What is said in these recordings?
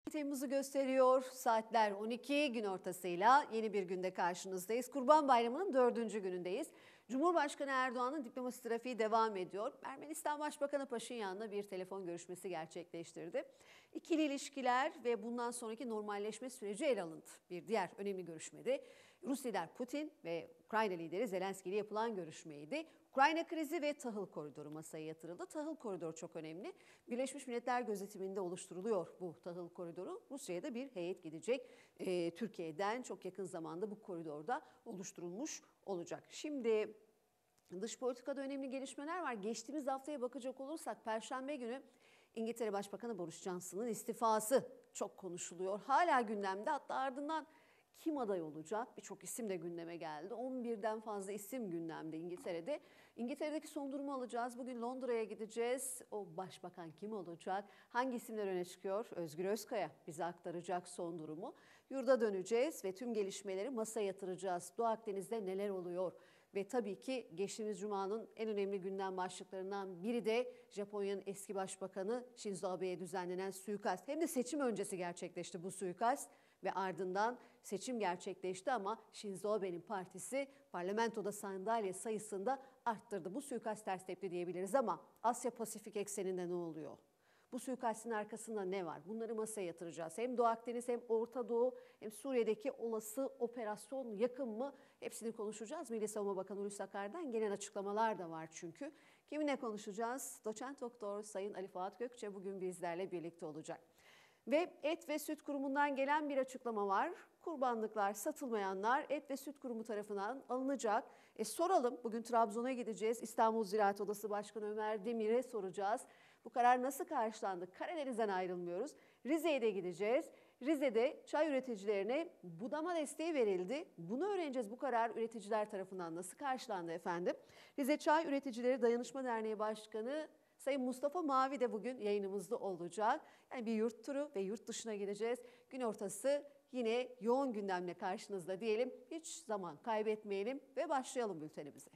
Temmuz'u gösteriyor. Saatler 12, gün ortasıyla yeni bir günde karşınızdayız. Kurban Bayramı'nın 4. günündeyiz. Cumhurbaşkanı Erdoğan'ın diplomasi trafiği devam ediyor. Ermenistan Başbakanı Paşinyan'la bir telefon görüşmesi gerçekleştirdi. İkili ilişkiler ve bundan sonraki normalleşme süreci ele alındı. Bir diğer önemli görüşmede Rus lider Putin ve Ukrayna lideri Zelenski ile yapılan görüşmeydi. Ukrayna krizi ve tahıl koridoru masaya yatırıldı. Tahıl koridoru çok önemli. Birleşmiş Milletler gözetiminde oluşturuluyor bu tahıl koridoru. Rusya'ya da bir heyet gidecek. Türkiye'den çok yakın zamanda bu koridorda oluşturulmuş olacak. Şimdi dış politikada önemli gelişmeler var. Geçtiğimiz haftaya bakacak olursak Perşembe günü İngiltere Başbakanı Boris Johnson'ın istifası çok konuşuluyor. Hala gündemde, hatta ardından kim aday olacak? Birçok isim de gündeme geldi. 11'den fazla isim gündemde İngiltere'de. İngiltere'deki son durumu alacağız. Bugün Londra'ya gideceğiz. O başbakan kim olacak? Hangi isimler öne çıkıyor? Özgür Özkaya bize aktaracak son durumu. Yurda döneceğiz ve tüm gelişmeleri masaya yatıracağız. Doğu Akdeniz'de neler oluyor? Ve tabii ki geçtiğimiz Cuma'nın en önemli gündem başlıklarından biri de Japonya'nın eski başbakanı Shinzo Abe'ye düzenlenen suikast. Hem de seçim öncesi gerçekleşti bu suikast ve ardından seçim gerçekleşti ama Shinzo Abe'nin partisi parlamentoda sandalye sayısında arttırdı. Bu suikast ters tepti diyebiliriz ama Asya Pasifik ekseninde ne oluyor? Bu suikastin arkasında ne var? Bunları masaya yatıracağız. Hem Doğu Akdeniz hem Orta Doğu hem Suriye'deki olası operasyon yakın mı? Hepsini konuşacağız. Milli Savunma Bakanı Hulusi Akar'dan gelen açıklamalar da var çünkü. Kiminle konuşacağız? Doçent Doktor Sayın Ali Fuat Gökçe bugün bizlerle birlikte olacak. Ve Et ve Süt Kurumu'ndan gelen bir açıklama var. Kurbanlıklar satılmayanlar Et ve Süt Kurumu tarafından alınacak. Soralım, bugün Trabzon'a gideceğiz. İstanbul Ziraat Odası Başkanı Ömer Demir'e soracağız. Bu karar nasıl karşılandı? Karadeniz'den ayrılmıyoruz. Rize'ye de gideceğiz. Rize'de çay üreticilerine budama desteği verildi. Bunu öğreneceğiz. Bu karar üreticiler tarafından nasıl karşılandı efendim? Rize Çay Üreticileri Dayanışma Derneği Başkanı Sayın Mustafa Mavi de bugün yayınımızda olacak. Yani bir yurt turu ve yurt dışına gideceğiz. Gün ortası yine yoğun gündemle karşınızda diyelim. Hiç zaman kaybetmeyelim ve başlayalım bültenimize.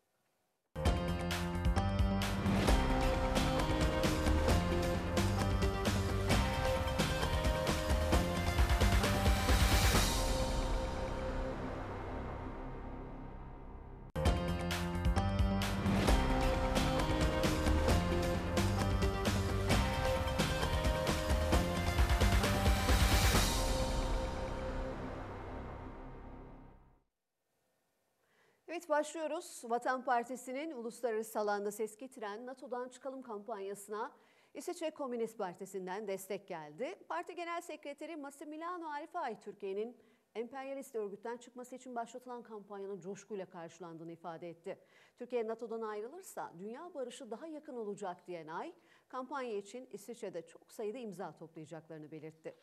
Evet, başlıyoruz. Vatan Partisi'nin uluslararası alanda ses getiren NATO'dan çıkalım kampanyasına İsviçre Komünist Partisi'nden destek geldi. Parti Genel Sekreteri Massimiliano Arifai, Türkiye'nin emperyalist örgütten çıkması için başlatılan kampanyanın coşkuyla karşılandığını ifade etti. Türkiye NATO'dan ayrılırsa dünya barışı daha yakın olacak diyen Ay, kampanya için İsviçre'de çok sayıda imza toplayacaklarını belirtti.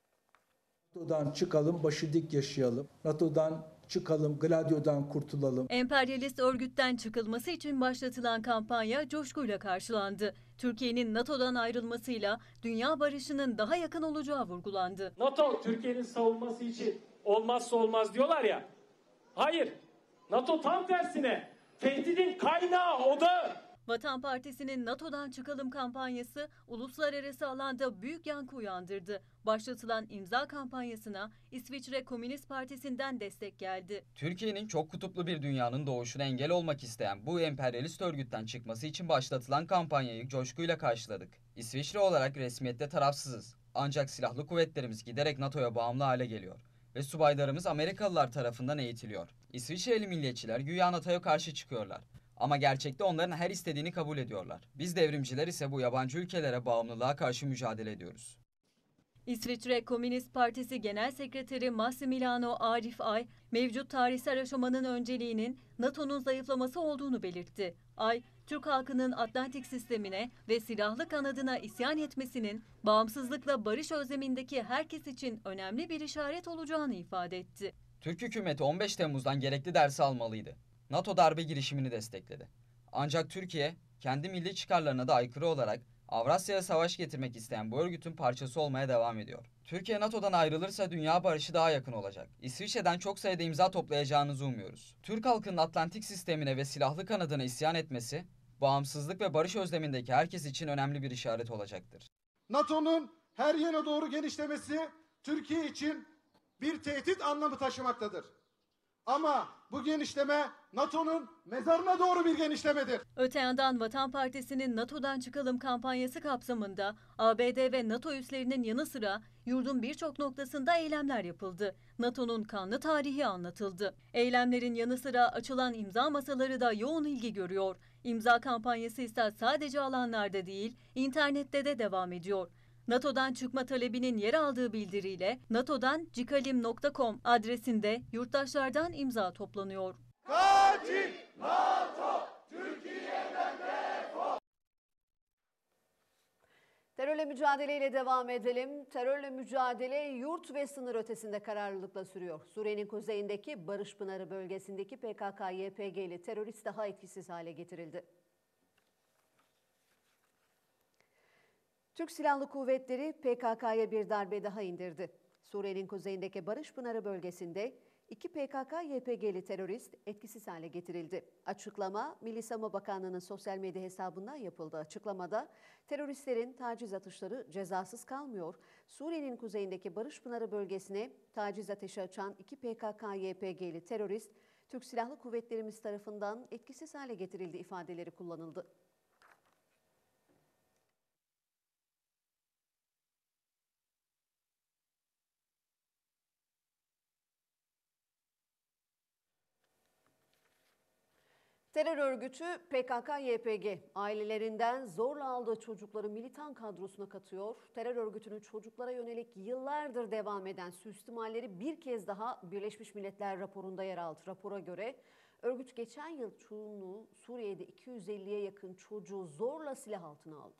NATO'dan çıkalım, başı dik yaşayalım. NATO'dan çıkalım, Gladio'dan kurtulalım. Emperyalist örgütten çıkılması için başlatılan kampanya coşkuyla karşılandı. Türkiye'nin NATO'dan ayrılmasıyla dünya barışının daha yakın olacağı vurgulandı. NATO Türkiye'nin savunması için olmazsa olmaz diyorlar ya. Hayır. NATO tam tersine tehdidin kaynağı, odağı. Vatan Partisi'nin NATO'dan çıkalım kampanyası uluslararası alanda büyük yankı uyandırdı. Başlatılan imza kampanyasına İsviçre Komünist Partisi'nden destek geldi. Türkiye'nin çok kutuplu bir dünyanın doğuşuna engel olmak isteyen bu emperyalist örgütten çıkması için başlatılan kampanyayı coşkuyla karşıladık. İsviçre olarak resmiyette tarafsızız. Ancak silahlı kuvvetlerimiz giderek NATO'ya bağımlı hale geliyor ve subaylarımız Amerikalılar tarafından eğitiliyor. İsviçreli milliyetçiler güya NATO'ya karşı çıkıyorlar. Ama gerçekte onların her istediğini kabul ediyorlar. Biz devrimciler ise bu yabancı ülkelere bağımlılığa karşı mücadele ediyoruz. İsviçre Komünist Partisi Genel Sekreteri Massimiliano Arifai, mevcut tarihsel aşamanın önceliğinin NATO'nun zayıflaması olduğunu belirtti. Ay, Türk halkının Atlantik sistemine ve silahlı kanadına isyan etmesinin bağımsızlıkla barış özlemindeki herkes için önemli bir işaret olacağını ifade etti. Türk hükümeti 15 Temmuz'dan gerekli dersi almalıydı. NATO darbe girişimini destekledi. Ancak Türkiye, kendi milli çıkarlarına da aykırı olarak Avrasya'ya savaş getirmek isteyen bu örgütün parçası olmaya devam ediyor. Türkiye NATO'dan ayrılırsa dünya barışı daha yakın olacak. İsviçre'den çok sayıda imza toplayacağınızı umuyoruz. Türk halkının Atlantik sistemine ve silahlı kanadına isyan etmesi, bağımsızlık ve barış özlemindeki herkes için önemli bir işaret olacaktır. NATO'nun her yana doğru genişlemesi Türkiye için bir tehdit anlamı taşımaktadır. Ama bu genişleme NATO'nun mezarına doğru bir genişlemedir. Öte yandan Vatan Partisi'nin NATO'dan çıkalım kampanyası kapsamında ABD ve NATO üslerinin yanı sıra yurdun birçok noktasında eylemler yapıldı. NATO'nun kanlı tarihi anlatıldı. Eylemlerin yanı sıra açılan imza masaları da yoğun ilgi görüyor. İmza kampanyası ise sadece alanlarda değil, internette de devam ediyor. NATO'dan çıkma talebinin yer aldığı bildiriyle NATO'dan cikalim.com adresinde yurttaşlardan imza toplanıyor. Katil NATO, Türkiye'den defol. Terörle mücadeleyle devam edelim. Terörle mücadele yurt ve sınır ötesinde kararlılıkla sürüyor. Suriye'nin kuzeyindeki Barış Pınarı bölgesindeki PKK-YPG'li terörist daha etkisiz hale getirildi. Türk Silahlı Kuvvetleri PKK'ya bir darbe daha indirdi. Suriye'nin kuzeyindeki Barış Pınarı bölgesinde 2 PKK-YPG'li terörist etkisiz hale getirildi. Açıklama Milli Savunma Bakanlığı'nın sosyal medya hesabından yapıldı. Açıklamada teröristlerin taciz atışları cezasız kalmıyor. Suriye'nin kuzeyindeki Barış Pınarı bölgesine taciz ateşi açan 2 PKK-YPG'li terörist Türk Silahlı Kuvvetlerimiz tarafından etkisiz hale getirildi ifadeleri kullanıldı. Terör örgütü PKK-YPG ailelerinden zorla aldığı çocukları militan kadrosuna katıyor. Terör örgütünün çocuklara yönelik yıllardır devam eden suistimalleri bir kez daha Birleşmiş Milletler raporunda yer aldı. Rapora göre örgüt geçen yıl çoğunluğu Suriye'de 250'ye yakın çocuğu zorla silah altına aldı.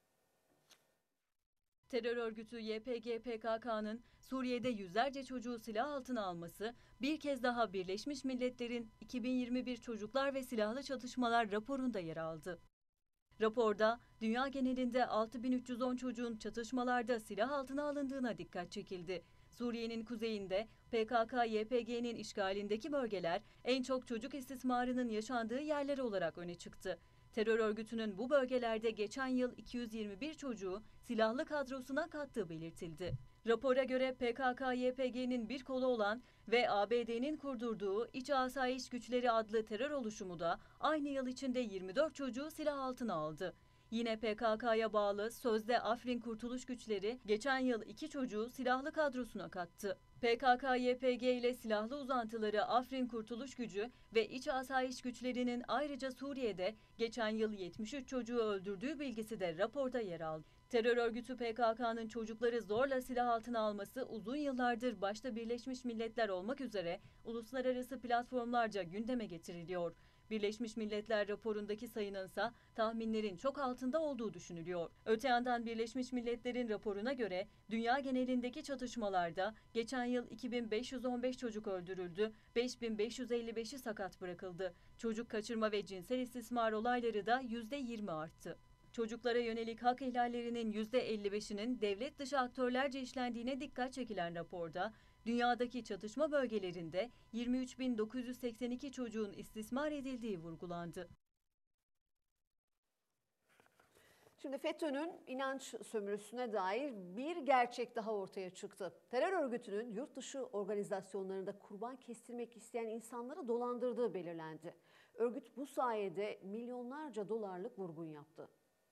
Terör örgütü YPG-PKK'nın Suriye'de yüzlerce çocuğu silah altına alması bir kez daha Birleşmiş Milletler'in 2021 Çocuklar ve Silahlı Çatışmalar raporunda yer aldı. Raporda dünya genelinde 6310 çocuğun çatışmalarda silah altına alındığına dikkat çekildi. Suriye'nin kuzeyinde PKK-YPG'nin işgalindeki bölgeler en çok çocuk istismarının yaşandığı yerler olarak öne çıktı. Terör örgütünün bu bölgelerde geçen yıl 221 çocuğu silahlı kadrosuna kattığı belirtildi. Rapora göre PKK-YPG'nin bir kolu olan ve ABD'nin kurdurduğu İç Asayiş Güçleri adlı terör oluşumu da aynı yıl içinde 24 çocuğu silah altına aldı. Yine PKK'ya bağlı sözde Afrin Kurtuluş Güçleri geçen yıl 2 çocuğu silahlı kadrosuna kattı. PKK-YPG ile silahlı uzantıları Afrin Kurtuluş Gücü ve İç Asayiş Güçleri'nin ayrıca Suriye'de geçen yıl 73 çocuğu öldürdüğü bilgisi de raporda yer aldı. Terör örgütü PKK'nın çocukları zorla silah altına alması uzun yıllardır başta Birleşmiş Milletler olmak üzere uluslararası platformlarca gündeme getiriliyor. Birleşmiş Milletler raporundaki sayının ise tahminlerin çok altında olduğu düşünülüyor. Öte yandan Birleşmiş Milletler'in raporuna göre dünya genelindeki çatışmalarda geçen yıl 2515 çocuk öldürüldü, 5555'i sakat bırakıldı. Çocuk kaçırma ve cinsel istismar olayları da %20 arttı. Çocuklara yönelik hak ihlallerinin %55'inin devlet dışı aktörlerce işlendiğine dikkat çekilen raporda, dünyadaki çatışma bölgelerinde 23.982 çocuğun istismar edildiği vurgulandı. Şimdi FETÖ'nün inanç sömürüsüne dair bir gerçek daha ortaya çıktı. Terör örgütünün yurt dışı organizasyonlarında kurban kestirmek isteyen insanları dolandırdığı belirlendi. Örgüt bu sayede milyonlarca dolarlık vurgun yaptı.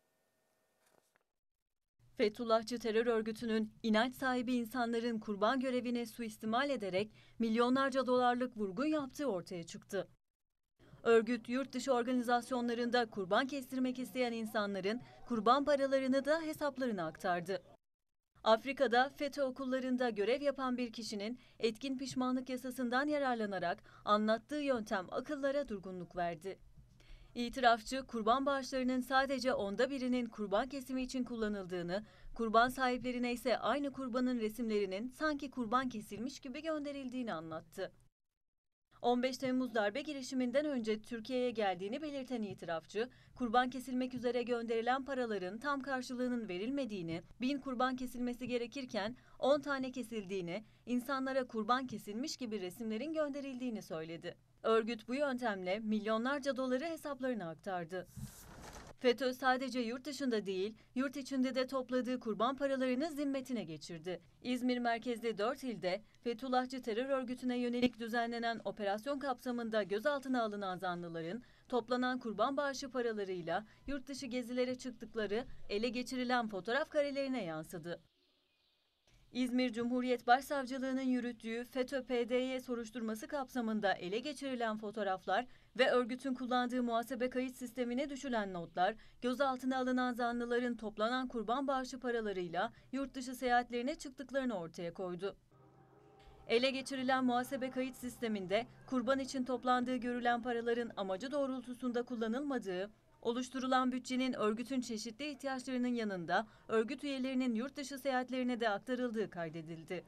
Fethullahçı terör örgütünün inanç sahibi insanların kurban görevini suistimal ederek milyonlarca dolarlık vurgun yaptığı ortaya çıktı. Örgüt yurt dışı organizasyonlarında kurban kestirmek isteyen insanların kurban paralarını da hesaplarına aktardı. Afrika'da FETÖ okullarında görev yapan bir kişinin etkin pişmanlık yasasından yararlanarak anlattığı yöntem akıllara durgunluk verdi. İtirafçı, kurban bağışlarının sadece 1/10'inin kurban kesimi için kullanıldığını, kurban sahiplerine ise aynı kurbanın resimlerinin sanki kurban kesilmiş gibi gönderildiğini anlattı. 15 Temmuz darbe girişiminden önce Türkiye'ye geldiğini belirten itirafçı, kurban kesilmek üzere gönderilen paraların tam karşılığının verilmediğini, 1000 kurban kesilmesi gerekirken 10 tane kesildiğini, insanlara kurban kesilmiş gibi resimlerin gönderildiğini söyledi. Örgüt bu yöntemle milyonlarca doları hesaplarına aktardı. FETÖ sadece yurt dışında değil, yurt içinde de topladığı kurban paralarını zimmetine geçirdi. İzmir merkezli 4 ilde Fethullahçı terör örgütüne yönelik düzenlenen operasyon kapsamında gözaltına alınan zanlıların toplanan kurban bağışı paralarıyla yurt dışı gezilere çıktıkları ele geçirilen fotoğraf karelerine yansıdı. İzmir Cumhuriyet Başsavcılığı'nın yürüttüğü FETÖ-PDY soruşturması kapsamında ele geçirilen fotoğraflar ve örgütün kullandığı muhasebe kayıt sistemine düşülen notlar, gözaltına alınan zanlıların toplanan kurban bağışı paralarıyla yurt dışı seyahatlerine çıktıklarını ortaya koydu. Ele geçirilen muhasebe kayıt sisteminde kurban için toplandığı görülen paraların amacı doğrultusunda kullanılmadığı, oluşturulan bütçenin örgütün çeşitli ihtiyaçlarının yanında örgüt üyelerinin yurt dışı seyahatlerine de aktarıldığı kaydedildi.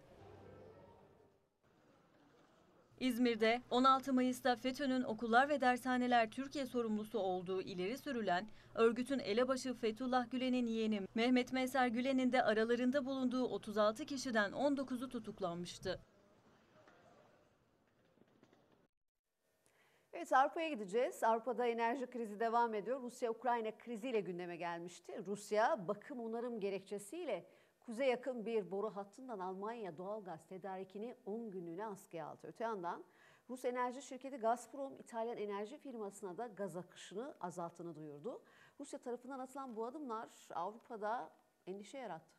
İzmir'de 16 Mayıs'ta FETÖ'nün okullar ve dershaneler Türkiye sorumlusu olduğu ileri sürülen örgütün elebaşı Fethullah Gülen'in yeğeni Mehmet Meser Gülen'in de aralarında bulunduğu 36 kişiden 19'u tutuklanmıştı. Evet, Avrupa'ya gideceğiz. Avrupa'da enerji krizi devam ediyor. Rusya-Ukrayna kriziyle gündeme gelmişti. Rusya bakım onarım gerekçesiyle kuzeye yakın bir boru hattından Almanya doğalgaz tedarikini 10 günlüğüne askıya aldı. Öte yandan Rus enerji şirketi Gazprom, İtalyan enerji firmasına da gaz akışını azalttığını duyurdu. Rusya tarafından atılan bu adımlar Avrupa'da endişe yarattı.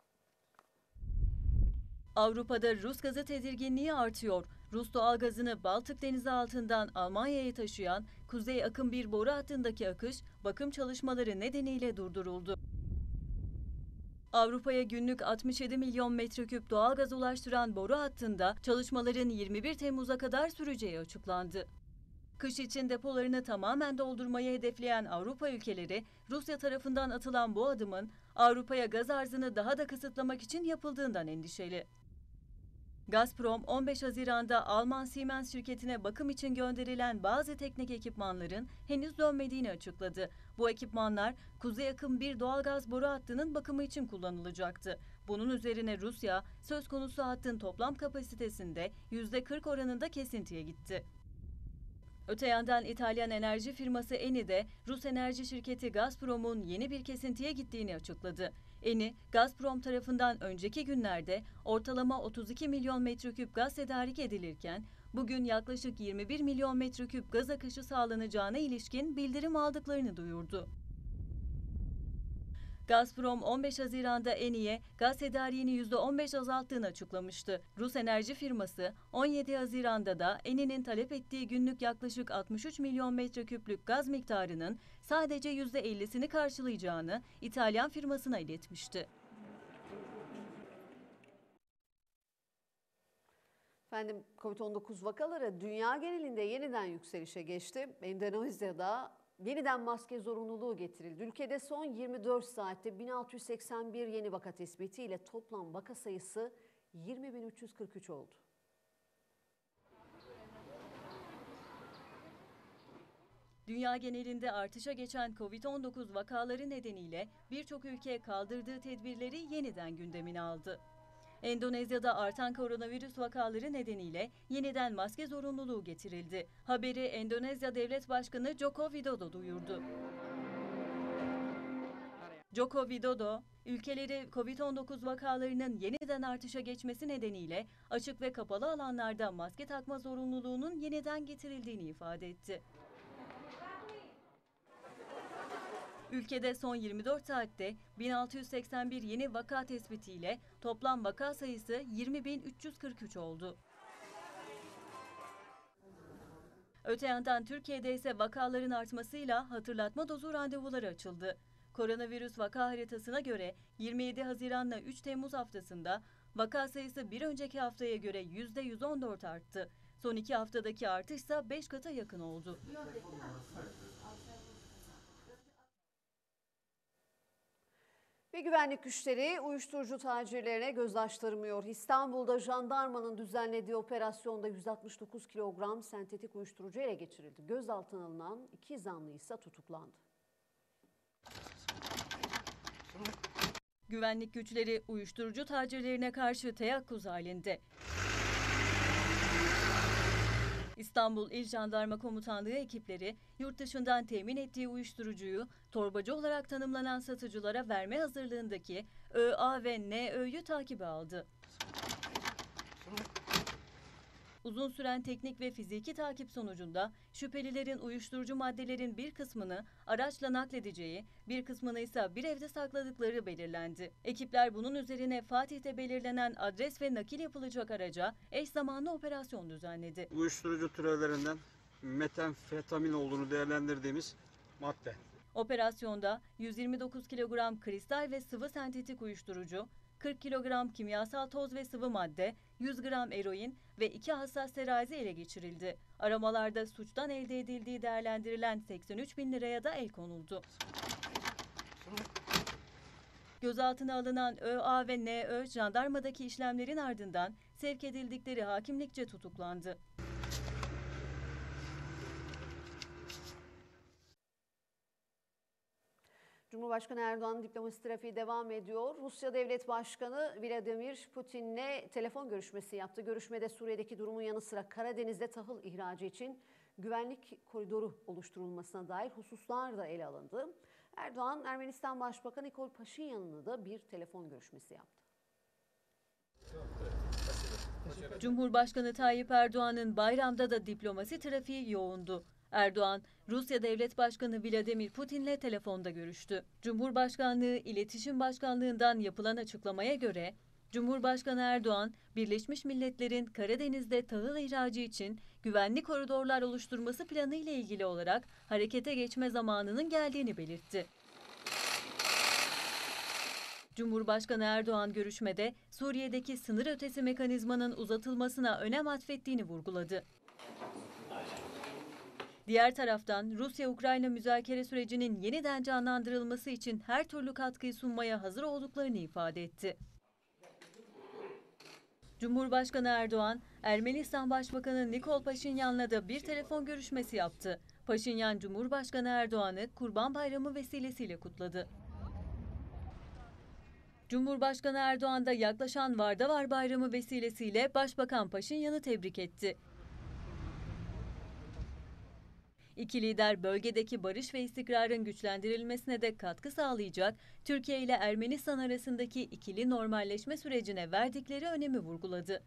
Avrupa'da Rus gazı tedirginliği artıyor. Rus doğalgazını Baltık Denizi altından Almanya'ya taşıyan Kuzey Akım 1 boru hattındaki akış bakım çalışmaları nedeniyle durduruldu. Avrupa'ya günlük 67 milyon metreküp doğalgaz ulaştıran boru hattında çalışmaların 21 Temmuz'a kadar süreceği açıklandı. Kış için depolarını tamamen doldurmayı hedefleyen Avrupa ülkeleri, Rusya tarafından atılan bu adımın Avrupa'ya gaz arzını daha da kısıtlamak için yapıldığından endişeli. Gazprom, 15 Haziran'da Alman Siemens şirketine bakım için gönderilen bazı teknik ekipmanların henüz dönmediğini açıkladı. Bu ekipmanlar Kuzey Akım 1 doğalgaz boru hattının bakımı için kullanılacaktı. Bunun üzerine Rusya, söz konusu hattın toplam kapasitesinde %40 oranında kesintiye gitti. Öte yandan İtalyan enerji firması Eni de Rus enerji şirketi Gazprom'un yeni bir kesintiye gittiğini açıkladı. Eni, Gazprom tarafından önceki günlerde ortalama 32 milyon metreküp gaz tedarik edilirken, bugün yaklaşık 21 milyon metreküp gaz akışı sağlanacağına ilişkin bildirim aldıklarını duyurdu. Gazprom 15 Haziran'da Eni'ye gaz tedariğini %15 azalttığını açıklamıştı. Rus enerji firması 17 Haziran'da da Eni'nin talep ettiği günlük yaklaşık 63 milyon metreküplük gaz miktarının sadece %50'sini karşılayacağını İtalyan firmasına iletmişti. Efendim, Covid-19 vakaları dünya genelinde yeniden yükselişe geçti. Endonezya'da yeniden maske zorunluluğu getirildi. Ülkede son 24 saatte 1681 yeni vaka tespitiyle toplam vaka sayısı 20.343 oldu. Dünya genelinde artışa geçen Covid-19 vakaları nedeniyle birçok ülke kaldırdığı tedbirleri yeniden gündemine aldı. Endonezya'da artan koronavirüs vakaları nedeniyle yeniden maske zorunluluğu getirildi. Haberi Endonezya Devlet Başkanı Joko Widodo duyurdu. Joko Widodo, ülkeleri Covid-19 vakalarının yeniden artışa geçmesi nedeniyle açık ve kapalı alanlarda maske takma zorunluluğunun yeniden getirildiğini ifade etti. Ülkede son 24 saatte 1681 yeni vaka tespitiyle toplam vaka sayısı 20.343 oldu. Öte yandan Türkiye'de ise vakaların artmasıyla hatırlatma dozu randevuları açıldı. Koronavirüs vaka haritasına göre 27 Haziran'la 3 Temmuz haftasında vaka sayısı bir önceki haftaya göre %114 arttı. Son 2 haftadaki artış ise 5 kata yakın oldu. Ve güvenlik güçleri uyuşturucu tacirlerine göz açtırmıyor. İstanbul'da jandarmanın düzenlediği operasyonda 169 kilogram sentetik uyuşturucu ele geçirildi. Gözaltına alınan 2 zanlı ise tutuklandı. Güvenlik güçleri uyuşturucu tacirlerine karşı teyakkuz halinde. İstanbul İl Jandarma Komutanlığı ekipleri yurt dışından temin ettiği uyuşturucuyu torbacı olarak tanımlanan satıcılara verme hazırlığındaki ÖA ve NÖ'yü takibe aldı. Uzun süren teknik ve fiziki takip sonucunda şüphelilerin uyuşturucu maddelerin bir kısmını araçla nakledeceği, bir kısmını ise bir evde sakladıkları belirlendi. Ekipler bunun üzerine Fatih'te belirlenen adres ve nakil yapılacak araca eş zamanlı operasyon düzenledi. Uyuşturucu türevlerinden metamfetamin olduğunu değerlendirdiğimiz madde. Operasyonda 129 kilogram kristal ve sıvı sentetik uyuşturucu, 40 kilogram kimyasal toz ve sıvı madde, 100 gram eroin ve 2 hassas terazi ele geçirildi. Aramalarda suçtan elde edildiği değerlendirilen 83 bin liraya da el konuldu. Gözaltına alınan ÖA ve NÖ jandarmadaki işlemlerin ardından sevk edildikleri hakimlikçe tutuklandı. Cumhurbaşkanı Erdoğan'ın diplomasi trafiği devam ediyor. Rusya Devlet Başkanı Vladimir Putin'le telefon görüşmesi yaptı. Görüşmede Suriye'deki durumun yanı sıra Karadeniz'de tahıl ihracı için güvenlik koridoru oluşturulmasına dair hususlar da ele alındı. Erdoğan, Ermenistan Başbakanı Nikol Paşinyan'la da bir telefon görüşmesi yaptı. Cumhurbaşkanı Tayyip Erdoğan'ın bayramda da diplomasi trafiği yoğundu. Erdoğan, Rusya Devlet Başkanı Vladimir Putin'le telefonda görüştü. Cumhurbaşkanlığı İletişim Başkanlığı'ndan yapılan açıklamaya göre, Cumhurbaşkanı Erdoğan, Birleşmiş Milletler'in Karadeniz'de tahıl ihracı için güvenli koridorlar oluşturması planı ile ilgili olarak harekete geçme zamanının geldiğini belirtti. Cumhurbaşkanı Erdoğan görüşmede Suriye'deki sınır ötesi mekanizmanın uzatılmasına önem atfettiğini vurguladı. Diğer taraftan Rusya-Ukrayna müzakere sürecinin yeniden canlandırılması için her türlü katkıyı sunmaya hazır olduklarını ifade etti. Cumhurbaşkanı Erdoğan, Ermenistan Başbakanı Nikol Paşinyan'la da bir telefon görüşmesi yaptı. Paşinyan, Cumhurbaşkanı Erdoğan'ı Kurban Bayramı vesilesiyle kutladı. Cumhurbaşkanı Erdoğan da yaklaşan Vardavar Bayramı vesilesiyle Başbakan Paşinyan'ı tebrik etti. İki lider bölgedeki barış ve istikrarın güçlendirilmesine de katkı sağlayacak Türkiye ile Ermenistan arasındaki ikili normalleşme sürecine verdikleri önemi vurguladı.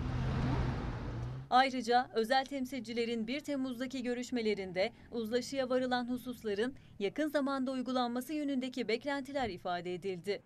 Ayrıca özel temsilcilerin 1 Temmuz'daki görüşmelerinde uzlaşıya varılan hususların yakın zamanda uygulanması yönündeki beklentiler ifade edildi.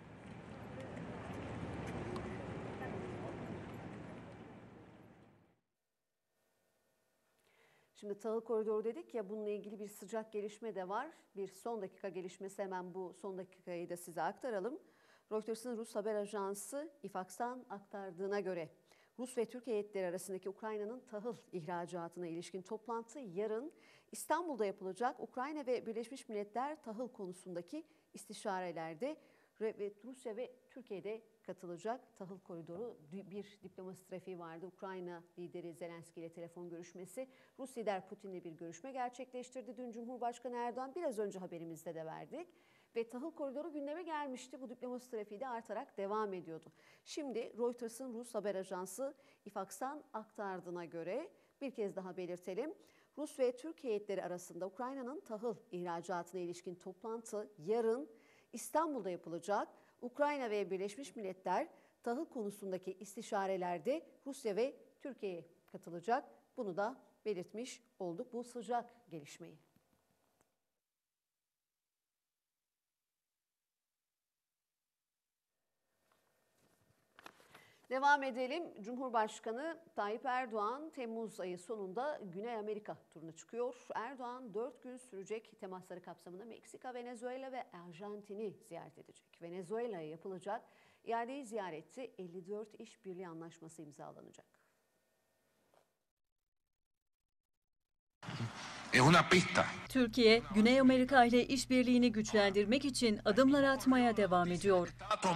Şimdi tahıl koridoru dedik ya, bununla ilgili bir sıcak gelişme de var. Bir son dakika gelişmesi, hemen bu son dakikayı da size aktaralım. Reuters'ın Rus haber ajansı İFAKS'tan aktardığına göre Rus ve Türk heyetleri arasındaki Ukrayna'nın tahıl ihracatına ilişkin toplantı yarın İstanbul'da yapılacak. Ukrayna ve Birleşmiş Milletler tahıl konusundaki istişarelerde Rusya ve Türkiye'de katılacak. Tahıl koridoru, bir diplomasi trafiği vardı. Ukrayna lideri Zelenski ile telefon görüşmesi. Rus lider Putin'le bir görüşme gerçekleştirdi. Dün Cumhurbaşkanı Erdoğan, biraz önce haberimizde de verdik. Ve tahıl koridoru gündeme gelmişti. Bu diplomasi trafiği de artarak devam ediyordu. Şimdi Reuters'ın Rus haber ajansı İFAKS'tan aktardığına göre bir kez daha belirtelim. Rus ve Türk heyetleri arasında Ukrayna'nın tahıl ihracatına ilişkin toplantı yarın İstanbul'da yapılacak. Ukrayna ve Birleşmiş Milletler tahıl konusundaki istişarelerde Rusya ve Türkiye katılacak. Bunu da belirtmiş olduk, bu sıcak gelişmeyi. Devam edelim. Cumhurbaşkanı Tayyip Erdoğan Temmuz ayı sonunda Güney Amerika turuna çıkıyor. Erdoğan 4 gün sürecek temasları kapsamında Meksika, Venezuela ve Arjantin'i ziyaret edecek. Venezuela'ya yapılacak iadeyi ziyarette 54 işbirliği anlaşması imzalanacak. Türkiye, Güney Amerika ile işbirliğini güçlendirmek için adımlar atmaya devam ediyor.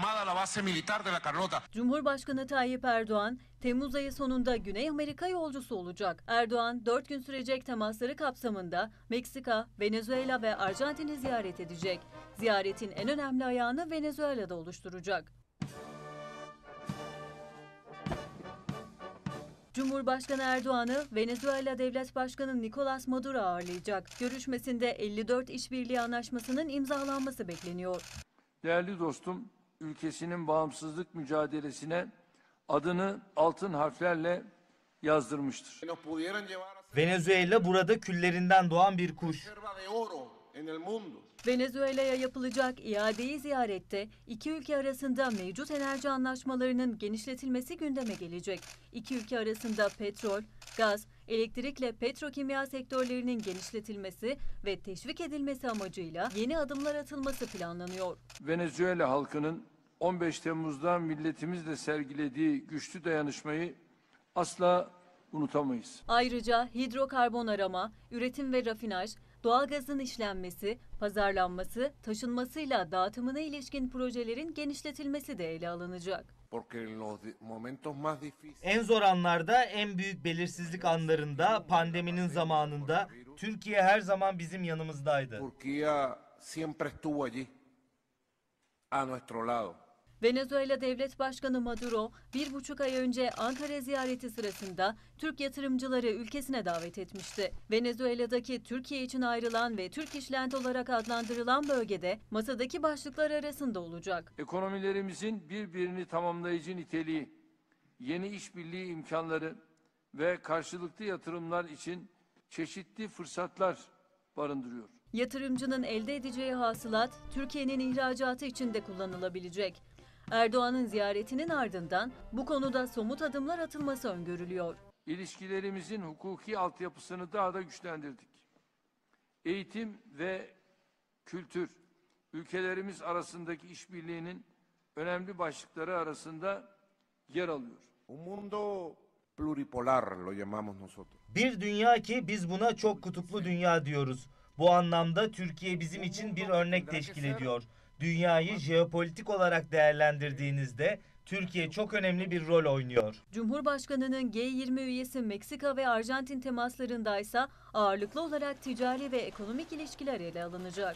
Cumhurbaşkanı Tayyip Erdoğan, Temmuz ayı sonunda Güney Amerika yolcusu olacak. Erdoğan, 4 gün sürecek temasları kapsamında Meksika, Venezuela ve Arjantin'i ziyaret edecek. Ziyaretin en önemli ayağını Venezuela'da oluşturacak. Cumhurbaşkanı Erdoğan'ı Venezuela Devlet Başkanı Nicolas Maduro ağırlayacak. Görüşmesinde 54 işbirliği anlaşmasının imzalanması bekleniyor. Değerli dostum, ülkesinin bağımsızlık mücadelesine adını altın harflerle yazdırmıştır. Venezuela burada küllerinden doğan bir kuş. Venezuela'ya yapılacak iadeyi ziyarette iki ülke arasında mevcut enerji anlaşmalarının genişletilmesi gündeme gelecek. İki ülke arasında petrol, gaz, elektrikle petrokimya sektörlerinin genişletilmesi ve teşvik edilmesi amacıyla yeni adımlar atılması planlanıyor. Venezuela halkının 15 Temmuz'da milletimizle sergilediği güçlü dayanışmayı asla unutamayız. Ayrıca hidrokarbon arama, üretim ve rafinaj, doğalgazın işlenmesi, pazarlanması, taşınmasıyla dağıtımına ilişkin projelerin genişletilmesi de ele alınacak. En zor anlarda, en büyük belirsizlik anlarında, pandeminin zamanında Türkiye her zaman bizim yanımızdaydı. Venezuela Devlet Başkanı Maduro, 1,5 ay önce Ankara ziyareti sırasında Türk yatırımcıları ülkesine davet etmişti. Venezuela'daki Türkiye için ayrılan ve Türk İşlent olarak adlandırılan bölgede masadaki başlıklar arasında olacak. Ekonomilerimizin birbirini tamamlayıcı niteliği, yeni işbirliği imkanları ve karşılıklı yatırımlar için çeşitli fırsatlar barındırıyor. Yatırımcının elde edeceği hasılat Türkiye'nin ihracatı için de kullanılabilecek. Erdoğan'ın ziyaretinin ardından bu konuda somut adımlar atılması öngörülüyor. İlişkilerimizin hukuki altyapısını daha da güçlendirdik. Eğitim ve kültür, ülkelerimiz arasındaki işbirliğinin önemli başlıkları arasında yer alıyor. Bir dünya ki biz buna çok kutuplu dünya diyoruz. Bu anlamda Türkiye bizim için bir örnek teşkil ediyor. Dünyayı jeopolitik olarak değerlendirdiğinizde Türkiye çok önemli bir rol oynuyor. Cumhurbaşkanının G20 üyesi Meksika ve Arjantin temaslarındaysa ağırlıklı olarak ticari ve ekonomik ilişkiler ele alınacak.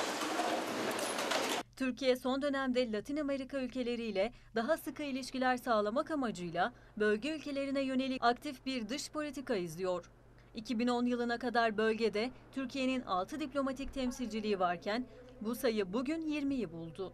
Türkiye son dönemde Latin Amerika ülkeleriyle daha sıkı ilişkiler sağlamak amacıyla bölge ülkelerine yönelik aktif bir dış politika izliyor. 2010 yılına kadar bölgede Türkiye'nin 6 diplomatik temsilciliği varken bu sayı bugün 20'yi buldu.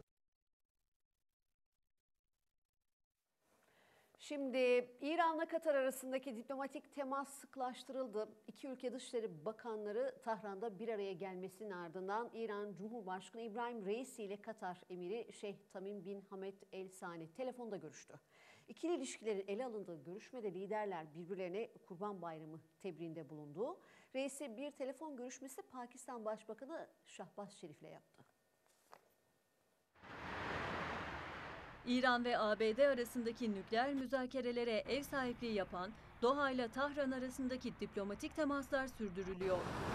Şimdi İran'la Katar arasındaki diplomatik temas sıklaştırıldı. İki ülke Dışişleri Bakanları Tahran'da bir araya gelmesinin ardından İran Cumhurbaşkanı İbrahim Reisi ile Katar Emiri Şeyh Tamim bin Hamed El Sani telefonda görüştü. İkili ilişkilerin ele alındığı görüşmede liderler birbirlerine Kurban Bayramı tebriğinde bulundu. Reisi bir telefon görüşmesi Pakistan Başbakanı Şahbaz Şerif'le yaptı. İran ve ABD arasındaki nükleer müzakerelere ev sahipliği yapan Doha ile Tahran arasındaki diplomatik temaslar sürdürülüyor.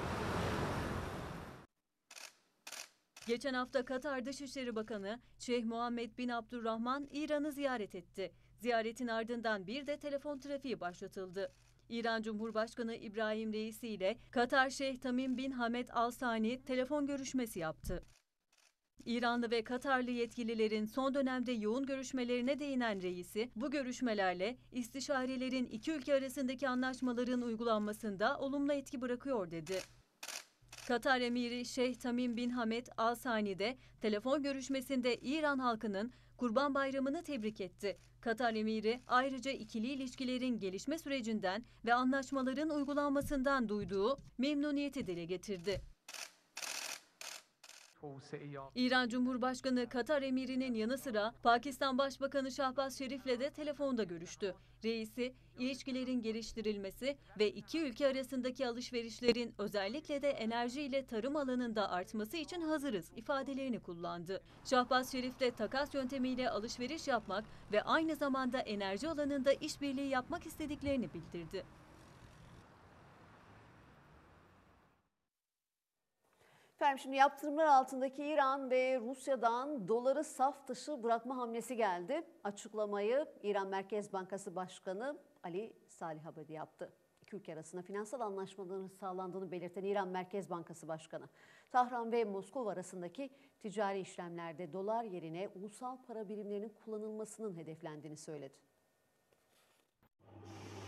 Geçen hafta Katar Dışişleri Bakanı Şeyh Muhammed bin Abdurrahman İran'ı ziyaret etti. Ziyaretin ardından bir de telefon trafiği başlatıldı. İran Cumhurbaşkanı İbrahim Reisi ile Katar Şeyh Tamim bin Hamed Al Sani telefon görüşmesi yaptı. İranlı ve Katarlı yetkililerin son dönemde yoğun görüşmelerine değinen Reisi, bu görüşmelerle istişarelerin iki ülke arasındaki anlaşmaların uygulanmasında olumlu etki bırakıyor dedi. Katar Emiri Şeyh Tamim bin Hamed Al Sani de telefon görüşmesinde İran halkının Kurban Bayramı'nı tebrik etti. Katar Emiri ayrıca ikili ilişkilerin gelişme sürecinden ve anlaşmaların uygulanmasından duyduğu memnuniyeti dile getirdi. İran Cumhurbaşkanı Katar Emiri'nin yanı sıra Pakistan Başbakanı Şahbaz Şerif'le de telefonda görüştü. Reisi, ilişkilerin geliştirilmesi ve iki ülke arasındaki alışverişlerin özellikle de enerji ile tarım alanında artması için hazırız ifadelerini kullandı. Şahbaz Şerif'le takas yöntemiyle alışveriş yapmak ve aynı zamanda enerji alanında işbirliği yapmak istediklerini bildirdi. Efendim şimdi yaptırımlar altındaki İran ve Rusya'dan doları saf dışı bırakma hamlesi geldi. Açıklamayı İran Merkez Bankası Başkanı Ali Salih Abadi yaptı. İki ülke arasında finansal anlaşmaların sağlandığını belirten İran Merkez Bankası Başkanı, Tahran ve Moskova arasındaki ticari işlemlerde dolar yerine ulusal para birimlerinin kullanılmasının hedeflendiğini söyledi.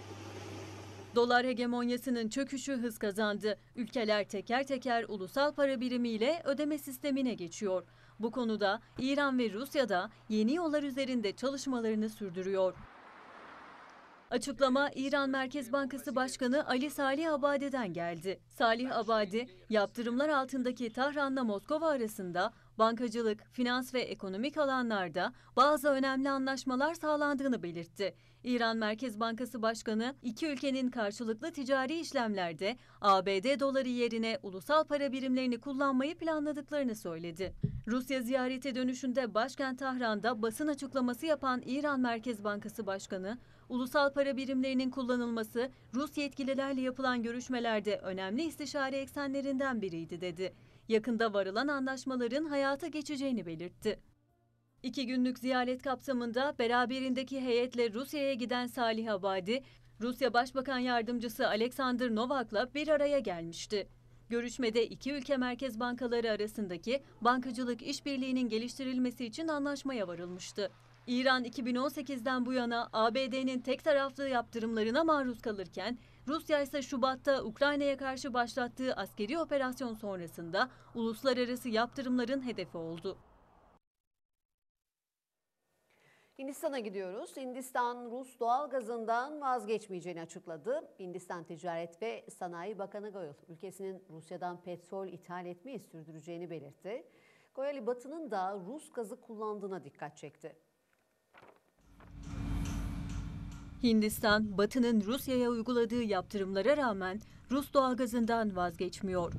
Dolar hegemonyasının çöküşü hız kazandı. Ülkeler teker teker ulusal para birimiyle ödeme sistemine geçiyor. Bu konuda İran ve Rusya da yeni yollar üzerinde çalışmalarını sürdürüyor. Açıklama İran Merkez Bankası Başkanı Ali Salih Abade'den geldi. Salih Abade, yaptırımlar altındaki Tahran'la Moskova arasında bankacılık, finans ve ekonomik alanlarda bazı önemli anlaşmalar sağlandığını belirtti. İran Merkez Bankası Başkanı, iki ülkenin karşılıklı ticari işlemlerde ABD doları yerine ulusal para birimlerini kullanmayı planladıklarını söyledi. Rusya ziyareti dönüşünde başkent Tahran'da basın açıklaması yapan İran Merkez Bankası Başkanı, ulusal para birimlerinin kullanılması Rus yetkililerle yapılan görüşmelerde önemli istişare eksenlerinden biriydi dedi. Yakında varılan anlaşmaların hayata geçeceğini belirtti. 2 günlük ziyaret kapsamında beraberindeki heyetle Rusya'ya giden Salih Abadi, Rusya Başbakan Yardımcısı Alexander Novak'la bir araya gelmişti. Görüşmede iki ülke merkez bankaları arasındaki bankacılık işbirliğinin geliştirilmesi için anlaşmaya varılmıştı. İran 2018'den bu yana ABD'nin tek taraflı yaptırımlarına maruz kalırken, Rusya ise Şubat'ta Ukrayna'ya karşı başlattığı askeri operasyon sonrasında uluslararası yaptırımların hedefi oldu. Hindistan'a gidiyoruz. Hindistan, Rus doğal gazından vazgeçmeyeceğini açıkladı. Hindistan Ticaret ve Sanayi Bakanı Goyal, ülkesinin Rusya'dan petrol ithal etmeyi sürdüreceğini belirtti. Goyal, Batı'nın da Rus gazı kullandığına dikkat çekti. Hindistan, Batı'nın Rusya'ya uyguladığı yaptırımlara rağmen Rus doğalgazından vazgeçmiyor.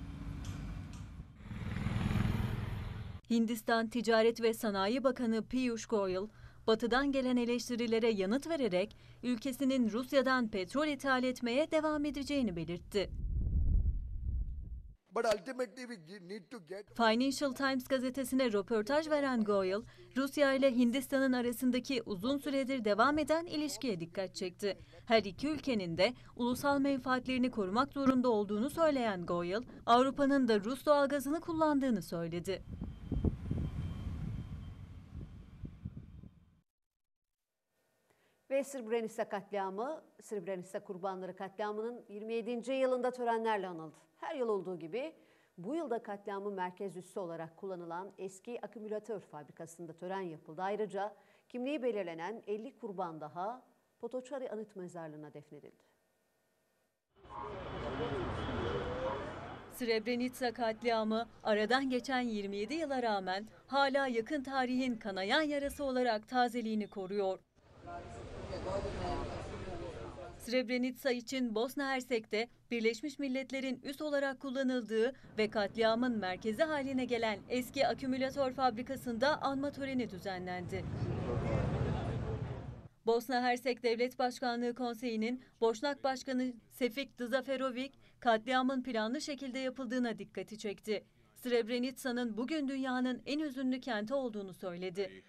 Hindistan Ticaret ve Sanayi Bakanı Piyush Goyal, Batı'dan gelen eleştirilere yanıt vererek ülkesinin Rusya'dan petrol ithal etmeye devam edeceğini belirtti. Financial Times gazetesine röportaj veren Goyal, Rusya ile Hindistan'ın arasındaki uzun süredir devam eden ilişkiye dikkat çekti. Her iki ülkenin de ulusal menfaatlerini korumak zorunda olduğunu söyleyen Goyal, Avrupa'nın da Rus doğalgazını kullandığını söyledi. Ve Srebrenica katliamı, Srebrenica kurbanları katliamının 27. yılında törenlerle anıldı. Her yıl olduğu gibi bu yılda katliamın merkez üssü olarak kullanılan eski akümülatör fabrikasında tören yapıldı. Ayrıca kimliği belirlenen 50 kurban daha Potočari Anıt Mezarlığı'na defnedildi. Srebrenica katliamı aradan geçen 27 yıla rağmen hala yakın tarihin kanayan yarası olarak tazeliğini koruyor. Srebrenica için Bosna Hersek'te Birleşmiş Milletler'in üs olarak kullanıldığı ve katliamın merkezi haline gelen eski akümülatör fabrikasında anma töreni düzenlendi. Bosna Hersek Devlet Başkanlığı Konseyi'nin Boşnak Başkanı Sefik Dzaferović, katliamın planlı şekilde yapıldığına dikkati çekti. Srebrenica'nın bugün dünyanın en hüzünlü kenti olduğunu söyledi.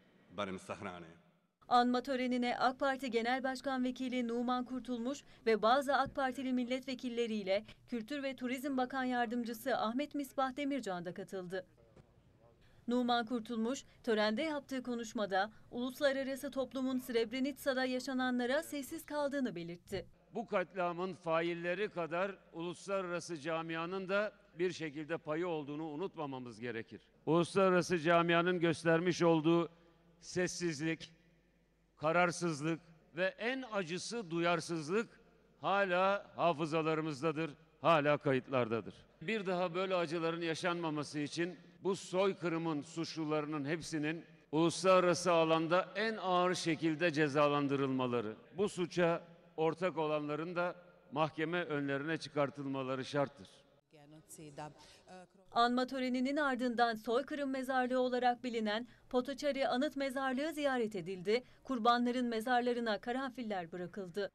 Anma törenine AK Parti Genel Başkan Vekili Numan Kurtulmuş ve bazı AK Partili milletvekilleriyle Kültür ve Turizm Bakan Yardımcısı Ahmet Misbah Demircan da katıldı. Numan Kurtulmuş, törende yaptığı konuşmada uluslararası toplumun Srebrenica'da yaşananlara sessiz kaldığını belirtti. Bu katliamın failleri kadar uluslararası camianın da bir şekilde payı olduğunu unutmamamız gerekir. Uluslararası camianın göstermiş olduğu sessizlik, kararsızlık ve en acısı duyarsızlık hala hafızalarımızdadır, hala kayıtlardadır. Bir daha böyle acıların yaşanmaması için bu soykırımın suçlularının hepsinin uluslararası alanda en ağır şekilde cezalandırılmaları, bu suça ortak olanların da mahkeme önlerine çıkartılmaları şarttır. Anma töreninin ardından soykırım mezarlığı olarak bilinen Potočari Anıt Mezarlığı ziyaret edildi. Kurbanların mezarlarına karanfiller bırakıldı.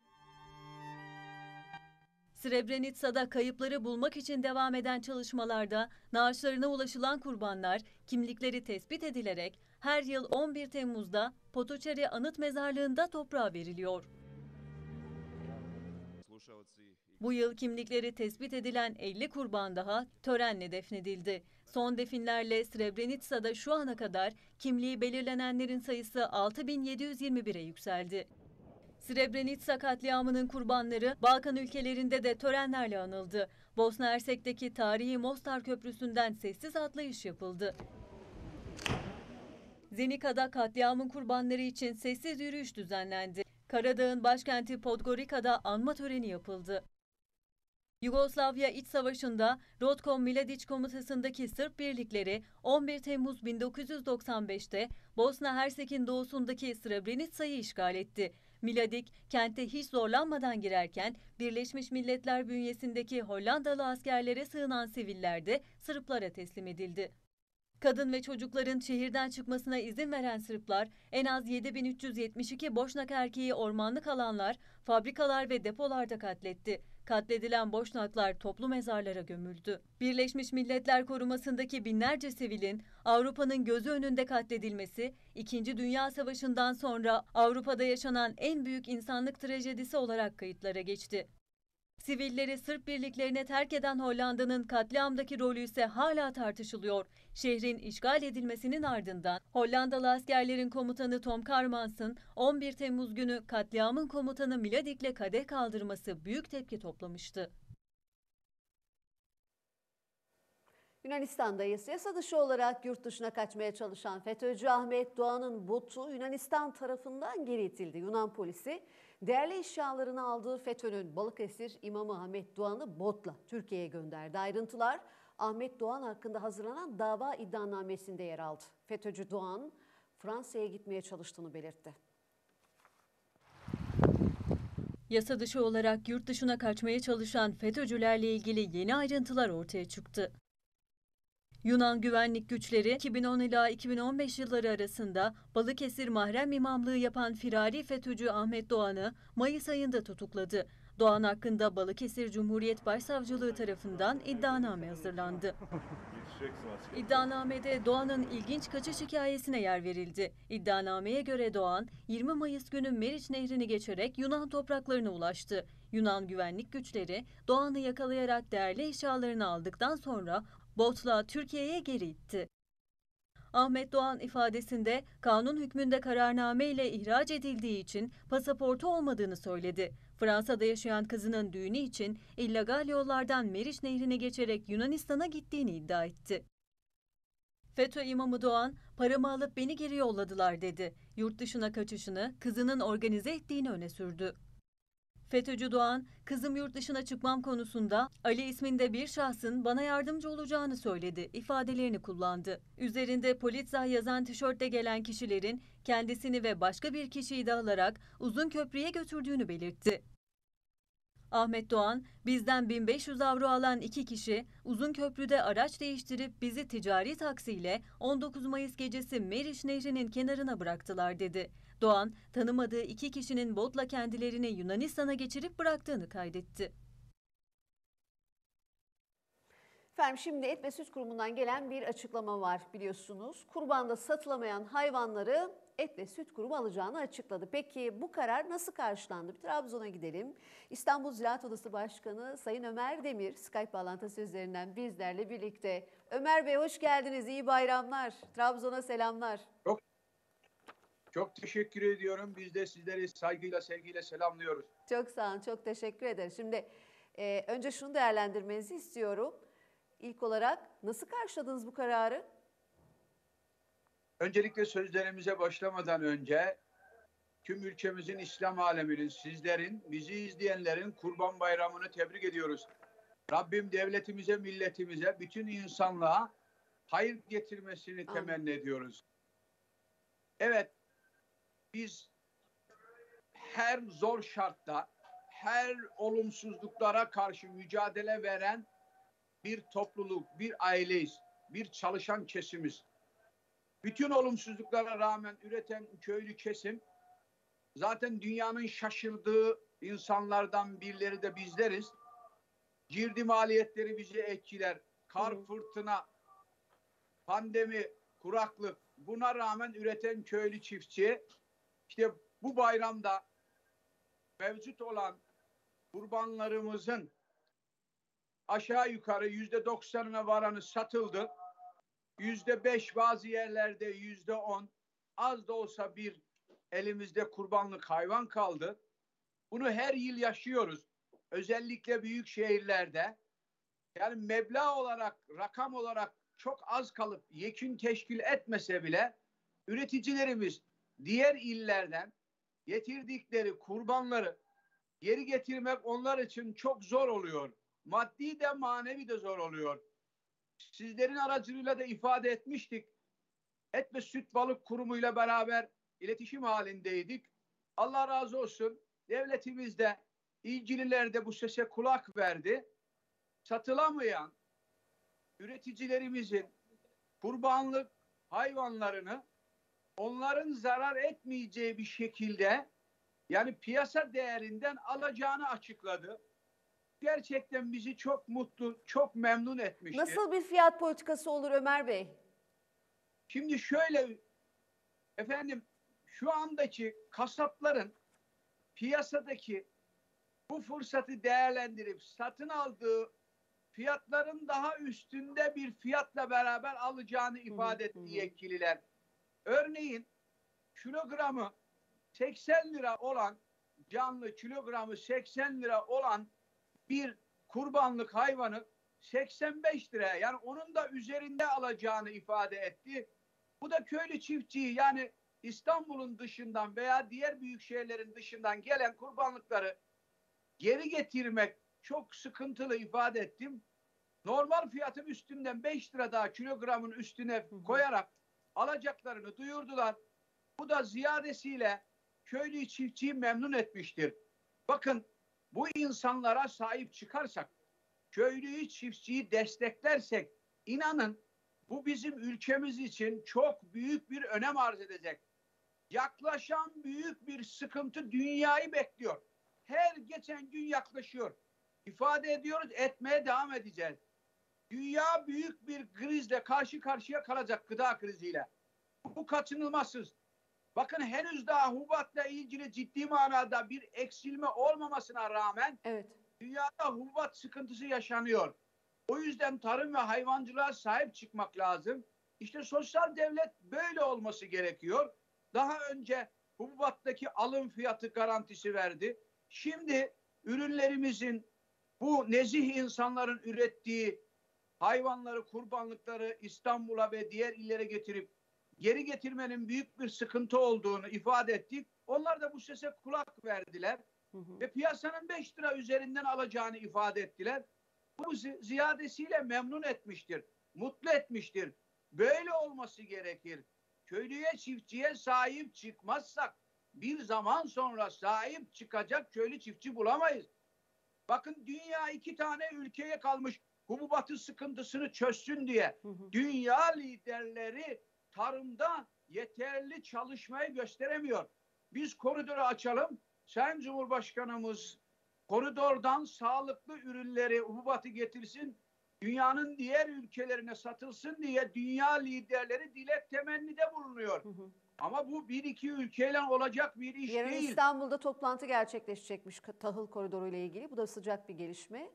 Srebrenica'da kayıpları bulmak için devam eden çalışmalarda naaşlarına ulaşılan kurbanlar kimlikleri tespit edilerek her yıl 11 Temmuz'da Potočari Anıt Mezarlığı'nda toprağa veriliyor. Bu yıl kimlikleri tespit edilen 50 kurban daha törenle defnedildi. Son definlerle Srebrenica'da şu ana kadar kimliği belirlenenlerin sayısı 6.721'e yükseldi. Srebrenica katliamının kurbanları Balkan ülkelerinde de törenlerle anıldı. Bosna Hersek'teki tarihi Mostar Köprüsü'nden sessiz atlayış yapıldı. Zenica'da katliamın kurbanları için sessiz yürüyüş düzenlendi. Karadağ'ın başkenti Podgorica'da anma töreni yapıldı. Yugoslavya İç Savaşı'nda Rotko Mladic komutasındaki Sırp birlikleri 11 Temmuz 1995'te Bosna Hersek'in doğusundaki Srebrenica'yı işgal etti. Mladic kente hiç zorlanmadan girerken Birleşmiş Milletler bünyesindeki Hollandalı askerlere sığınan siviller de Sırplara teslim edildi. Kadın ve çocukların şehirden çıkmasına izin veren Sırplar en az 7372 Boşnak erkeği ormanlık alanlar, fabrikalar ve depolarda katletti. Katledilen Boşnaklar toplu mezarlara gömüldü. Birleşmiş Milletler korumasındaki binlerce sivilin Avrupa'nın gözü önünde katledilmesi, 2. Dünya Savaşı'ndan sonra Avrupa'da yaşanan en büyük insanlık trajedisi olarak kayıtlara geçti. Sivilleri Sırp birliklerine terk eden Hollanda'nın katliamdaki rolü ise hala tartışılıyor. Şehrin işgal edilmesinin ardından Hollandalı askerlerin komutanı Tom Karmans'ın 11 Temmuz günü katliamın komutanı Mladic'le kadeh kaldırması büyük tepki toplamıştı. Yunanistan'dayız. Yasa dışı olarak yurt dışına kaçmaya çalışan FETÖ'cü Ahmet Doğan'ın botu Yunanistan tarafından geri itildi. Yunan polisi değerli eşyalarını aldığı FETÖ'nün Balıkesir imamı Ahmet Doğan'ı botla Türkiye'ye gönderdi. Ayrıntılar Ahmet Doğan hakkında hazırlanan dava iddianamesinde yer aldı. FETÖ'cü Doğan Fransa'ya gitmeye çalıştığını belirtti. Yasa dışı olarak yurt dışına kaçmaya çalışan FETÖ'cülerle ilgili yeni ayrıntılar ortaya çıktı. Yunan güvenlik güçleri 2010 ila 2015 yılları arasında Balıkesir mahrem imamlığı yapan firari FETÖ'cü Ahmet Doğan'ı Mayıs ayında tutukladı. Doğan hakkında Balıkesir Cumhuriyet Başsavcılığı tarafından iddianame hazırlandı. İddianamede Doğan'ın ilginç kaçış hikayesine yer verildi. İddianameye göre Doğan 20 Mayıs günü Meriç Nehri'ni geçerek Yunan topraklarına ulaştı. Yunan güvenlik güçleri Doğan'ı yakalayarak değerli eşyalarını aldıktan sonra botla Türkiye'ye geri itti. Ahmet Doğan ifadesinde kanun hükmünde kararname ile ihraç edildiği için pasaportu olmadığını söyledi. Fransa'da yaşayan kızının düğünü için illegal yollardan Meriç Nehri'ne geçerek Yunanistan'a gittiğini iddia etti. FETÖ imamı Doğan, paramı alıp beni geri yolladılar dedi. Yurt dışına kaçışını kızının organize ettiğini öne sürdü. FETÖ'cü Doğan, kızım yurt dışına çıkmam konusunda Ali isminde bir şahsın bana yardımcı olacağını söyledi ifadelerini kullandı. Üzerinde Politsa yazan tişörtle gelen kişilerin kendisini ve başka bir kişiyi de alarak Uzunköprü'ye götürdüğünü belirtti. Ahmet Doğan, bizden 1500 avro alan 2 kişi Uzunköprü'de araç değiştirip bizi ticari taksiyle 19 Mayıs gecesi Meriç Nehri'nin kenarına bıraktılar dedi. Doğan, tanımadığı 2 kişinin botla kendilerini Yunanistan'a geçirip bıraktığını kaydetti. Efendim şimdi Et ve Süt Kurumu'ndan gelen bir açıklama var biliyorsunuz. Kurbanda satılamayan hayvanları Et ve Süt Kurumu alacağını açıkladı. Peki bu karar nasıl karşılandı? Bir Trabzon'a gidelim. İstanbul Ziraat Odası Başkanı Sayın Ömer Demir Skype bağlantısı üzerinden bizlerle birlikte. Ömer Bey hoş geldiniz. İyi bayramlar. Trabzon'a selamlar. Çok teşekkür ediyorum. Biz de sizleri saygıyla, sevgiyle selamlıyoruz. Çok sağ olun. Çok teşekkür ederim. Şimdi önce şunu değerlendirmenizi istiyorum. İlk olarak nasıl karşıladınız bu kararı? Öncelikle sözlerimize başlamadan önce tüm ülkemizin, İslam aleminin, sizlerin, bizi izleyenlerin Kurban Bayramı'nı tebrik ediyoruz. Rabbim devletimize, milletimize, bütün insanlığa hayır getirmesini temenni ediyoruz. Evet, biz her zor şartta, her olumsuzluklara karşı mücadele veren bir topluluk, bir aileyiz, bir çalışan kesimiz. Bütün olumsuzluklara rağmen üreten köylü kesim, zaten dünyanın şaşırdığı insanlardan birileri de bizleriz. Girdi maliyetleri bizi etkiler, kar, fırtına, pandemi, kuraklık, buna rağmen üreten köylü çiftçi, işte bu bayramda mevcut olan kurbanlarımızın aşağı yukarı %90'ına varanı satıldı. %5 bazı yerlerde %10 az da olsa bir elimizde kurbanlık hayvan kaldı. Bunu her yıl yaşıyoruz. Özellikle büyük şehirlerde. Yani meblağ olarak, rakam olarak çok az kalıp yekün teşkil etmese bile üreticilerimiz diğer illerden getirdikleri kurbanları geri getirmek onlar için çok zor oluyor. Maddi de manevi de zor oluyor. Sizlerin aracılığıyla da ifade etmiştik. Et ve Süt Balık Kurumu ile beraber iletişim halindeydik. Allah razı olsun. Devletimiz de, ilgililer de bu sese kulak verdi. Satılamayan üreticilerimizin kurbanlık hayvanlarını onların zarar etmeyeceği bir şekilde, yani piyasa değerinden alacağını açıkladı. Gerçekten bizi çok mutlu, çok memnun etmiştir. Nasıl bir fiyat politikası olur Ömer Bey? Şimdi şöyle efendim, şu andaki kasapların piyasadaki bu fırsatı değerlendirip satın aldığı fiyatların daha üstünde bir fiyatla beraber alacağını ifade etti yetkililer. Örneğin kilogramı 80 lira olan, canlı kilogramı 80 lira olan bir kurbanlık hayvanı 85 liraya, yani onun da üzerinde alacağını ifade etti. Bu da köylü çiftçiyi, yani İstanbul'un dışından veya diğer büyük şehirlerin dışından gelen kurbanlıkları geri getirmek çok sıkıntılı ifade ettim. Normal fiyatın üstünden 5 lira daha kilogramın üstüne koyarak alacaklarını duyurdular. Bu da ziyadesiyle köylü çiftçiyi memnun etmiştir. Bakın, bu insanlara sahip çıkarsak, köylüyü çiftçiyi desteklersek, inanın bu bizim ülkemiz için çok büyük bir önem arz edecek. Yaklaşan büyük bir sıkıntı dünyayı bekliyor. Her geçen gün yaklaşıyor. İfade ediyoruz, etmeye devam edeceğiz. Dünya büyük bir krizle karşı karşıya kalacak, gıda kriziyle. Bu kaçınılmazsız. Bakın, henüz daha hububatla ilgili ciddi manada bir eksilme olmamasına rağmen dünyada hububat sıkıntısı yaşanıyor. O yüzden tarım ve hayvancılığa sahip çıkmak lazım. İşte sosyal devlet böyle olması gerekiyor. Daha önce hububattaki alım fiyatı garantisi verdi. Şimdi ürünlerimizin, bu nezih insanların ürettiği hayvanları, kurbanlıkları İstanbul'a ve diğer illere getirip geri getirmenin büyük bir sıkıntı olduğunu ifade ettik. Onlar da bu sese kulak verdiler. Ve piyasanın 5 lira üzerinden alacağını ifade ettiler. Bu ziyadesiyle memnun etmiştir, mutlu etmiştir. Böyle olması gerekir. Köylüye, çiftçiye sahip çıkmazsak bir zaman sonra sahip çıkacak köylü çiftçi bulamayız. Bakın, dünya 2 tane ülkeye kalmış hububatı sıkıntısını çözsün diye. Dünya liderleri tarımda yeterli çalışmayı gösteremiyor. Biz koridoru açalım. Sayın Cumhurbaşkanımız koridordan sağlıklı ürünleri, hububatı getirsin, dünyanın diğer ülkelerine satılsın diye dünya liderleri dilek temennide bulunuyor. Ama bu bir iki ülkeyle olacak bir iş Yarın değil. İstanbul'da toplantı gerçekleşecekmiş tahıl koridoru ile ilgili. Bu da sıcak bir gelişme.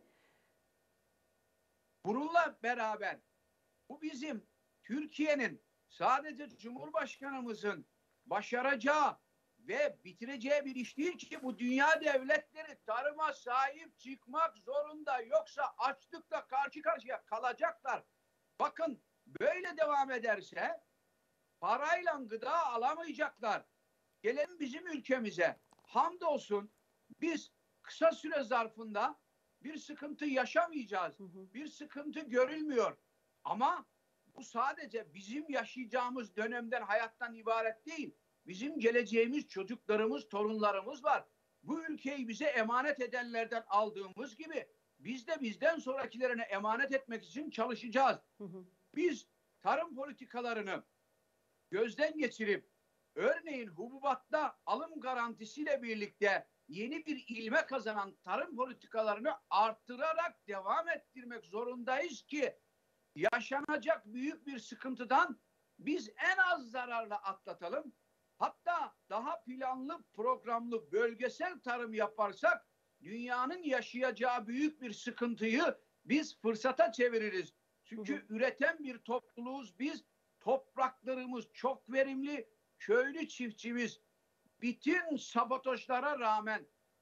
Bununla beraber bu bizim Türkiye'nin sadece Cumhurbaşkanımızın başaracağı ve bitireceği bir iş değil ki, bu dünya devletleri tarıma sahip çıkmak zorunda, yoksa açlıkla karşı karşıya kalacaklar. Bakın, böyle devam ederse parayla gıda alamayacaklar. Gelelim bizim ülkemize. Hamdolsun biz kısa süre zarfında bir sıkıntı yaşamayacağız. Bir sıkıntı görülmüyor. Ama bu sadece bizim yaşayacağımız dönemden, hayattan ibaret değil. Bizim geleceğimiz, çocuklarımız, torunlarımız var. Bu ülkeyi bize emanet edenlerden aldığımız gibi biz de bizden sonrakilerine emanet etmek için çalışacağız. Biz tarım politikalarını gözden geçirip, örneğin hububatta alım garantisiyle birlikte yeni bir ilme kazanan tarım politikalarını arttırarak devam ettirmek zorundayız ki yaşanacak büyük bir sıkıntıdan biz en az zararla atlatalım. Hatta daha planlı, programlı, bölgesel tarım yaparsak dünyanın yaşayacağı büyük bir sıkıntıyı biz fırsata çeviririz. Çünkü üreten bir topluluğuz biz. Topraklarımız çok verimli, köylü çiftçimiz bütün sabotajlara rağmen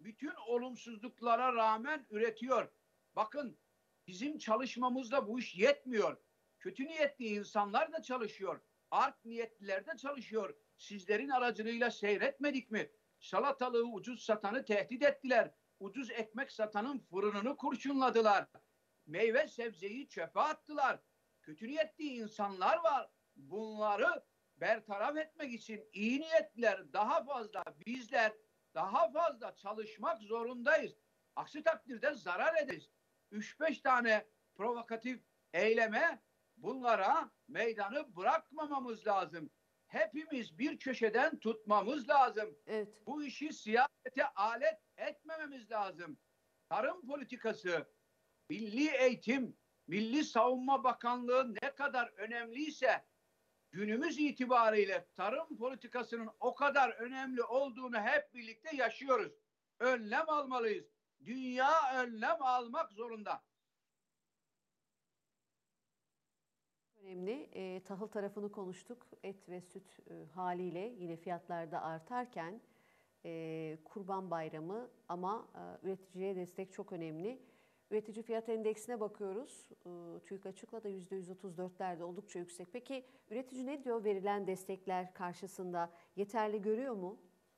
bütün olumsuzluklara rağmen üretiyor. Bakın bizim çalışmamızda bu iş yetmiyor. Kötü niyetli insanlar da çalışıyor. Art niyetliler de çalışıyor. Sizlerin aracılığıyla seyretmedik mi? Salatalığı ucuz satanı tehdit ettiler. Ucuz ekmek satanın fırınını kurşunladılar. Meyve sebzeyi çöpe attılar. Kötü niyetli insanlar var. Bunları bertaraf etmek için iyi niyetliler daha fazla, bizler daha fazla çalışmak zorundayız. Aksi takdirde zarar ederiz. 3-5 tane provokatif eyleme, bunlara meydanı bırakmamamız lazım. Hepimiz bir köşeden tutmamız lazım. Evet. Bu işi siyasete alet etmememiz lazım. Tarım politikası, milli eğitim, Milli Savunma Bakanlığı ne kadar önemliyse günümüz itibariyle tarım politikasının o kadar önemli olduğunu hep birlikte yaşıyoruz. Önlem almalıyız. Dünya önlem almak zorunda. Önemli. Tahıl tarafını konuştuk. Et ve süt haliyle yine fiyatlarda artarken Kurban Bayramı ama üreticiye destek çok önemli. Üretici fiyat endeksine bakıyoruz. TÜİK açıkla da %134'lerde oldukça yüksek. Peki üretici ne diyor verilen destekler karşısında? Yeterli görüyor mu?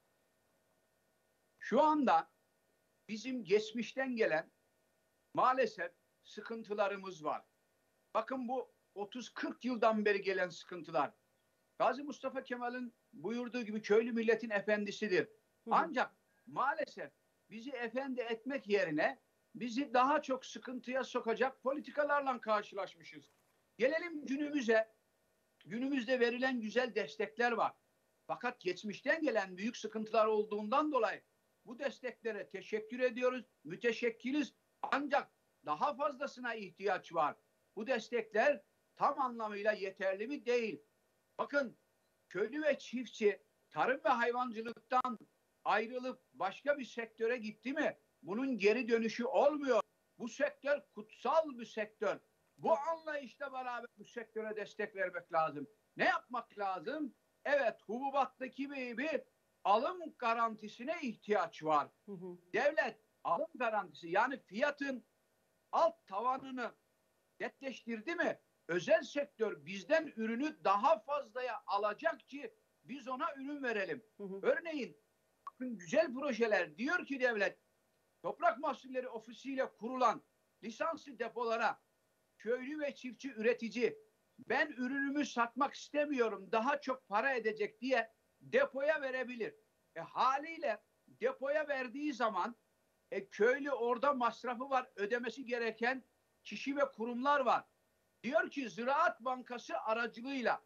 Şu anda bizim geçmişten gelen maalesef sıkıntılarımız var. Bakın bu 30-40 yıldan beri gelen sıkıntılar. Gazi Mustafa Kemal'in buyurduğu gibi köylü milletin efendisidir. Ancak maalesef bizi efendi etmek yerine bizi daha çok sıkıntıya sokacak politikalarla karşılaşmışız. Gelelim günümüze. Günümüzde verilen güzel destekler var. Fakat geçmişten gelen büyük sıkıntılar olduğundan dolayı bu desteklere teşekkür ediyoruz, müteşekkiriz. Ancak daha fazlasına ihtiyaç var. Bu destekler tam anlamıyla yeterli mi? Değil. Bakın köylü ve çiftçi tarım ve hayvancılıktan ayrılıp başka bir sektöre gitti mi? Bunun geri dönüşü olmuyor. Bu sektör kutsal bir sektör. Bu anlayışla beraber bu sektöre destek vermek lazım. Ne yapmak lazım? Evet, hububattaki gibi alım garantisine ihtiyaç var. Devlet alım garantisi, yani fiyatın alt tavanını netleştirdi mi? Özel sektör bizden ürünü daha fazlaya alacak ki biz ona ürün verelim. Örneğin bakın güzel projeler, diyor ki devlet, Toprak Mahsulleri Ofisi ile kurulan lisanslı depolara köylü ve çiftçi üretici ben ürünümü satmak istemiyorum, daha çok para edecek diye depoya verebilir. Haliyle depoya verdiği zaman köylü orada masrafı var, ödemesi gereken kişi ve kurumlar var. Diyor ki Ziraat Bankası aracılığıyla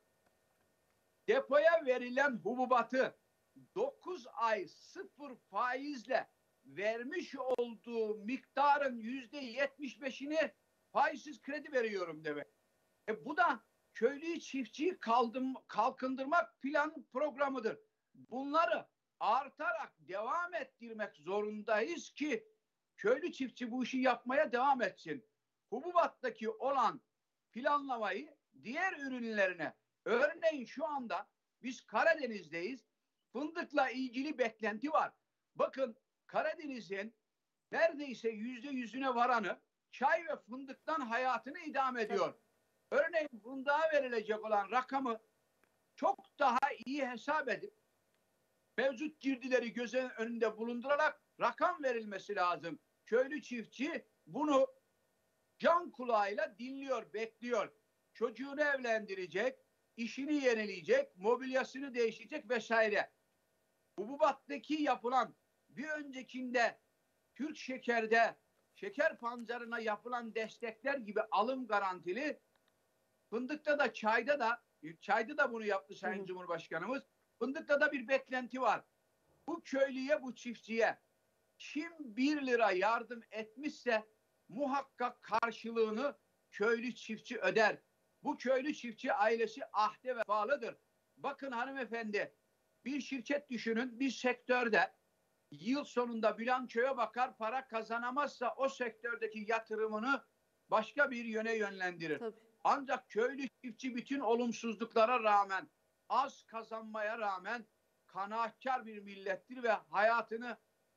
depoya verilen hububatı 9 ay 0 faizle vermiş olduğu miktarın %75'ini faizsiz kredi veriyorum demek. Bu da köylü çiftçiyi kalkındırmak plan programıdır. Bunları artarak devam ettirmek zorundayız ki köylü çiftçi bu işi yapmaya devam etsin. Hububattaki olan planlamayı diğer ürünlerine, örneğin şu anda biz Karadeniz'deyiz. Fındıkla ilgili beklenti var. Bakın Karadeniz'in neredeyse %100'üne varanı çay ve fındıktan hayatını idame ediyor. Örneğin fındığa verilecek olan rakamı çok daha iyi hesap edip mevcut girdileri göz önünde bulundurarak rakam verilmesi lazım. Köylü çiftçi bunu can kulağıyla dinliyor, bekliyor. Çocuğunu evlendirecek, işini yenileyecek, mobilyasını değiştirecek vesaire. Hububattaki yapılan bir öncekinde Türk Şeker'de şeker pancarına yapılan destekler gibi alım garantili, fındıkta da çayda da bunu yaptı Sayın Cumhurbaşkanımız. Fındıkta da bir beklenti var. Bu köylüye, bu çiftçiye kim 1 lira yardım etmişse muhakkak karşılığını köylü çiftçi öder. Bu köylü çiftçi ailesi ahde vefalıdır. Bakın hanımefendi, bir şirket düşünün, bir sektörde yıl sonunda bilançoya bakar, para kazanamazsa o sektördeki yatırımını başka bir yöne yönlendirir. Tabii. Ancak köylü çiftçi bütün olumsuzluklara rağmen, az kazanmaya rağmen kanaatkar bir millettir ve hayatını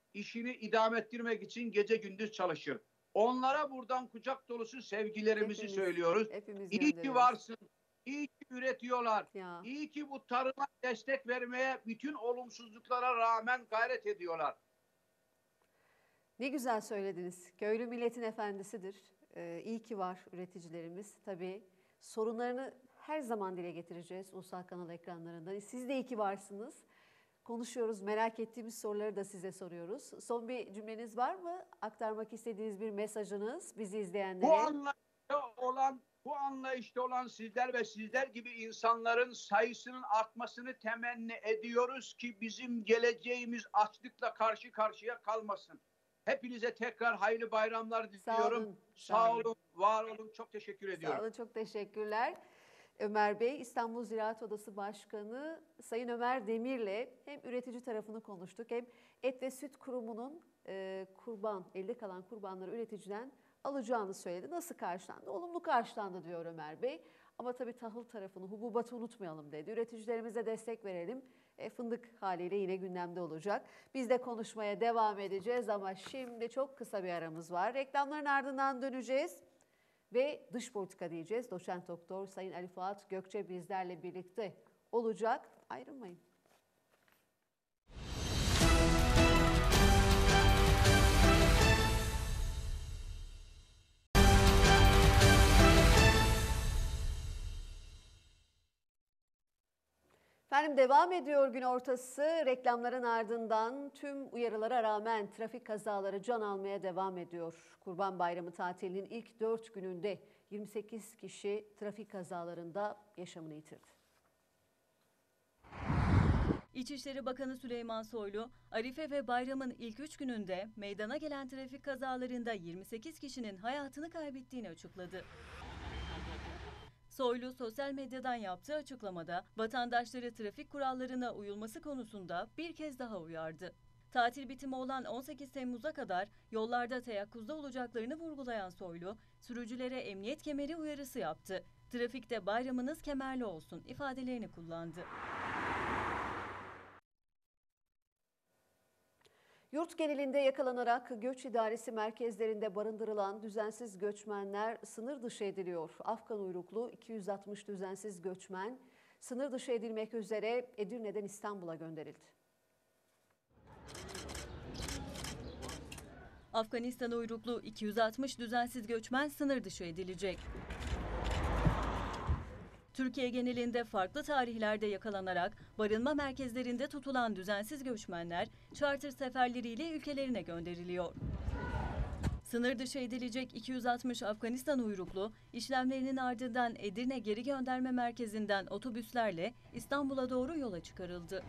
işini idame ettirmek için gece gündüz çalışır. Onlara buradan kucak dolusu sevgilerimizi söylüyoruz. Hepimiz İyi ki gönderiyoruz. varsın. İyi ki üretiyorlar. Ya. İyi ki bu tarıma destek vermeye bütün olumsuzluklara rağmen gayret ediyorlar. Ne güzel söylediniz. Köylü milletin efendisidir. İyi ki var üreticilerimiz. Tabii sorunlarını her zaman dile getireceğiz Ulusal Kanal ekranlarında. Siz de iyi ki varsınız. Konuşuyoruz, merak ettiğimiz soruları da size soruyoruz. Son bir cümleniz var mı? Aktarmak istediğiniz bir mesajınız bizi izleyenlere. Bu anlayışta olan sizler ve sizler gibi insanların sayısının artmasını temenni ediyoruz ki bizim geleceğimiz açlıkla karşı karşıya kalmasın. Hepinize tekrar hayırlı bayramlar diliyorum. Sağ olun, var olun. Çok teşekkür ediyorum. Sağ olun, çok teşekkürler. Ömer Bey, İstanbul Ziraat Odası Başkanı Sayın Ömer Demir'le hem üretici tarafını konuştuk hem Et ve Süt Kurumu'nun elde kalan kurbanları üreticiden alacağını söyledi. Nasıl karşılandı? Olumlu karşılandı diyor Ömer Bey. Ama tabii tahıl tarafını, hububatı unutmayalım dedi. Üreticilerimize destek verelim. Fındık haliyle yine gündemde olacak. Biz de konuşmaya devam edeceğiz ama şimdi çok kısa bir aramız var. Reklamların ardından döneceğiz ve dış politika diyeceğiz. Doçent Doktor Sayın Ali Fuat Gökçe bizlerle birlikte olacak. Ayrılmayın. Efendim devam ediyor gün ortası. Reklamların ardından tüm uyarılara rağmen trafik kazaları can almaya devam ediyor. Kurban Bayramı tatilinin ilk 4 gününde 28 kişi trafik kazalarında yaşamını yitirdi. İçişleri Bakanı Süleyman Soylu, Arife ve bayramın ilk 3 gününde meydana gelen trafik kazalarında 28 kişinin hayatını kaybettiğini açıkladı. Soylu sosyal medyadan yaptığı açıklamada vatandaşları trafik kurallarına uyulması konusunda bir kez daha uyardı. Tatil bitimi olan 18 Temmuz'a kadar yollarda teyakkuzda olacaklarını vurgulayan Soylu, sürücülere emniyet kemeri uyarısı yaptı. Trafikte bayramınız kemerli olsun ifadelerini kullandı. Yurt genelinde yakalanarak göç idaresi merkezlerinde barındırılan düzensiz göçmenler sınır dışı ediliyor. Afgan uyruklu 260 düzensiz göçmen sınır dışı edilmek üzere Edirne'den İstanbul'a gönderildi. Afganistan uyruklu 260 düzensiz göçmen sınır dışı edilecek. Türkiye genelinde farklı tarihlerde yakalanarak barınma merkezlerinde tutulan düzensiz göçmenler charter seferleriyle ülkelerine gönderiliyor. Sınır dışı edilecek 260 Afganistan uyruklu işlemlerinin ardından Edirne Geri Gönderme Merkezi'nden otobüslerle İstanbul'a doğru yola çıkarıldı.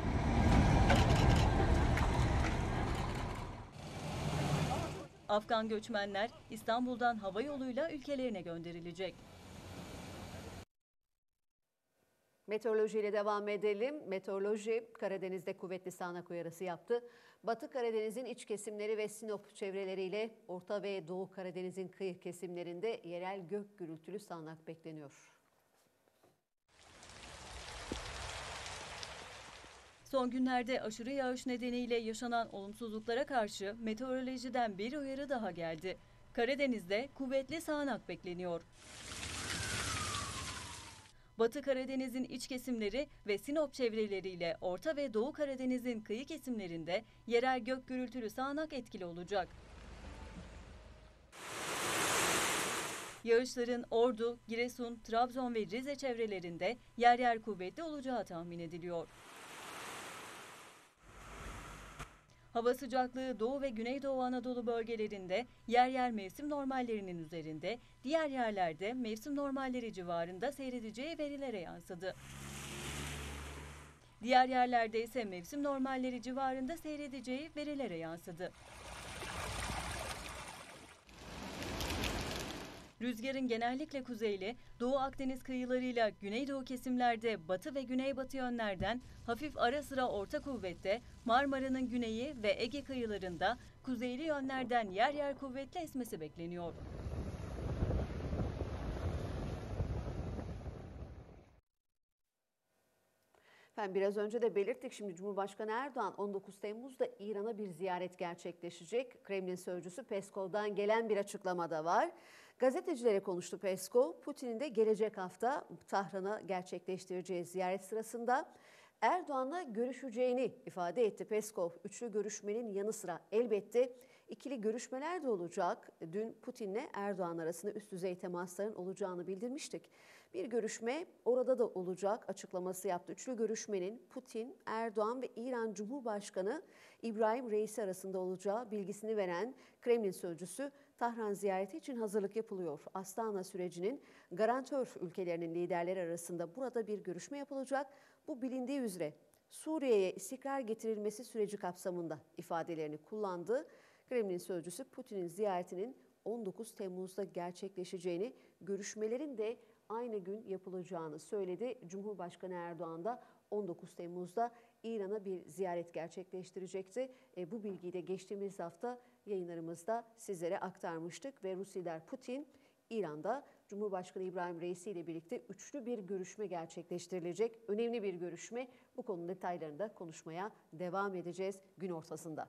Afgan göçmenler İstanbul'dan hava yoluyla ülkelerine gönderilecek. Meteorolojiyle devam edelim. Meteoroloji Karadeniz'de kuvvetli sağanak uyarısı yaptı. Batı Karadeniz'in iç kesimleri ve Sinop çevreleriyle Orta ve Doğu Karadeniz'in kıyı kesimlerinde yerel gök gürültülü sağanak bekleniyor. Son günlerde aşırı yağış nedeniyle yaşanan olumsuzluklara karşı meteorolojiden bir uyarı daha geldi. Karadeniz'de kuvvetli sağanak bekleniyor. Batı Karadeniz'in iç kesimleri ve Sinop çevreleriyle Orta ve Doğu Karadeniz'in kıyı kesimlerinde yerel gök gürültülü sağanak etkili olacak. Yağışların Ordu, Giresun, Trabzon ve Rize çevrelerinde yer yer kuvvetli olacağı tahmin ediliyor. Hava sıcaklığı Doğu ve Güneydoğu Anadolu bölgelerinde yer yer mevsim normallerinin üzerinde, diğer yerlerde mevsim normalleri civarında seyredeceği verilere yansıdı. Diğer yerlerde ise mevsim normalleri civarında seyredeceği verilere yansıdı. Rüzgarın genellikle kuzeyli, Doğu Akdeniz kıyılarıyla Güneydoğu kesimlerde batı ve güneybatı yönlerden hafif ara sıra orta kuvvette, Marmara'nın güneyi ve Ege kıyılarında kuzeyli yönlerden yer yer kuvvetli esmesi bekleniyor. Efendim Biraz önce de belirttik, şimdi Cumhurbaşkanı Erdoğan 19 Temmuz'da İran'a bir ziyaret gerçekleşecek. Kremlin sözcüsü Peskov'dan gelen bir açıklama da var. Gazetecilere konuştu Peskov. Putin'in de gelecek hafta Tahran'a gerçekleştireceği ziyaret sırasında Erdoğan'la görüşeceğini ifade etti Peskov. Üçlü görüşmenin yanı sıra elbette ikili görüşmeler de olacak. Dün Putin'le Erdoğan arasında üst düzey temasların olacağını bildirmiştik. Bir görüşme orada da olacak açıklaması yaptı. Üçlü görüşmenin Putin, Erdoğan ve İran Cumhurbaşkanı İbrahim Reisi arasında olacağı bilgisini veren Kremlin sözcüsü, Tahran ziyareti için hazırlık yapılıyor. Astana sürecinin garantör ülkelerinin liderleri arasında burada bir görüşme yapılacak. Bu bilindiği üzere Suriye'ye istikrar getirilmesi süreci kapsamında ifadelerini kullandı. Kremlin sözcüsü Putin'in ziyaretinin 19 Temmuz'da gerçekleşeceğini, görüşmelerin de aynı gün yapılacağını söyledi. Cumhurbaşkanı Erdoğan da 19 Temmuz'da İran'a bir ziyaret gerçekleştirecekti. Bu bilgiyi de geçtiğimiz hafta yayınlarımızda sizlere aktarmıştık ve Rus lider Putin, İran'da Cumhurbaşkanı İbrahim Reisi ile birlikte üçlü bir görüşme gerçekleştirilecek. Önemli bir görüşme. Bu konunun detaylarını da konuşmaya devam edeceğiz gün ortasında.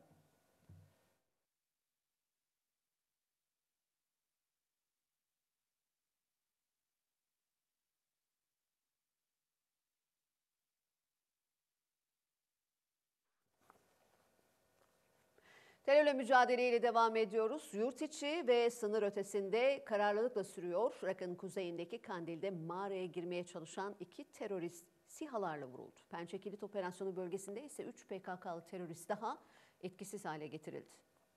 Terörle mücadeleyle devam ediyoruz. Yurt içi ve sınır ötesinde kararlılıkla sürüyor. Irak'ın kuzeyindeki Kandil'de mağaraya girmeye çalışan 2 terörist SİHA'larla vuruldu. Pençe Kilit Operasyonu bölgesinde ise 3 PKK'lı terörist daha etkisiz hale getirildi.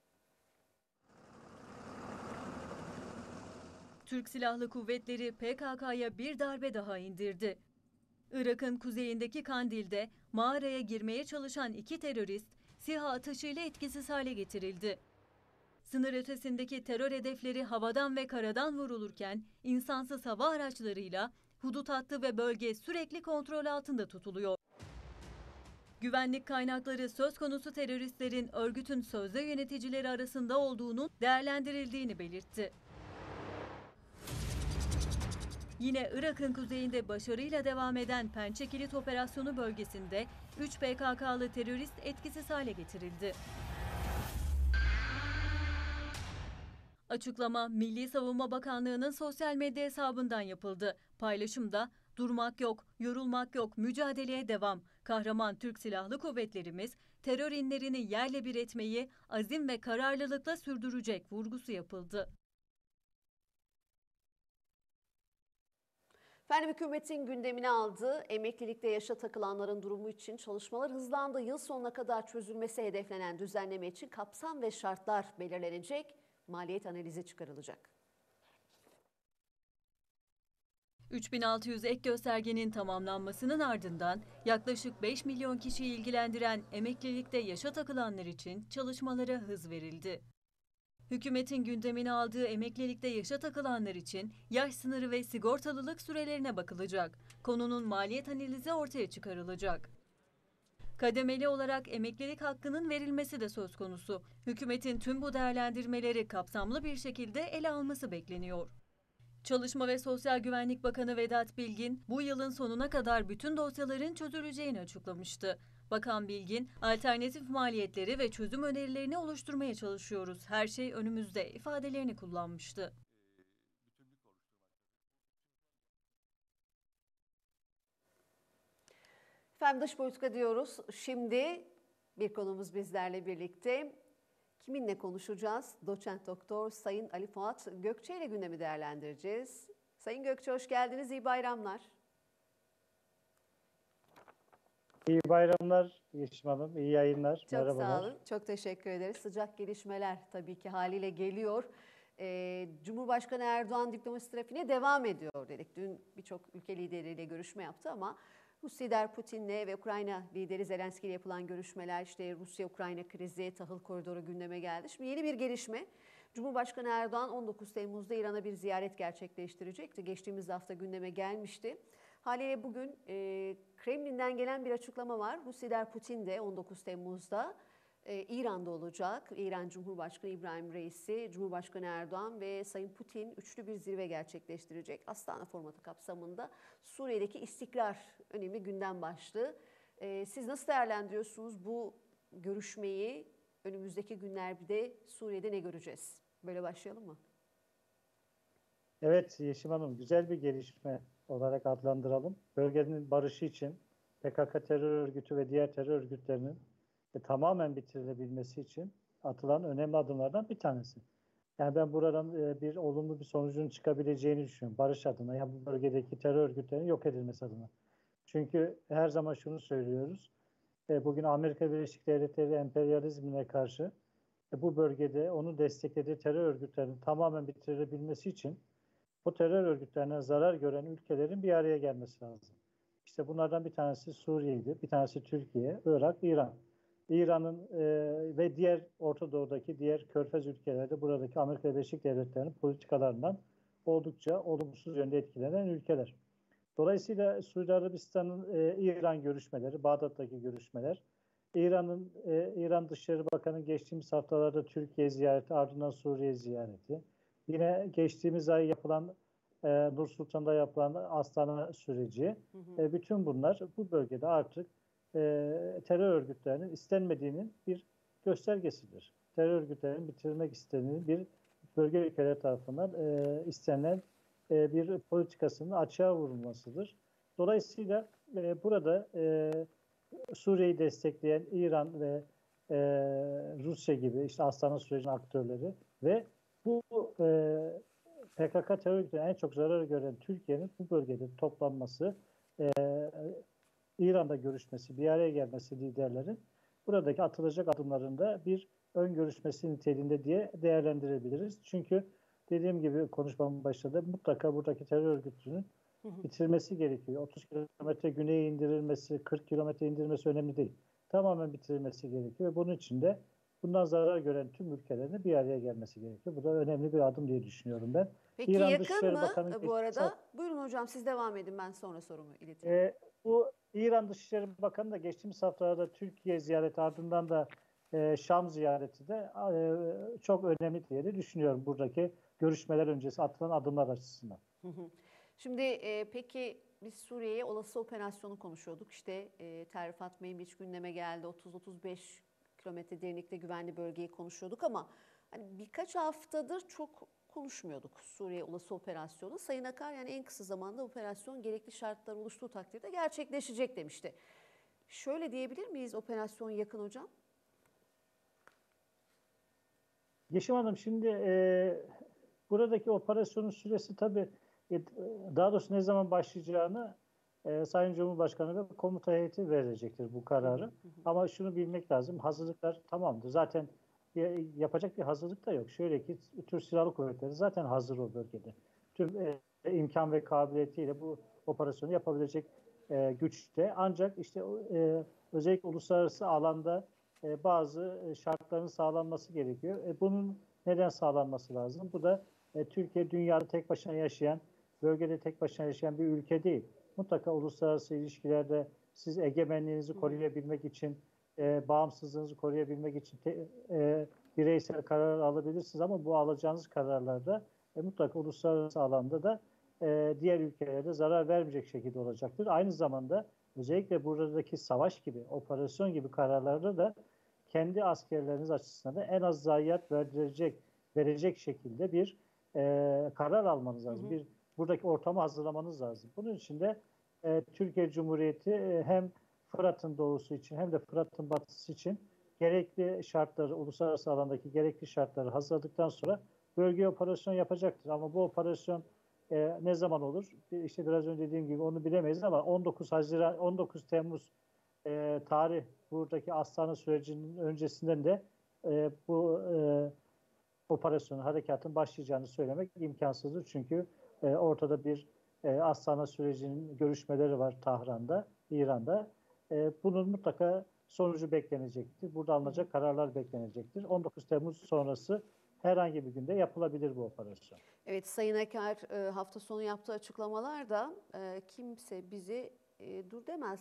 Türk Silahlı Kuvvetleri PKK'ya bir darbe daha indirdi. Irak'ın kuzeyindeki Kandil'de mağaraya girmeye çalışan 2 terörist SİHA atışıyla etkisiz hale getirildi. Sınır ötesindeki terör hedefleri havadan ve karadan vurulurken insansız hava araçlarıyla hudut hattı ve bölge sürekli kontrol altında tutuluyor. Güvenlik kaynakları söz konusu teröristlerin örgütün sözde yöneticileri arasında olduğunu değerlendirildiğini belirtti. Yine Irak'ın kuzeyinde başarıyla devam eden Pençe Kilit Operasyonu bölgesinde 3 PKK'lı terörist etkisiz hale getirildi. Açıklama Milli Savunma Bakanlığı'nın sosyal medya hesabından yapıldı. Paylaşımda "Durmak yok, yorulmak yok, mücadeleye devam. Kahraman Türk Silahlı Kuvvetlerimiz terör inlerini yerle bir etmeyi azim ve kararlılıkla sürdürecek" vurgusu yapıldı. Hükümetin gündemine aldığı emeklilikte yaşa takılanların durumu için çalışmalar hızlandı. Yıl sonuna kadar çözülmesi hedeflenen düzenleme için kapsam ve şartlar belirlenecek, maliyet analizi çıkarılacak. 3600 ek göstergenin tamamlanmasının ardından yaklaşık 5 milyon kişiyi ilgilendiren emeklilikte yaşa takılanlar için çalışmalara hız verildi. Hükümetin gündemine aldığı emeklilikte yaşa takılanlar için yaş sınırı ve sigortalılık sürelerine bakılacak. Konunun maliyet analizi ortaya çıkarılacak. Kademeli olarak emeklilik hakkının verilmesi de söz konusu. Hükümetin tüm bu değerlendirmeleri kapsamlı bir şekilde ele alması bekleniyor. Çalışma ve Sosyal Güvenlik Bakanı Vedat Bilgin, bu yılın sonuna kadar bütün dosyaların çözüleceğini açıklamıştı. Bakan Bilgin, alternatif maliyetleri ve çözüm önerilerini oluşturmaya çalışıyoruz. Her şey önümüzde ifadelerini kullanmıştı. Dış politika diyoruz. Şimdi bir konumuz bizlerle birlikte. Kiminle konuşacağız? Doçent Doktor Sayın Ali Fuat Gökçe ile gündemi değerlendireceğiz. Sayın Gökçe hoş geldiniz. İyi bayramlar. İyi bayramlar Yeşim Hanım. İyi yayınlar. Çok Merhabalar. sağ olun. Çok teşekkür ederiz. Sıcak gelişmeler tabii ki haliyle geliyor. Cumhurbaşkanı Erdoğan diplomasi trafiğine devam ediyor dedik. Dün birçok ülke lideriyle görüşme yaptı ama Rus lider Putin'le ve Ukrayna lideri Zelenski ile yapılan görüşmeler, işte Rusya-Ukrayna krizi, tahıl koridoru gündeme geldi. Şimdi yeni bir gelişme. Cumhurbaşkanı Erdoğan 19 Temmuz'da İran'a bir ziyaret gerçekleştirecekti. Geçtiğimiz hafta gündeme gelmişti. Haliyle bugün Kremlin'den gelen bir açıklama var. Rus lider Putin de 19 Temmuz'da İran'da olacak. İran Cumhurbaşkanı İbrahim Reisi, Cumhurbaşkanı Erdoğan ve Sayın Putin üçlü bir zirve gerçekleştirecek. Astana formatı kapsamında Suriye'deki istikrar önemli gündem başlığı. Siz nasıl değerlendiriyorsunuz bu görüşmeyi? Önümüzdeki günlerde Suriye'de ne göreceğiz? Böyle başlayalım mı? Evet Yeşim Hanım, güzel bir gelişme olarak adlandıralım. Bölgenin barışı için PKK terör örgütü ve diğer terör örgütlerinin tamamen bitirilebilmesi için atılan önemli adımlardan bir tanesi. Yani ben buradan bir olumlu bir sonucun çıkabileceğini düşünüyorum. Barış adına, ya bu bölgedeki terör örgütlerinin yok edilmesi adına. Çünkü her zaman şunu söylüyoruz. Bugün Amerika Birleşik Devletleri emperyalizmine karşı bu bölgede onu desteklediği terör örgütlerinin tamamen bitirilebilmesi için bu terör örgütlerine zarar gören ülkelerin bir araya gelmesi lazım. İşte bunlardan bir tanesi Suriye'ydi, bir tanesi Türkiye, Irak, İran. İran'ın ve diğer Orta Doğu'daki diğer körfez ülkelerde buradaki Amerika Birleşik Devletleri'nin politikalarından oldukça olumsuz yönde etkilenen ülkeler. Dolayısıyla Suudi Arabistan'ın İran görüşmeleri, Bağdat'taki görüşmeler, İran Dışişleri Bakanı geçtiğimiz haftalarda Türkiye ziyareti, ardından Suriye ziyareti, yine geçtiğimiz ay yapılan Nur Sultan'da yapılan Astana süreci, bütün bunlar bu bölgede artık terör örgütlerinin istenmediğinin bir göstergesidir. Terör örgütlerinin bitirilmek istendiğinin bir bölge ülkeler tarafından istenilen bir politikasının açığa vurulmasıdır. Dolayısıyla burada Suriye'yi destekleyen İran ve Rusya gibi işte Astana sürecinin aktörleri ve bu PKK terör örgütüne en çok zarar gören Türkiye'nin bu bölgede toplanması, İran'da görüşmesi, bir araya gelmesi liderlerin buradaki atılacak adımlarında bir ön görüşmesi niteliğinde diye değerlendirebiliriz. Çünkü dediğim gibi konuşmamın başında mutlaka buradaki terör örgütünün bitirilmesi gerekiyor. 30 kilometre güneye indirilmesi, 40 kilometre indirilmesi önemli değil. Tamamen bitirilmesi gerekiyor ve bunun için de bundan zarar gören tüm ülkelerin bir araya gelmesi gerekiyor. Bu da önemli bir adım diye düşünüyorum ben. Peki İran yakın Dışişleri mı Bakanı bu arada? Buyurun hocam, siz devam edin, ben sonra sorumu ileteyim. Bu İran Dışişleri Bakanı da geçtiğimiz haftalarda Türkiye ziyareti, ardından da Şam ziyareti de çok önemli diye de düşünüyorum buradaki görüşmeler öncesi atılan adımlar açısından. Şimdi peki biz Suriye'ye olası operasyonu konuşuyorduk. İşte Terrifat Mehmet gündeme geldi. 30-35 kilometre derinlikte güvenli bölgeyi konuşuyorduk ama hani birkaç haftadır çok konuşmuyorduk Suriye olası operasyonu. Sayın Akar yani en kısa zamanda operasyon gerekli şartlar oluştuğu takdirde gerçekleşecek demişti. Şöyle diyebilir miyiz, operasyon yakın hocam? Yeşim Hanım, şimdi buradaki operasyonun süresi tabii daha doğrusu ne zaman başlayacağını Sayın Cumhurbaşkanı ve komuta heyeti verecektir bu kararı. Ama şunu bilmek lazım, hazırlıklar tamamdır. Zaten yapacak bir hazırlık da yok. Şöyle ki Türk Silahlı Kuvvetleri zaten hazır o bölgede. Tüm imkan ve kabiliyetiyle bu operasyonu yapabilecek güçte. Ancak işte özellikle uluslararası alanda bazı şartların sağlanması gerekiyor. Bunun neden sağlanması lazım? Bu da Türkiye dünyada tek başına yaşayan, bölgede tek başına yaşayan bir ülke değil. Mutlaka uluslararası ilişkilerde siz egemenliğinizi koruyabilmek için, bağımsızlığınızı koruyabilmek için bireysel karar alabilirsiniz ama bu alacağınız kararlarda mutlaka uluslararası alanda da diğer ülkelere zarar vermeyecek şekilde olacaktır. Aynı zamanda özellikle buradaki savaş gibi, operasyon gibi kararlarda da kendi askerleriniz açısından da en az zayiat verecek şekilde bir karar almanız lazım. Buradaki ortamı hazırlamanız lazım. Bunun için de Türkiye Cumhuriyeti hem Fırat'ın doğusu için hem de Fırat'ın batısı için gerekli şartları, uluslararası alandaki gerekli şartları hazırladıktan sonra bölgeye operasyon yapacaktır. Ama bu operasyon ne zaman olur? İşte biraz önce dediğim gibi onu bilemeyiz ama 19 Temmuz tarih buradaki Astana sürecinin öncesinden de bu operasyonun, harekatın başlayacağını söylemek imkansızdır. Çünkü ortada bir Astana sürecinin görüşmeleri var Tahran'da, İran'da. Bunun mutlaka sonucu beklenecektir. Burada alınacak kararlar beklenecektir. 19 Temmuz sonrası herhangi bir günde yapılabilir bu operasyon. Evet, Sayın Akar hafta sonu yaptığı açıklamalarda kimse bizi dur demez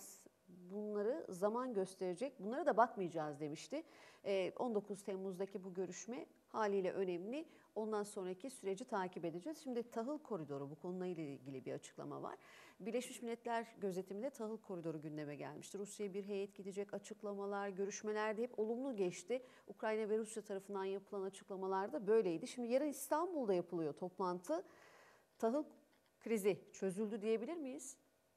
bunları zaman gösterecek. Bunlara da bakmayacağız demişti. 19 Temmuz'daki bu görüşme haliyle önemli. Ondan sonraki süreci takip edeceğiz. Şimdi tahıl koridoru, bu konuyla ilgili bir açıklama var. Birleşmiş Milletler gözetiminde tahıl koridoru gündeme gelmişti. Rusya'ya bir heyet gidecek, açıklamalar, görüşmeler de hep olumlu geçti. Ukrayna ve Rusya tarafından yapılan açıklamalar da böyleydi. Şimdi yarın İstanbul'da yapılıyor toplantı. Tahıl krizi çözüldü diyebilir miyiz?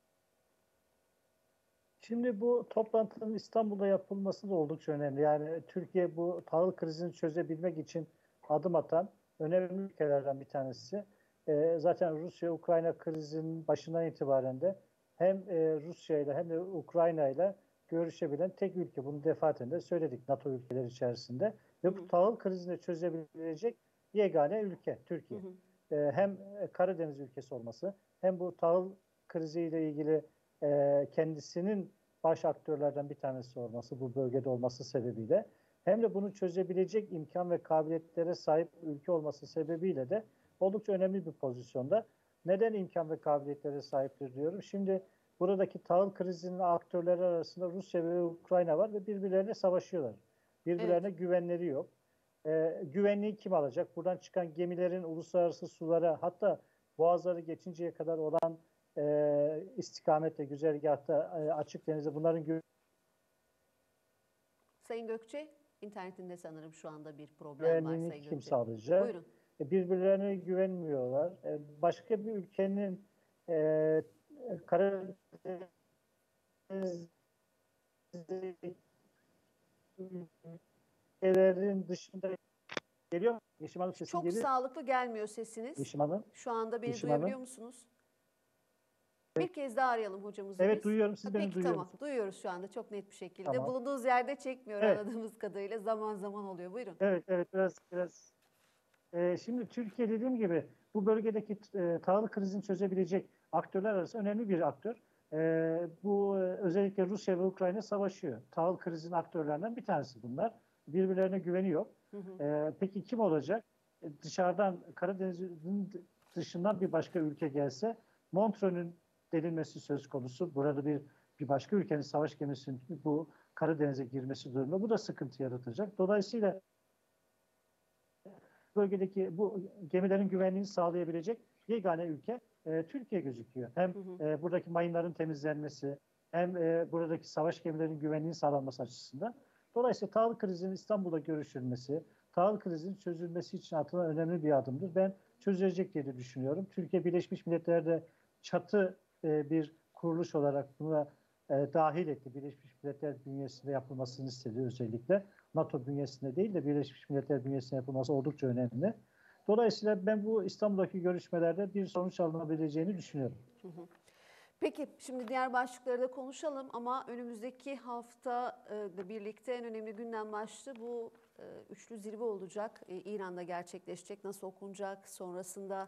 Şimdi bu toplantının İstanbul'da yapılması da oldukça önemli. Yani Türkiye bu tahıl krizini çözebilmek için adım atan önemli ülkelerden bir tanesi. Zaten Rusya-Ukrayna krizinin başından itibaren de hem Rusya ile hem de Ukrayna ile görüşebilen tek ülke. Bunu defaten de söyledik NATO ülkeleri içerisinde. Ve bu tahıl krizini çözebilecek yegane ülke Türkiye. Hem Karadeniz ülkesi olması hem bu tahıl kriziyle ilgili kendisinin baş aktörlerden bir tanesi olması, bu bölgede olması sebebiyle hem de bunu çözebilecek imkan ve kabiliyetlere sahip ülke olması sebebiyle de oldukça önemli bir pozisyonda. Neden imkan ve kabiliyetlere sahiptir diyorum. Şimdi buradaki tahıl krizinin aktörleri arasında Rusya ve Ukrayna var ve birbirlerine savaşıyorlar. Birbirlerine güvenleri yok. Güvenliği kim alacak? Buradan çıkan gemilerin uluslararası sulara, hatta boğazları geçinceye kadar olan istikamette, güzergahta, açık denizde bunların Sayın Gökçe, internetinde sanırım şu anda bir problem var güvenliğini Sayın kim Gökçe. sağlayacak? Buyurun. Birbirlerine güvenmiyorlar. Başka bir ülkenin Karadeniz ülkelerin dışında geliyor mu? Yeşim Hanım sesim Çok geliyor. sağlıklı gelmiyor sesiniz. Yeşim Hanım. Şu anda beni Yeşim duyabiliyor Hanım. musunuz? Bir kez daha arayalım hocamızı Evet biz. duyuyorum. Siz beni Peki duyuyor tamam. musunuz? Duyuyoruz şu anda çok net bir şekilde. Tamam. Bulunduğunuz yerde çekmiyor Evet. anladığımız kadarıyla. Zaman zaman oluyor. Buyurun. Evet biraz. Şimdi Türkiye dediğim gibi bu bölgedeki tahıl krizini çözebilecek aktörler arasında önemli bir aktör. Bu özellikle Rusya ve Ukrayna savaşıyor. Tahıl krizinin aktörlerinden bir tanesi bunlar. Birbirlerine güveni yok. Peki kim olacak? Dışarıdan Karadeniz'in dışından bir başka ülke gelse Montreux'ün denilmesi söz konusu. Burada bir başka ülkenin savaş gemisinin bu Karadeniz'e girmesi durumunda bu da sıkıntı yaratacak. Dolayısıyla bölgedeki bu gemilerin güvenliğini sağlayabilecek yegane ülke Türkiye gözüküyor. Hem buradaki mayınların temizlenmesi hem buradaki savaş gemilerinin güvenliğinin sağlanması açısından. Dolayısıyla tahıl krizinin İstanbul'da görüşülmesi, tahıl krizinin çözülmesi için atılan önemli bir adımdır. Ben çözülecek diye de düşünüyorum. Türkiye Birleşmiş Milletler'de çatı bir kuruluş olarak buna dahil etti. Birleşmiş Milletler bünyesinde yapılmasını istedi özellikle. NATO bünyesinde değil de Birleşmiş Milletler bünyesinde yapılması oldukça önemli. Dolayısıyla ben bu İstanbul'daki görüşmelerde bir sonuç alınabileceğini düşünüyorum. Peki şimdi diğer başlıkları da konuşalım ama önümüzdeki hafta da birlikte en önemli gündem başlığı bu üçlü zirve olacak. İran'da gerçekleşecek. Nasıl okunacak? Sonrasında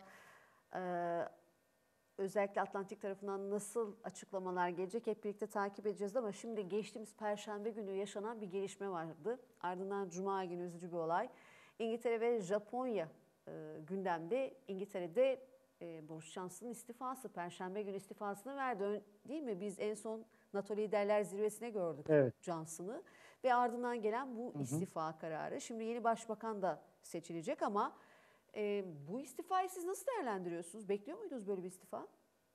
özellikle Atlantik tarafından nasıl açıklamalar gelecek hep birlikte takip edeceğiz ama şimdi geçtiğimiz Perşembe günü yaşanan bir gelişme vardı. Ardından Cuma günü üzücü bir olay. İngiltere ve Japonya gündemde. İngiltere'de Boris Johnson'ın istifası, Perşembe günü istifasını verdi. Değil mi? Biz en son NATO Liderler Zirvesi'ne gördük Johnson'ı ve ardından gelen bu istifa kararı. Şimdi yeni başbakan da seçilecek ama bu istifayı siz nasıl değerlendiriyorsunuz? Bekliyor muydunuz böyle bir istifa?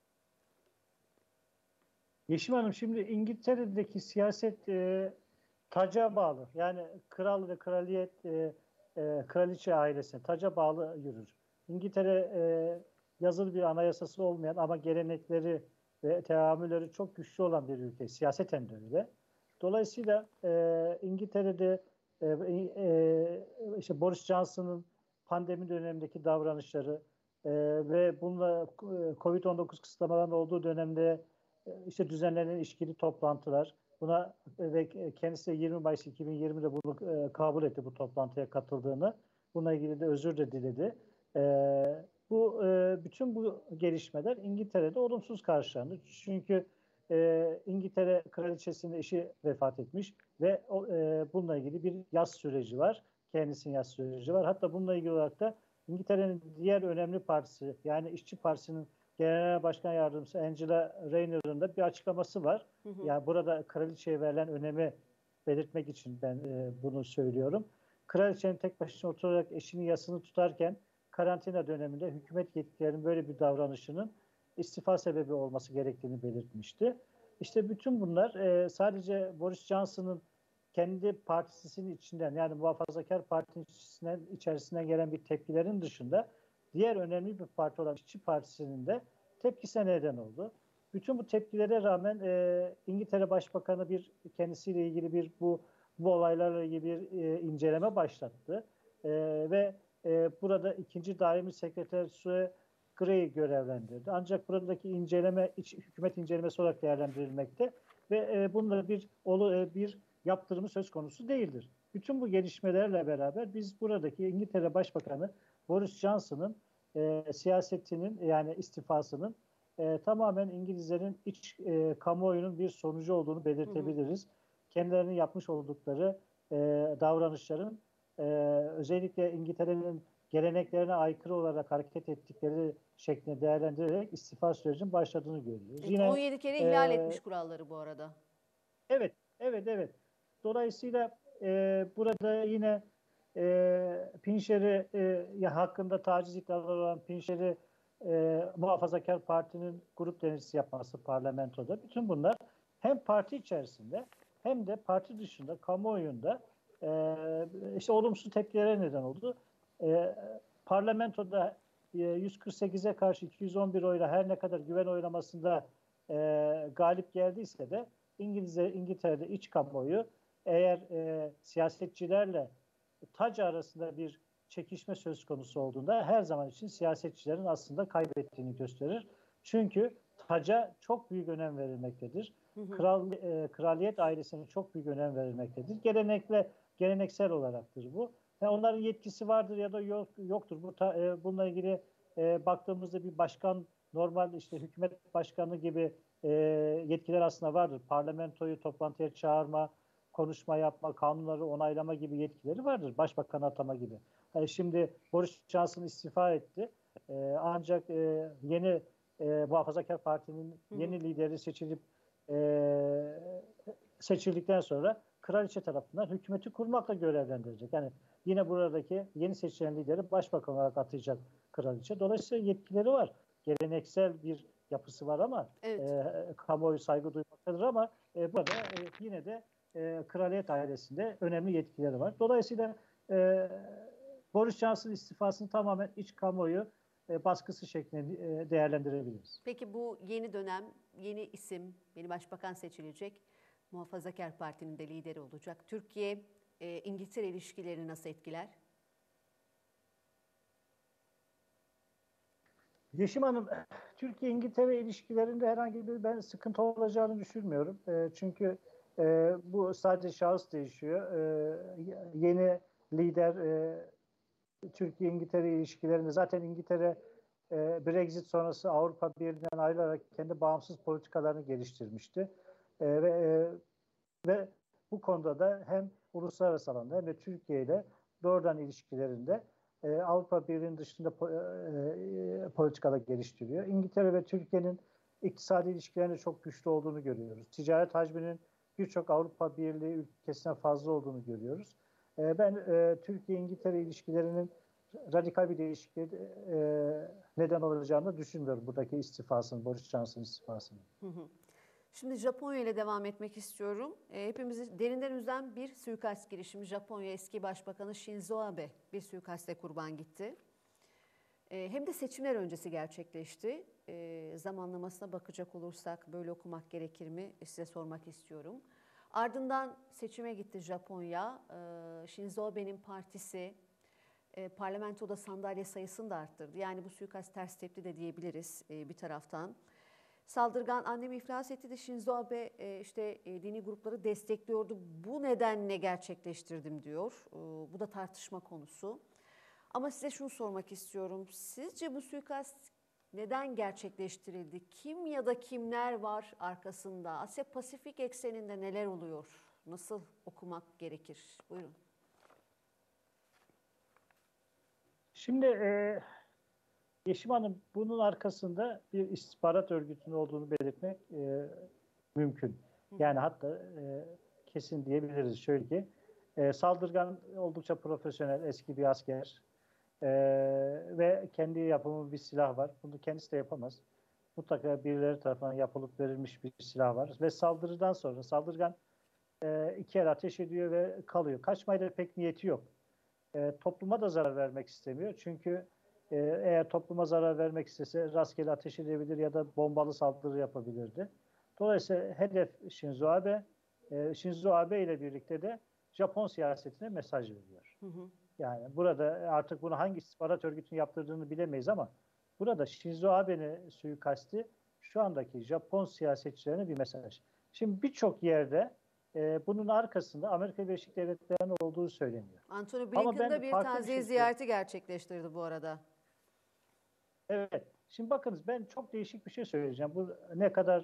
Yeşim Hanım, şimdi İngiltere'deki siyaset taca bağlı. Yani kral ve kraliyet, kraliçe ailesine taca bağlı yürür. İngiltere yazılı bir anayasası olmayan ama gelenekleri ve teamülleri çok güçlü olan bir ülke. Siyaseten de öyle. Dolayısıyla İngiltere'de işte Boris Johnson'ın pandemi dönemindeki davranışları ve bununla Covid-19 kısıtlamalarının olduğu dönemde işte düzenlenen ilişkili toplantılar, buna ve kendisi de 20 Mayıs 2020'de bunu kabul etti, bu toplantıya katıldığını. Bununla ilgili de özür de diledi. Bütün bu gelişmeler İngiltere'de olumsuz karşılandı. Çünkü İngiltere kraliçesinin eşi vefat etmiş ve bununla ilgili bir yas süreci var. Kendisinin yas süreci var. Hatta bununla ilgili olarak da İngiltere'nin diğer önemli partisi, yani İşçi Partisi'nin Genel Başkan Yardımcısı Angela Rayner'ın da bir açıklaması var. Yani burada kraliçeye verilen önemi belirtmek için ben bunu söylüyorum. Kraliçenin tek başına oturarak eşinin yasını tutarken karantina döneminde hükümet yetkililerinin böyle bir davranışının istifa sebebi olması gerektiğini belirtmişti. İşte bütün bunlar sadece Boris Johnson'ın kendi partisinin içinden, yani Muhafazakar Parti'nin içerisinden gelen bir tepkilerin dışında diğer önemli bir parti olan İşçi Partisi'nin de tepkisine neden oldu. Bütün bu tepkilere rağmen İngiltere Başbakanı kendisiyle ilgili bu olaylarla ilgili bir inceleme başlattı. Ve burada ikinci daimi sekreter Sue Gray'i görevlendirdi. Ancak buradaki inceleme hükümet incelemesi olarak değerlendirilmekte ve bunda bir yaptırımı söz konusu değildir. Bütün bu gelişmelerle beraber biz buradaki İngiltere Başbakanı Boris Johnson'ın siyasetinin, yani istifasının tamamen İngilizlerin iç kamuoyunun bir sonucu olduğunu belirtebiliriz. Kendilerinin yapmış oldukları davranışların özellikle İngiltere'nin geleneklerine aykırı olarak hareket ettikleri şeklinde değerlendirerek istifa sürecinin başladığını görüyoruz. Evet, yine 17 kere ihlal etmiş kuralları bu arada. Evet. Dolayısıyla burada yine Pincher'i hakkında taciz iddiaları olan Pincher'i Muhafazakar Parti'nin grup temsilcisi yapması parlamentoda. Bütün bunlar hem parti içerisinde hem de parti dışında kamuoyunda işte olumsuz tepkilere neden oldu. Parlamentoda 148'e karşı 211 oyla her ne kadar güven oylamasında galip geldiyse de İngiltere'de iç kamuoyu eğer siyasetçilerle TAC arasında bir çekişme söz konusu olduğunda her zaman için siyasetçilerin aslında kaybettiğini gösterir. Çünkü TAC'a çok büyük önem verilmektedir. Kraliyet ailesine çok büyük önem verilmektedir. Geleneksel olaraktır bu. Yani onların yetkisi vardır ya da yoktur. Bununla ilgili baktığımızda bir başkan, normal işte hükümet başkanı gibi yetkiler aslında vardır. Parlamentoyu toplantıya çağırma, konuşma yapma, kanunları onaylama gibi yetkileri vardır. Başbakan atama gibi. Yani şimdi Boris Johnson istifa etti. Ancak yeni Muhafazakar Parti'nin yeni lideri seçildikten sonra kraliçe tarafından hükümeti kurmakla görevlendirecek. Yani yine buradaki yeni seçilen lideri başbakan olarak atayacak kraliçe. Dolayısıyla yetkileri var. Geleneksel bir yapısı var ama kamuoyu saygı duymaktadır ama burada yine de kraliyet ailesinde önemli yetkileri var. Dolayısıyla Boris Johnson istifasını tamamen iç kamuoyu baskısı şeklinde değerlendirebiliriz. Peki bu yeni dönem, yeni isim, yeni başbakan seçilecek. Muhafazakar Parti'nin de lideri olacak. Türkiye, İngiltere ilişkilerini nasıl etkiler? Yeşim Hanım, Türkiye-İngiltere ilişkilerinde herhangi bir sıkıntı olacağını düşünmüyorum. Çünkü bu sadece şahıs değişiyor. Yeni lider Türkiye-İngiltere ilişkilerinde zaten İngiltere Brexit sonrası Avrupa Birliği'nden ayrılarak kendi bağımsız politikalarını geliştirmişti. Ve bu konuda da hem uluslararası alanda hem de Türkiye ile doğrudan ilişkilerinde Avrupa Birliği'nin dışında politikalar geliştiriyor. İngiltere ve Türkiye'nin iktisadi ilişkilerinde çok güçlü olduğunu görüyoruz. Ticaret hacminin birçok Avrupa Birliği ülkesine fazla olduğunu görüyoruz. Ben Türkiye-İngiltere ilişkilerinin radikal bir değişikliğe neden olacağını düşünmüyorum buradaki istifasının, Boris Johnson istifasının. Şimdi Japonya ile devam etmek istiyorum. Hepimizi derinden üzen bir suikast girişimi. Japonya eski başbakanı Shinzo Abe bir suikaste kurban gitti. Hem de seçimler öncesi gerçekleşti. Zamanlamasına bakacak olursak böyle okumak gerekir mi? Size sormak istiyorum. Ardından seçime gitti Japonya. Shinzo Abe'nin partisi parlamentoda sandalye sayısını da arttırdı. Yani bu suikast ters tepti de diyebiliriz bir taraftan. Saldırgan annemi iflas etti de Shinzo Abe dini grupları destekliyordu. Bu nedenle gerçekleştirdim diyor. Bu da tartışma konusu. Ama size şunu sormak istiyorum. Sizce bu suikast neden gerçekleştirildi? Kim ya da kimler var arkasında? Asya Pasifik ekseninde neler oluyor? Nasıl okumak gerekir? Buyurun. Şimdi Yeşim Hanım, bunun arkasında bir istihbarat örgütünün olduğunu belirtmek mümkün. Yani hatta kesin diyebiliriz. Şöyle ki saldırgan oldukça profesyonel, eski bir asker ve kendi yapımı bir silah var. Bunu kendisi de yapamaz. Mutlaka birileri tarafından yapılıp verilmiş bir silah var. Ve saldırıdan sonra saldırgan iki el ateş ediyor ve kalıyor. Kaçmayla pek niyeti yok. Topluma da zarar vermek istemiyor. Çünkü eğer topluma zarar vermek istese rastgele ateş edebilir ya da bombalı saldırı yapabilirdi. Dolayısıyla hedef Shinzo Abe. Shinzo Abe ile birlikte de Japon siyasetine mesaj veriyor. Yani burada artık bunu hangi istihbarat örgütünün yaptırdığını bilemeyiz ama burada Shinzo Abe'nin suikasti şu andaki Japon siyasetçilerine bir mesaj. Şimdi birçok yerde bunun arkasında Amerika Birleşik Devletleri'nin olduğu söyleniyor. Antony Ama Blinken ben de bir farklı bir taziye şey ziyareti gerçekleştirdi bu arada. Evet. Şimdi bakınız, ben çok değişik bir şey söyleyeceğim. Bu ne kadar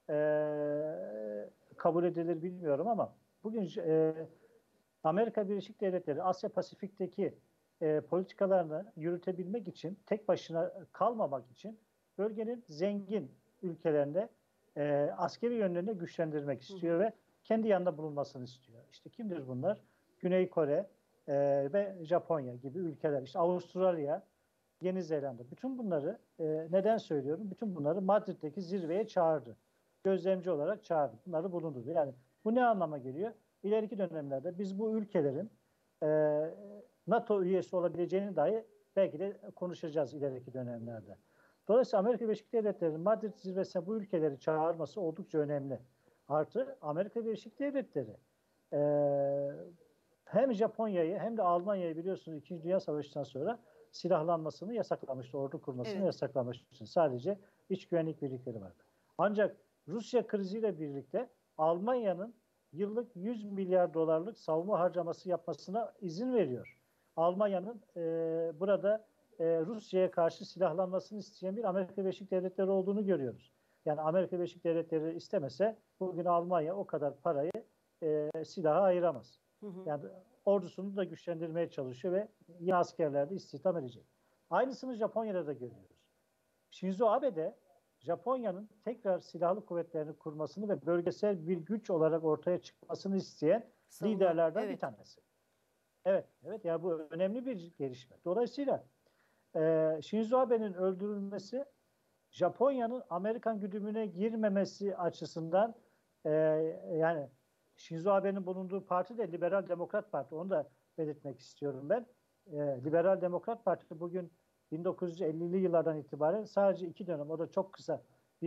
kabul edilir bilmiyorum ama bugün Amerika Birleşik Devletleri Asya Pasifik'teki politikalarını yürütebilmek için, tek başına kalmamak için bölgenin zengin ülkelerinde askeri yönlerini güçlendirmek istiyor ve kendi yanında bulunmasını istiyor. İşte kimdir bunlar? Güney Kore ve Japonya gibi ülkeler. İşte Avustralya, Yeni Zelanda. Bütün bunları neden söylüyorum? Bütün bunları Madrid'deki zirveye çağırdı. Gözlemci olarak çağırdı. Bunları bulundurdu. Yani bu ne anlama geliyor? İleriki dönemlerde biz bu ülkelerin NATO üyesi olabileceğini dahi belki de konuşacağız ileriki dönemlerde. Dolayısıyla Amerika Birleşik Devletleri'nin Madrid zirvesine bu ülkeleri çağırması oldukça önemli. Artı Amerika Birleşik Devletleri hem Japonya'yı hem de Almanya'yı biliyorsunuz 2. Dünya Savaşı'ndan sonra silahlanmasını yasaklamıştı, ordu kurmasını yasaklamıştı. Sadece iç güvenlik birlikleri vardı. Ancak Rusya kriziyle birlikte Almanya'nın yıllık 100 milyar dolarlık savunma harcaması yapmasına izin veriyor. Almanya'nın burada Rusya'ya karşı silahlanmasını isteyen bir Amerika Birleşik Devletleri olduğunu görüyoruz. Yani Amerika Birleşik Devletleri istemese bugün Almanya o kadar parayı silaha ayıramaz. Yani ordusunu da güçlendirmeye çalışıyor ve yeni askerler de istihdam edecek. Aynısını Japonya'da da görüyoruz. Shinzo Abe de Japonya'nın tekrar silahlı kuvvetlerini kurmasını ve bölgesel bir güç olarak ortaya çıkmasını isteyen liderlerden bir tanesi. Evet, yani bu önemli bir gelişme. Dolayısıyla Shinzo Abe'nin öldürülmesi Japonya'nın Amerikan güdümüne girmemesi açısından yani Shinzo Abe'nin bulunduğu parti de Liberal Demokrat Parti. Onu da belirtmek istiyorum ben. Liberal Demokrat Parti bugün 1950'li yıllardan itibaren sadece 2 dönem, o da çok kısa,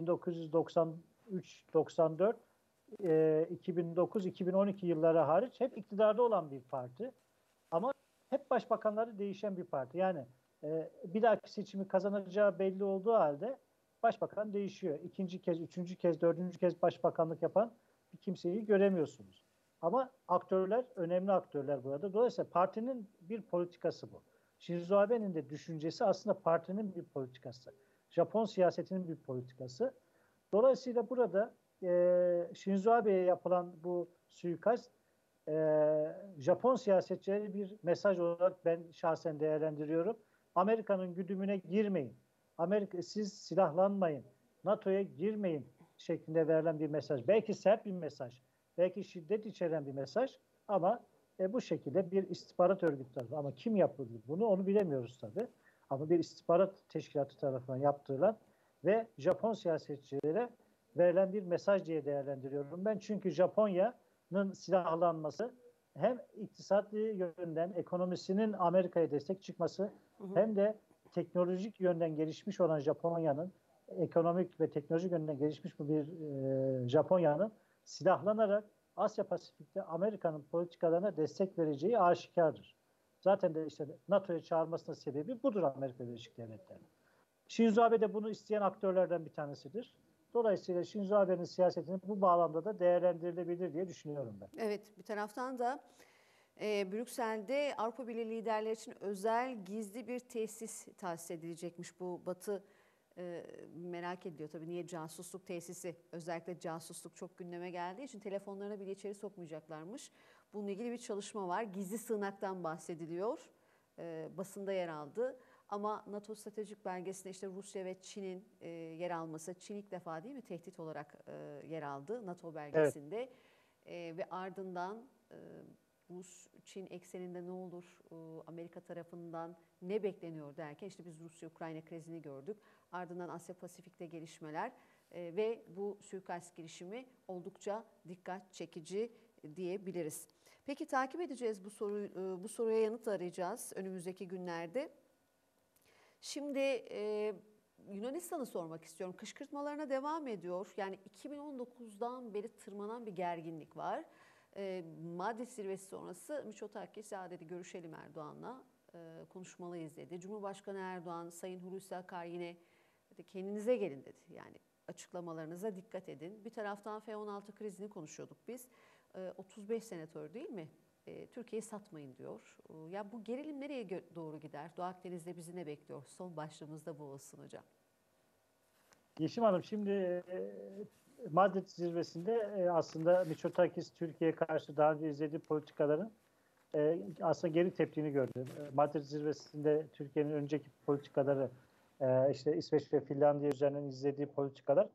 1993-94, 2009-2012 yılları hariç hep iktidarda olan bir parti. Ama hep başbakanları değişen bir parti. Yani bir dahaki seçimi kazanacağı belli olduğu halde başbakan değişiyor. 2. kez, 3. kez, 4. kez başbakanlık yapan bir kimseyi göremiyorsunuz. Ama aktörler, önemli aktörler burada. Dolayısıyla partinin bir politikası bu. Shinzo Abe'nin de düşüncesi aslında partinin bir politikası. Japon siyasetinin bir politikası. Dolayısıyla burada Shinzo Abe'ye yapılan bu suikast Japon siyasetçileri bir mesaj olarak ben şahsen değerlendiriyorum. Amerika'nın güdümüne girmeyin. Siz silahlanmayın. NATO'ya girmeyin şeklinde verilen bir mesaj. Belki sert bir mesaj. Belki şiddet içeren bir mesaj. Ama bu şekilde bir istihbarat örgütü tarafından, ama kim yapıldı bunu onu bilemiyoruz tabii. Ama bir istihbarat teşkilatı tarafından yaptırılan ve Japon siyasetçilere verilen bir mesaj diye değerlendiriyorum ben. Çünkü Japonya'nın silahlanması hem iktisadi yönden ekonomisinin Amerika'ya destek çıkması hem de teknolojik yönden gelişmiş olan Japonya'nın, ekonomik ve teknolojik yönden gelişmiş bir Japonya'nın silahlanarak Asya Pasifik'te Amerika'nın politikalarına destek vereceği aşikardır. Zaten de işte NATO'ya çağırmasının sebebi budur Amerika Birleşik Devletleri. Shinzo Abe de bunu isteyen aktörlerden bir tanesidir. Dolayısıyla Shinzo Abe'nin siyasetini bu bağlamda da değerlendirilebilir diye düşünüyorum ben. Evet, bir taraftan da Brüksel'de Avrupa Birliği liderleri için özel gizli bir tesis tahsis edilecekmiş. Bu Batı merak ediliyor tabii, niye casusluk tesisi, özellikle casusluk çok gündeme geldiği için telefonlarına bile içeri sokmayacaklarmış. Bununla ilgili bir çalışma var. Gizli sığınaktan bahsediliyor. Basında yer aldı. Ama NATO stratejik belgesinde işte Rusya ve Çin'in yer alması, Çin ilk defa değil mi tehdit olarak yer aldı NATO belgesinde. Ve ardından Rus-Çin ekseninde ne olur, Amerika tarafından ne bekleniyor derken işte biz Rusya-Ukrayna krizini gördük. Ardından Asya-Pasifik'te gelişmeler ve bu suikast girişimi oldukça dikkat çekici diyebiliriz. Peki takip edeceğiz bu soruya yanıt arayacağız önümüzdeki günlerde. Şimdi Yunanistan'ı sormak istiyorum. Kışkırtmalarına devam ediyor. Yani 2019'dan beri tırmanan bir gerginlik var. Madrid zirvesi sonrası Mitsotakis ya dedi görüşelim Erdoğan'la, konuşmalıyız dedi. Cumhurbaşkanı Erdoğan, Sayın Hulusi Akar yine dedi, kendinize gelin dedi. Yani açıklamalarınıza dikkat edin. Bir taraftan F-16 krizini konuşuyorduk biz. 35 senatör değil mi? Türkiye'yi satmayın diyor. Ya bu gerilim nereye doğru gider? Doğu Akdeniz'de bizi ne bekliyor? Son başlığımızda bu olsun hocam. Yeşim Hanım, şimdi Madrid zirvesinde aslında Mitsotakis Türkiye'ye karşı daha önce izlediği politikaların aslında geri teptiğini gördü. Madrid zirvesinde Türkiye'nin önceki politikaları, işte İsveç ve Finlandiya üzerinden izlediği politikalar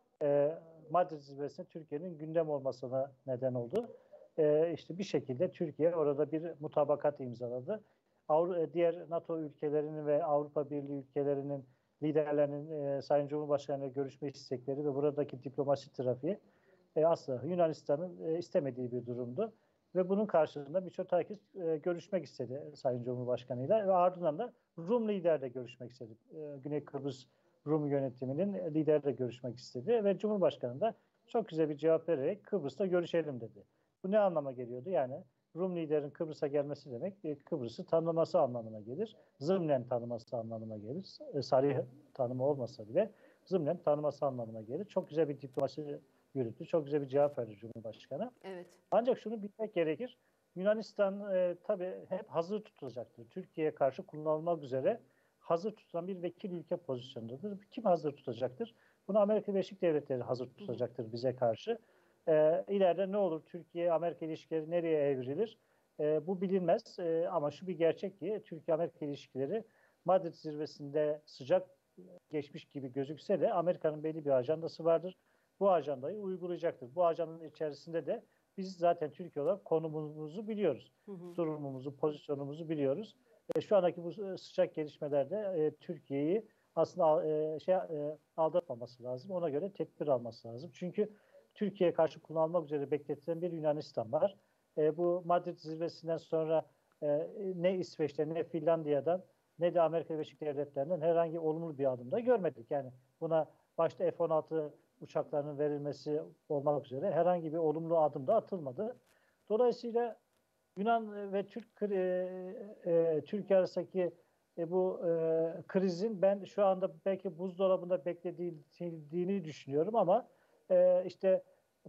Madrid zirvesinde Türkiye'nin gündem olmasına neden oldu. İşte bir şekilde Türkiye orada bir mutabakat imzaladı. Diğer NATO ülkelerinin ve Avrupa Birliği ülkelerinin liderlerinin Sayın Cumhurbaşkanı'yla görüşme istekleri ve buradaki diplomasi trafiği aslında Yunanistan'ın istemediği bir durumdu. Ve bunun karşılığında Mitsotakis görüşmek istedi Sayın Cumhurbaşkanı'yla ve ardından da Rum liderle görüşmek istedi. Güney Kıbrıs Rum yönetiminin lideriyle görüşmek istedi ve Cumhurbaşkanı da çok güzel bir cevap vererek Kıbrıs'ta görüşelim dedi. Bu ne anlama geliyordu? Yani Rum liderin Kıbrıs'a gelmesi demek Kıbrıs'ı tanıması anlamına gelir. Zımnen tanıması anlamına gelir. Sarih tanımı olmasa bile zımnen tanıması anlamına gelir. Çok güzel bir diplomasi yürüttü. Çok güzel bir cevap verdi Cumhurbaşkanı. Evet. Ancak şunu bilmek gerekir. Yunanistan tabii hep hazır tutulacaktır. Türkiye'ye karşı kullanılmak üzere hazır tutulan bir vekil ülke pozisyonundadır. Kim hazır tutacaktır? Bunu Amerika Birleşik Devletleri hazır tutacaktır bize karşı. İleride ne olur? Türkiye-Amerika ilişkileri nereye evrilir? Bu bilinmez. Ama şu bir gerçek ki Türkiye-Amerika ilişkileri Madrid zirvesinde sıcak geçmiş gibi gözükse de Amerika'nın belli bir ajandası vardır. Bu ajandayı uygulayacaktır. Bu ajandanın içerisinde de biz zaten Türkiye olarak konumumuzu biliyoruz. Durumumuzu, pozisyonumuzu biliyoruz. Şu andaki bu sıcak gelişmelerde Türkiye'yi aslında aldatmaması lazım. Ona göre tedbir alması lazım. Çünkü Türkiye'ye karşı kullanılmak üzere bekletilen bir Yunanistan var. Bu Madrid zirvesinden sonra ne İsveç'te ne Finlandiya'dan ne de Amerika Birleşik Devletleri'nden herhangi olumlu bir adım da görmedik. Yani buna başta F-16 uçaklarının verilmesi olmak üzere herhangi bir olumlu adım da atılmadı. Dolayısıyla Yunan ve Türkiye arasındaki bu krizin ben şu anda belki buzdolabında beklediğini düşünüyorum ama işte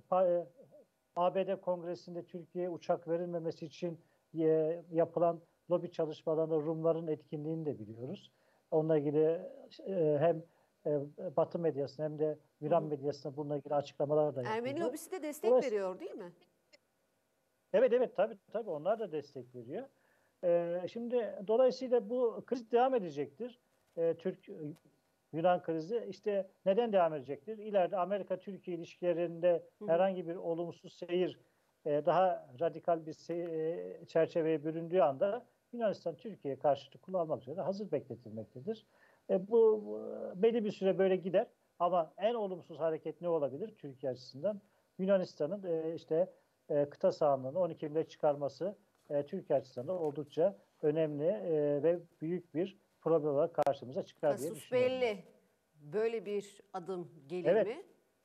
ABD Kongresi'nde Türkiye'ye uçak verilmemesi için yapılan lobi çalışmalarında Rumların etkinliğini de biliyoruz. Onunla ilgili hem Batı medyasına hem de Yunan medyasına bununla ilgili açıklamalar da yapıldı. Ermeni lobisi de destek veriyor değil mi? Evet tabii onlar da destek veriyor. Şimdi dolayısıyla bu kriz devam edecektir. Yunan krizi işte neden devam edecektir? İleride Amerika-Türkiye ilişkilerinde herhangi bir olumsuz seyir daha radikal bir çerçeveye büründüğü anda Yunanistan Türkiye'ye karşı kullanmak üzere hazır bekletilmektedir. Bu belli bir süre böyle gider ama en olumsuz hareket ne olabilir Türkiye açısından? Yunanistan'ın işte kıta sahanlığını 12 mile çıkarması Türkiye açısından oldukça önemli ve büyük bir problem olarak karşımıza çıkar diye düşünüyorum. Belli. Böyle bir adım gelir mi?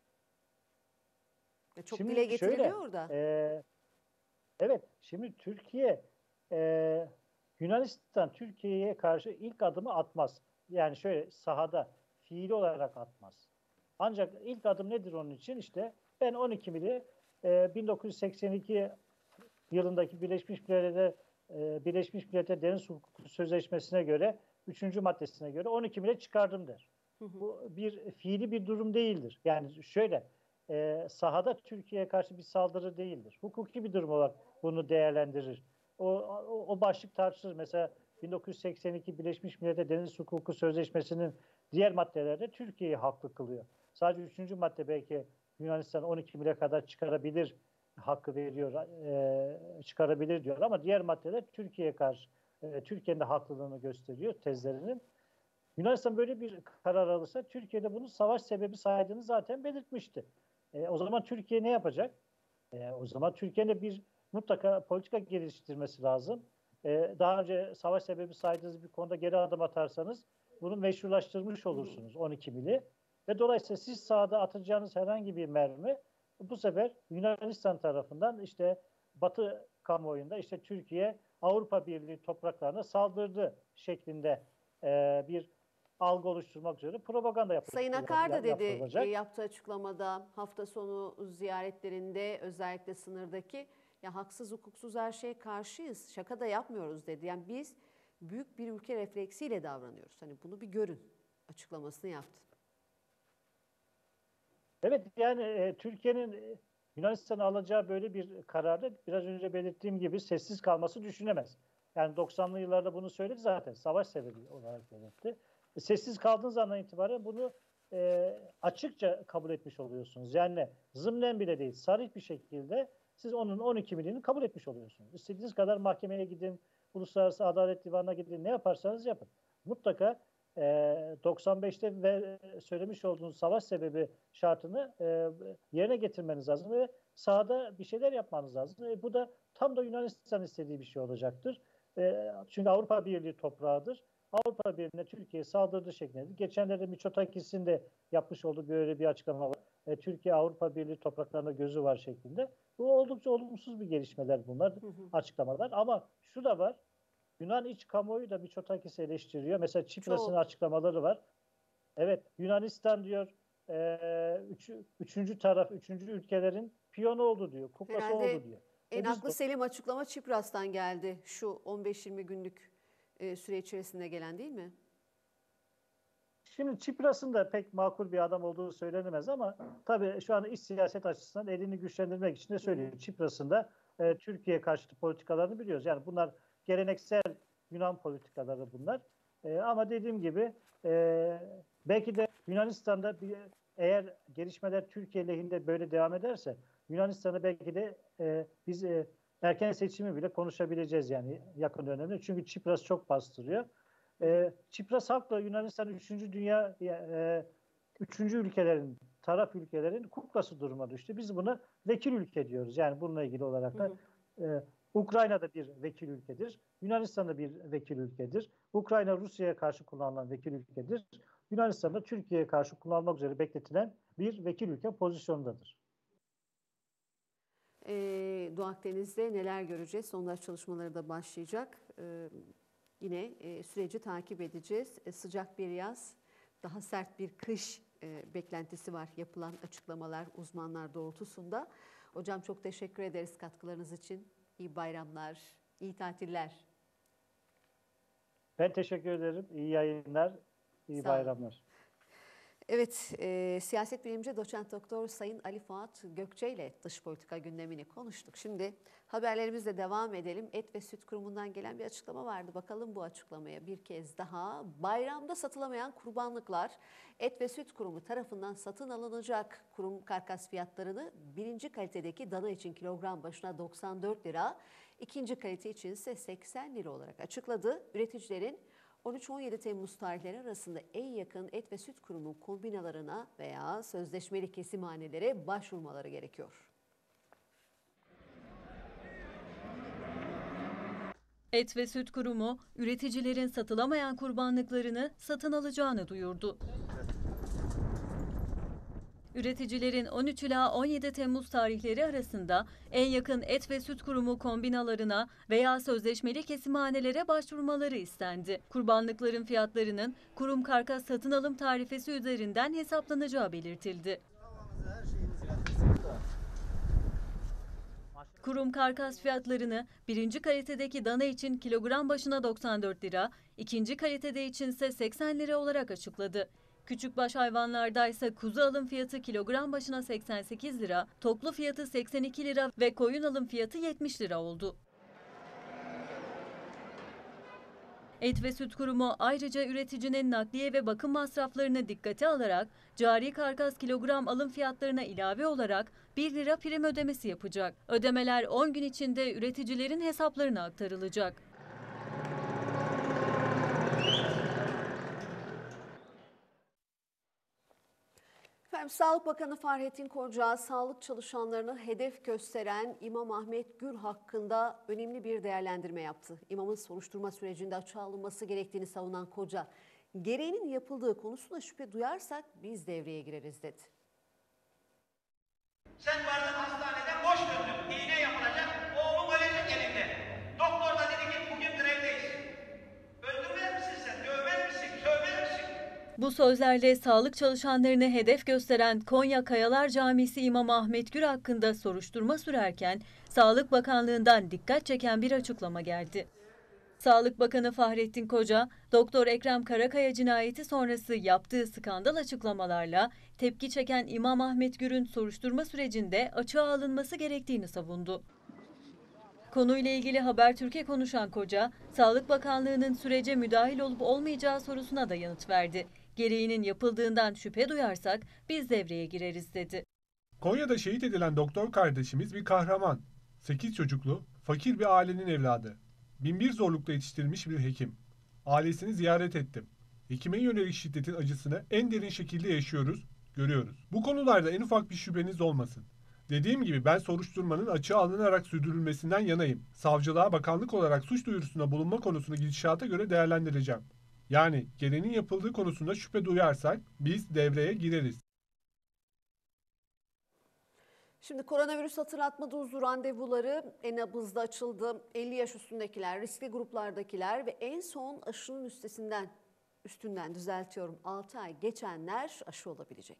Çok şimdi dile getiriliyor da. Evet. Şimdi Türkiye Yunanistan Türkiye'ye karşı ilk adımı atmaz. Yani şöyle sahada fiili olarak atmaz. Ancak ilk adım nedir onun için? İşte ben 12 mili 1982 yılındaki Birleşmiş Milletler Deniz Hukuku Sözleşmesi'ne göre 3. maddesine göre 12 mile çıkardım der. Bu bir fiili bir durum değildir. Yani şöyle sahada Türkiye'ye karşı bir saldırı değildir. Hukuki bir durum olarak bunu değerlendirir. O başlık tartışılır. Mesela 1982 Birleşmiş Milletler Deniz Hukuku Sözleşmesi'nin diğer maddelerde Türkiye'yi haklı kılıyor. Sadece 3. madde belki Yunanistan 12 mile kadar çıkarabilir hakkı veriyor, çıkarabilir diyor ama diğer maddeler Türkiye'ye karşı, Türkiye'nin de haklılığını gösteriyor tezlerinin. Yunanistan böyle bir karar alırsa Türkiye'de bunu savaş sebebi saydığını zaten belirtmişti. O zaman Türkiye ne yapacak? O zaman Türkiye'nin bir mutlaka politika geliştirmesi lazım. Daha önce savaş sebebi saydığınız bir konuda geri adım atarsanız bunu meşrulaştırmış olursunuz 12 mili. Ve dolayısıyla siz sahada atacağınız herhangi bir mermi bu sefer Yunanistan tarafından işte Batı kamuoyunda işte Türkiye Avrupa Birliği topraklarına saldırdı şeklinde bir algı oluşturmak üzere propaganda yapılacak. Sayın Akar da dedi yaptığı açıklamada hafta sonu ziyaretlerinde özellikle sınırdaki ya haksız hukuksuz her şeye karşıyız, şaka da yapmıyoruz dedi. Yani biz büyük bir ülke refleksiyle davranıyoruz. Hani bunu bir görün açıklamasını yaptı. Evet yani Türkiye'nin Yunanistan'a alacağı böyle bir kararda biraz önce belirttiğim gibi sessiz kalması düşünemez. Yani 90'lı yıllarda bunu söyledi zaten. Savaş sebebi olarak belirtti. Sessiz kaldığınız andan itibaren bunu açıkça kabul etmiş oluyorsunuz. Yani zımnen bile değil, sarih bir şekilde siz onun 12 milini kabul etmiş oluyorsunuz. İstediğiniz kadar mahkemeye gidin, Uluslararası Adalet Divanı'na gidin, ne yaparsanız yapın. Mutlaka 95'te ve söylemiş olduğunuz savaş sebebi şartını yerine getirmeniz lazım ve sahada bir şeyler yapmanız lazım. Bu da tam da Yunanistan istediği bir şey olacaktır. Çünkü Avrupa Birliği toprağıdır. Avrupa Birliği'ne Türkiye saldırdığı şeklinde. Geçenlerde Mitsotakis'in de yapmış olduğu böyle bir açıklama var. Türkiye Avrupa Birliği topraklarında gözü var şeklinde. Bu oldukça olumsuz bir gelişmeler bunlar, açıklamalar. Ama şu da var. Yunan iç kamuoyu da Mitsotakis'i eleştiriyor. Mesela Çipras'ın açıklamaları var. Evet, Yunanistan diyor üçüncü ülkelerin piyonu oldu diyor. Kuklası herhalde oldu diyor. En aklı selim açıklama Çipras'tan geldi. Şu 15-20 günlük süre içerisinde gelen değil mi? Şimdi Çipras'ın da pek makul bir adam olduğu söylenemez ama tabii şu an iç siyaset açısından elini güçlendirmek için de söylüyor. Çipras'ın da Türkiye karşıtı politikalarını biliyoruz. Yani bunlar geleneksel Yunan politikaları bunlar. Ama dediğim gibi belki de Yunanistan'da eğer gelişmeler Türkiye lehinde böyle devam ederse Yunanistan'da belki de biz erken seçimi bile konuşabileceğiz yani yakın dönemde. Çünkü Çipras çok bastırıyor. Çipras halkla Yunanistan 3. ülkelerin, taraf ülkelerin kuklası duruma düştü. Biz buna vekil ülke diyoruz. Yani bununla ilgili olarak da Ukrayna da bir vekil ülkedir. Yunanistan da bir vekil ülkedir. Ukrayna Rusya'ya karşı kullanılan vekil ülkedir. Yunanistan da Türkiye'ye karşı kullanılmak üzere bekletilen bir vekil ülke pozisyonundadır. Doğu Akdeniz'de neler göreceğiz? Sondaj çalışmaları da başlayacak. Yine süreci takip edeceğiz. Sıcak bir yaz, daha sert bir kış beklentisi var yapılan açıklamalar uzmanlar doğrultusunda. Hocam çok teşekkür ederiz katkılarınız için. İyi bayramlar, iyi tatiller. Ben teşekkür ederim. İyi yayınlar, iyi bayramlar. Evet, siyaset bilimci doçent doktor Sayın Ali Fuat Gökçe ile dış politika gündemini konuştuk. Şimdi haberlerimizle devam edelim. Et ve Süt Kurumu'ndan gelen bir açıklama vardı. Bakalım bu açıklamaya bir kez daha. Bayramda satılamayan kurbanlıklar Et ve Süt Kurumu tarafından satın alınacak. Kurum karkas fiyatlarını birinci kalitedeki dana için kilogram başına 94 lira, ikinci kalite için ise 80 lira olarak açıkladı. Üreticilerin 13-17 Temmuz tarihleri arasında en yakın Et ve Süt Kurumu kombinalarına veya sözleşmeli kesimhanelere başvurmaları gerekiyor. Et ve Süt Kurumu, üreticilerin satılamayan kurbanlıklarını satın alacağını duyurdu. Üreticilerin 13 ila 17 Temmuz tarihleri arasında en yakın Et ve Süt Kurumu kombinalarına veya sözleşmeli kesimhanelere başvurmaları istendi. Kurbanlıkların fiyatlarının kurum karkas satın alım tarifesi üzerinden hesaplanacağı belirtildi. Kurum karkas fiyatlarını birinci kalitedeki dana için kilogram başına 94 lira, ikinci kalitede içinse 80 lira olarak açıkladı. Küçükbaş hayvanlarda ise kuzu alım fiyatı kilogram başına 88 lira, toplu fiyatı 82 lira ve koyun alım fiyatı 70 lira oldu. Et ve Süt Kurumu ayrıca üreticinin nakliye ve bakım masraflarını dikkate alarak cari karkas kilogram alım fiyatlarına ilave olarak 1 lira prim ödemesi yapacak. Ödemeler 10 gün içinde üreticilerin hesaplarına aktarılacak. Efendim, Sağlık Bakanı Fahrettin Koca, sağlık çalışanlarını hedef gösteren İmam Ahmet Gür hakkında önemli bir değerlendirme yaptı. İmamın soruşturma sürecinde açığa alınması gerektiğini savunan Koca, gereğinin yapıldığı konusunda şüphe duyarsak biz devreye gireriz dedi. Sen vardın hastaneden boş döndün, iğne yapılacak, oğlum ölecek elinde. Doktor da dedi ki bugün grevdeyiz. Öldürmez misin sen, dövmez misin, sövmez misin? Bu sözlerle sağlık çalışanlarını hedef gösteren Konya Kayalar Camisi İmam Ahmet Gür hakkında soruşturma sürerken Sağlık Bakanlığı'ndan dikkat çeken bir açıklama geldi. Sağlık Bakanı Fahrettin Koca, Doktor Ekrem Karakaya cinayeti sonrası yaptığı skandal açıklamalarla tepki çeken İmam Ahmet Gür'ün soruşturma sürecinde açığa alınması gerektiğini savundu. Konuyla ilgili Habertürk'e konuşan Koca, Sağlık Bakanlığı'nın sürece müdahil olup olmayacağı sorusuna da yanıt verdi. Gereğinin yapıldığından şüphe duyarsak biz devreye gireriz dedi. Konya'da şehit edilen doktor kardeşimiz bir kahraman. 8 çocuklu, fakir bir ailenin evladı. Binbir zorlukla yetiştirilmiş bir hekim. Ailesini ziyaret ettim. Hekime yönelik şiddetin acısını en derin şekilde yaşıyoruz, görüyoruz. Bu konularda en ufak bir şüpheniz olmasın. Dediğim gibi ben soruşturmanın açığa alınarak sürdürülmesinden yanayım. Savcılığa bakanlık olarak suç duyurusunda bulunma konusunu gidişata göre değerlendireceğim. Yani gereğinin yapıldığı konusunda şüphe duyarsak biz devreye gireriz. Şimdi koronavirüs hatırlatma dozu randevuları e-nabızda açıldı. 50 yaş üstündekiler, riskli gruplardakiler ve en son aşının üstünden 6 ay geçenler aşı olabilecek.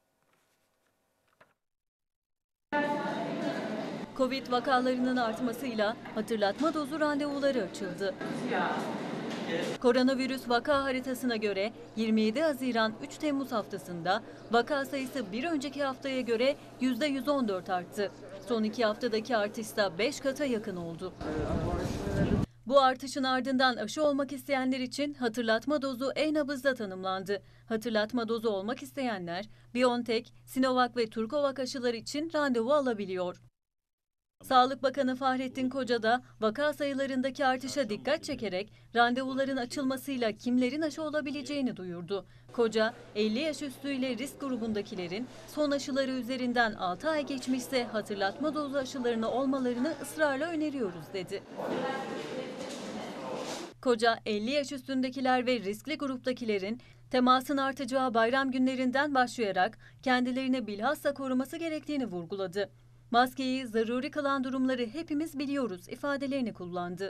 Covid vakalarının artmasıyla hatırlatma dozu randevuları açıldı. Koronavirüs vaka haritasına göre 27 Haziran-3 Temmuz haftasında vaka sayısı bir önceki haftaya göre %114 arttı. Son 2 haftadaki artışsa 5 kata yakın oldu. Bu artışın ardından aşı olmak isteyenler için hatırlatma dozu e-nabızda tanımlandı. Hatırlatma dozu olmak isteyenler BioNTech, Sinovac ve Turkovac aşıları için randevu alabiliyor. Sağlık Bakanı Fahrettin Koca da vaka sayılarındaki artışa dikkat çekerek randevuların açılmasıyla kimlerin aşı olabileceğini duyurdu. Koca, 50 yaş üstüyle risk grubundakilerin son aşıları üzerinden 6 ay geçmişse hatırlatma dozu aşılarını olmalarını ısrarla öneriyoruz dedi. Koca, 50 yaş üstündekiler ve riskli gruptakilerin temasın artacağı bayram günlerinden başlayarak kendilerini bilhassa koruması gerektiğini vurguladı. Maskeyi zaruri kılan durumları hepimiz biliyoruz ifadelerini kullandı.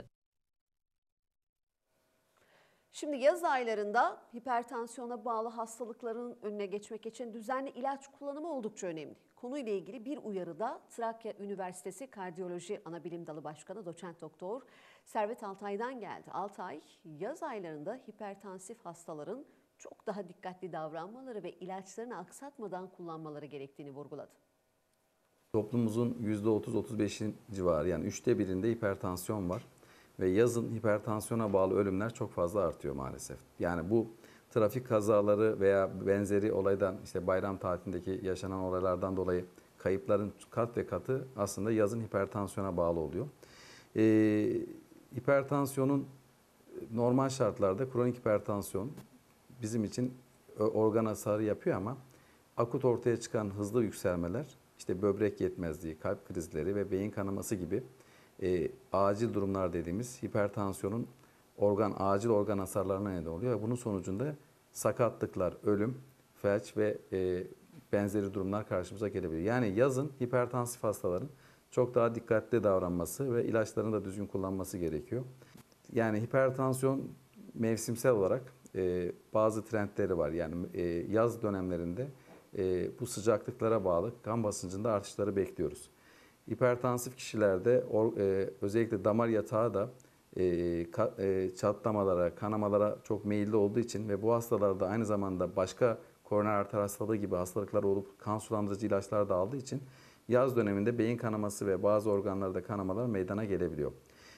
Şimdi yaz aylarında hipertansiyona bağlı hastalıkların önüne geçmek için düzenli ilaç kullanımı oldukça önemli. Konuyla ilgili bir uyarıda Trakya Üniversitesi Kardiyoloji Anabilim Dalı Başkanı Doçent Doktor Servet Altay'dan geldi. Altay, yaz aylarında hipertansif hastaların çok daha dikkatli davranmaları ve ilaçlarını aksatmadan kullanmaları gerektiğini vurguladı. Toplumumuzun %30-35'in civarı, yani 1/3'inde hipertansiyon var. Ve yazın hipertansiyona bağlı ölümler çok fazla artıyor maalesef. Yani bu trafik kazaları veya benzeri olaydan, işte bayram tatilindeki yaşanan olaylardan dolayı kayıpların kat ve katı aslında yazın hipertansiyona bağlı oluyor. Hipertansiyonun normal şartlarda kronik hipertansiyon bizim için organ hasarı yapıyor ama akut ortaya çıkan hızlı yükselmeler, işte böbrek yetmezliği, kalp krizleri ve beyin kanaması gibi acil durumlar dediğimiz hipertansiyonun acil organ hasarlarına neden oluyor. Bunun sonucunda sakatlıklar, ölüm, felç ve benzeri durumlar karşımıza gelebilir. Yani yazın hipertansif hastaların çok daha dikkatli davranması ve ilaçlarını da düzgün kullanması gerekiyor. Yani hipertansiyon mevsimsel olarak bazı trendleri var. Yani yaz dönemlerinde bu sıcaklıklara bağlı kan basıncında artışları bekliyoruz. Hipertansif kişilerde özellikle damar yatağı da çatlamalara, kanamalara çok meyilli olduğu için ve bu hastalarda aynı zamanda başka koroner arter hastalığı gibi hastalıklar olup kan sulandırıcı ilaçlar da aldığı için yaz döneminde beyin kanaması ve bazı organlarda kanamalar meydana gelebiliyor.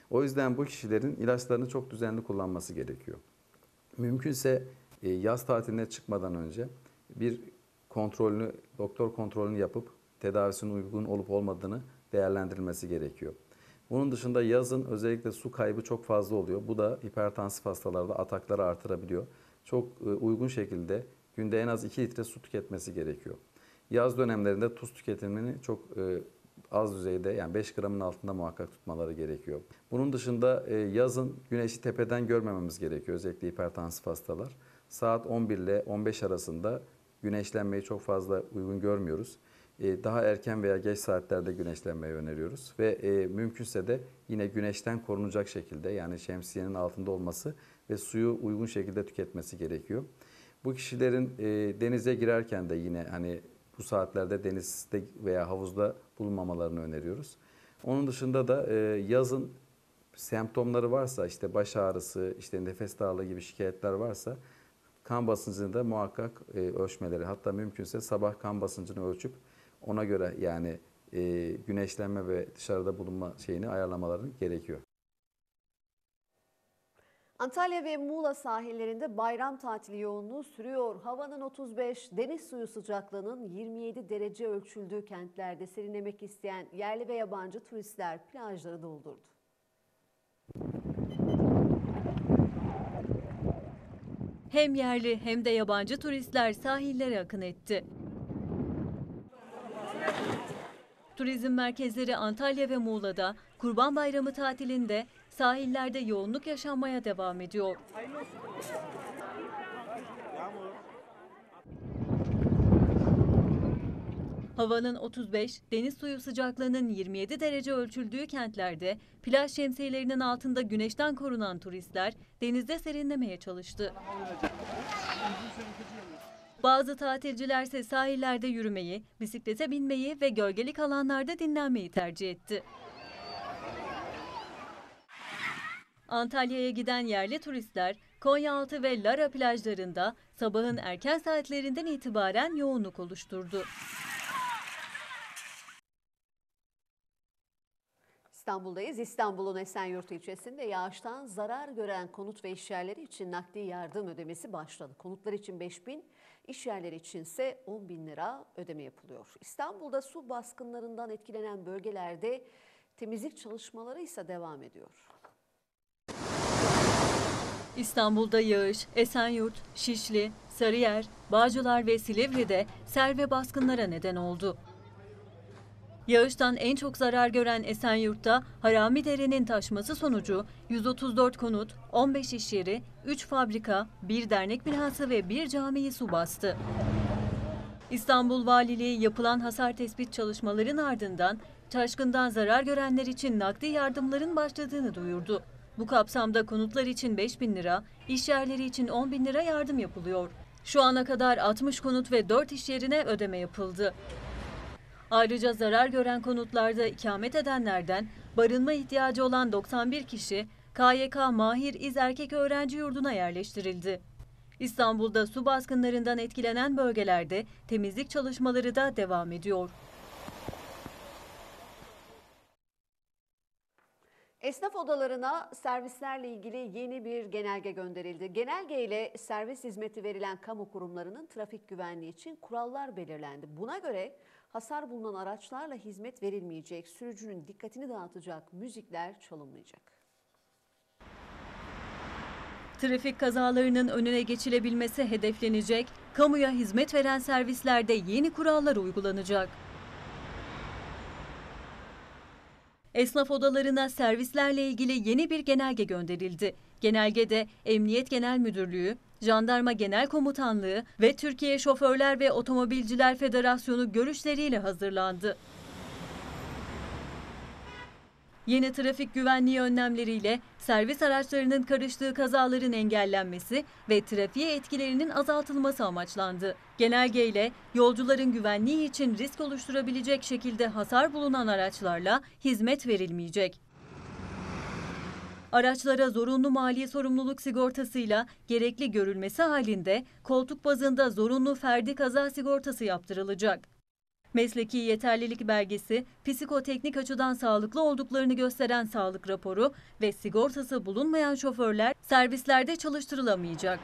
O yüzden bu kişilerin ilaçlarını çok düzenli kullanması gerekiyor. Mümkünse yaz tatiline çıkmadan önce bir kontrolünü, doktor kontrolünü yapıp tedavisinin uygun olup olmadığını değerlendirilmesi gerekiyor. Bunun dışında yazın özellikle su kaybı çok fazla oluyor. Bu da hipertansif hastalarda atakları artırabiliyor. Çok uygun şekilde günde en az 2 litre su tüketmesi gerekiyor. Yaz dönemlerinde tuz tüketimini çok az düzeyde, yani 5 gramın altında muhakkak tutmaları gerekiyor. Bunun dışında yazın güneşi tepeden görmememiz gerekiyor. Özellikle hipertansif hastalar. Saat 11 ile 15 arasında güneşlenmeyi çok fazla uygun görmüyoruz. Daha erken veya geç saatlerde güneşlenmeyi öneriyoruz. Ve mümkünse de yine güneşten korunacak şekilde, yani şemsiyenin altında olması ve suyu uygun şekilde tüketmesi gerekiyor. Bu kişilerin denize girerken de yine hani bu saatlerde denizde veya havuzda bulunmamalarını öneriyoruz. Onun dışında da yazın semptomları varsa, işte baş ağrısı, işte nefes darlığı gibi şikayetler varsa kan basıncını da muhakkak ölçmeleri, hatta mümkünse sabah kan basıncını ölçüp ona göre yani güneşlenme ve dışarıda bulunma şeyini ayarlamaları gerekiyor. Antalya ve Muğla sahillerinde bayram tatili yoğunluğu sürüyor. Havanın 35, deniz suyu sıcaklığının 27 derece ölçüldüğü kentlerde serinlemek isteyen yerli ve yabancı turistler plajları doldurdu. Hem yerli hem de yabancı turistler sahillere akın etti. Turizm merkezleri Antalya ve Muğla'da Kurban Bayramı tatilinde sahillerde yoğunluk yaşanmaya devam ediyor. Havanın 35, deniz suyu sıcaklığının 27 derece ölçüldüğü kentlerde plaj şemsiyelerinin altında güneşten korunan turistler denizde serinlemeye çalıştı. Bazı tatilciler ise sahillerde yürümeyi, bisiklete binmeyi ve gölgelik alanlarda dinlenmeyi tercih etti. Antalya'ya giden yerli turistler Konyaaltı ve Lara plajlarında sabahın erken saatlerinden itibaren yoğunluk oluşturdu. İstanbul'dayız. İstanbul'un Esenyurt ilçesinde yağıştan zarar gören konut ve işyerleri için nakdi yardım ödemesi başladı. Konutlar için 5.000, işyerleri için ise 10.000 lira ödeme yapılıyor. İstanbul'da su baskınlarından etkilenen bölgelerde temizlik çalışmaları ise devam ediyor. İstanbul'da yağış, Esenyurt, Şişli, Sarıyer, Bağcılar ve Silivri'de sel ve baskınlara neden oldu. Yağıştan en çok zarar gören Esenyurt'ta Haramidere'nin taşması sonucu 134 konut, 15 iş yeri, 3 fabrika, 1 dernek binası ve 1 camiyi su bastı. İstanbul Valiliği yapılan hasar tespit çalışmaların ardından taşkından zarar görenler için nakdi yardımların başladığını duyurdu. Bu kapsamda konutlar için 5.000 lira, iş yerleri için 10.000 lira yardım yapılıyor. Şu ana kadar 60 konut ve 4 iş yerine ödeme yapıldı. Ayrıca zarar gören konutlarda ikamet edenlerden barınma ihtiyacı olan 91 kişi KYK Mahir İz Erkek Öğrenci Yurdu'na yerleştirildi. İstanbul'da su baskınlarından etkilenen bölgelerde temizlik çalışmaları da devam ediyor. Esnaf odalarına servislerle ilgili yeni bir genelge gönderildi. Genelge ile servis hizmeti verilen kamu kurumlarının trafik güvenliği için kurallar belirlendi. Buna göre hasar bulunan araçlarla hizmet verilmeyecek, sürücünün dikkatini dağıtacak müzikler çalınmayacak. Trafik kazalarının önüne geçilebilmesi hedeflenecek, kamuya hizmet veren servislerde yeni kurallar uygulanacak. Esnaf odalarına servislerle ilgili yeni bir genelge gönderildi. Genelgede Emniyet Genel Müdürlüğü, Jandarma Genel Komutanlığı ve Türkiye Şoförler ve Otomobilciler Federasyonu görüşleriyle hazırlandı. Yeni trafik güvenliği önlemleriyle servis araçlarının karıştığı kazaların engellenmesi ve trafiğe etkilerinin azaltılması amaçlandı. Genelgeyle yolcuların güvenliği için risk oluşturabilecek şekilde hasar bulunan araçlarla hizmet verilmeyecek. Araçlara zorunlu mali sorumluluk sigortasıyla gerekli görülmesi halinde koltuk bazında zorunlu ferdi kaza sigortası yaptırılacak. Mesleki yeterlilik belgesi, psikoteknik açıdan sağlıklı olduklarını gösteren sağlık raporu ve sigortası bulunmayan şoförler servislerde çalıştırılamayacak.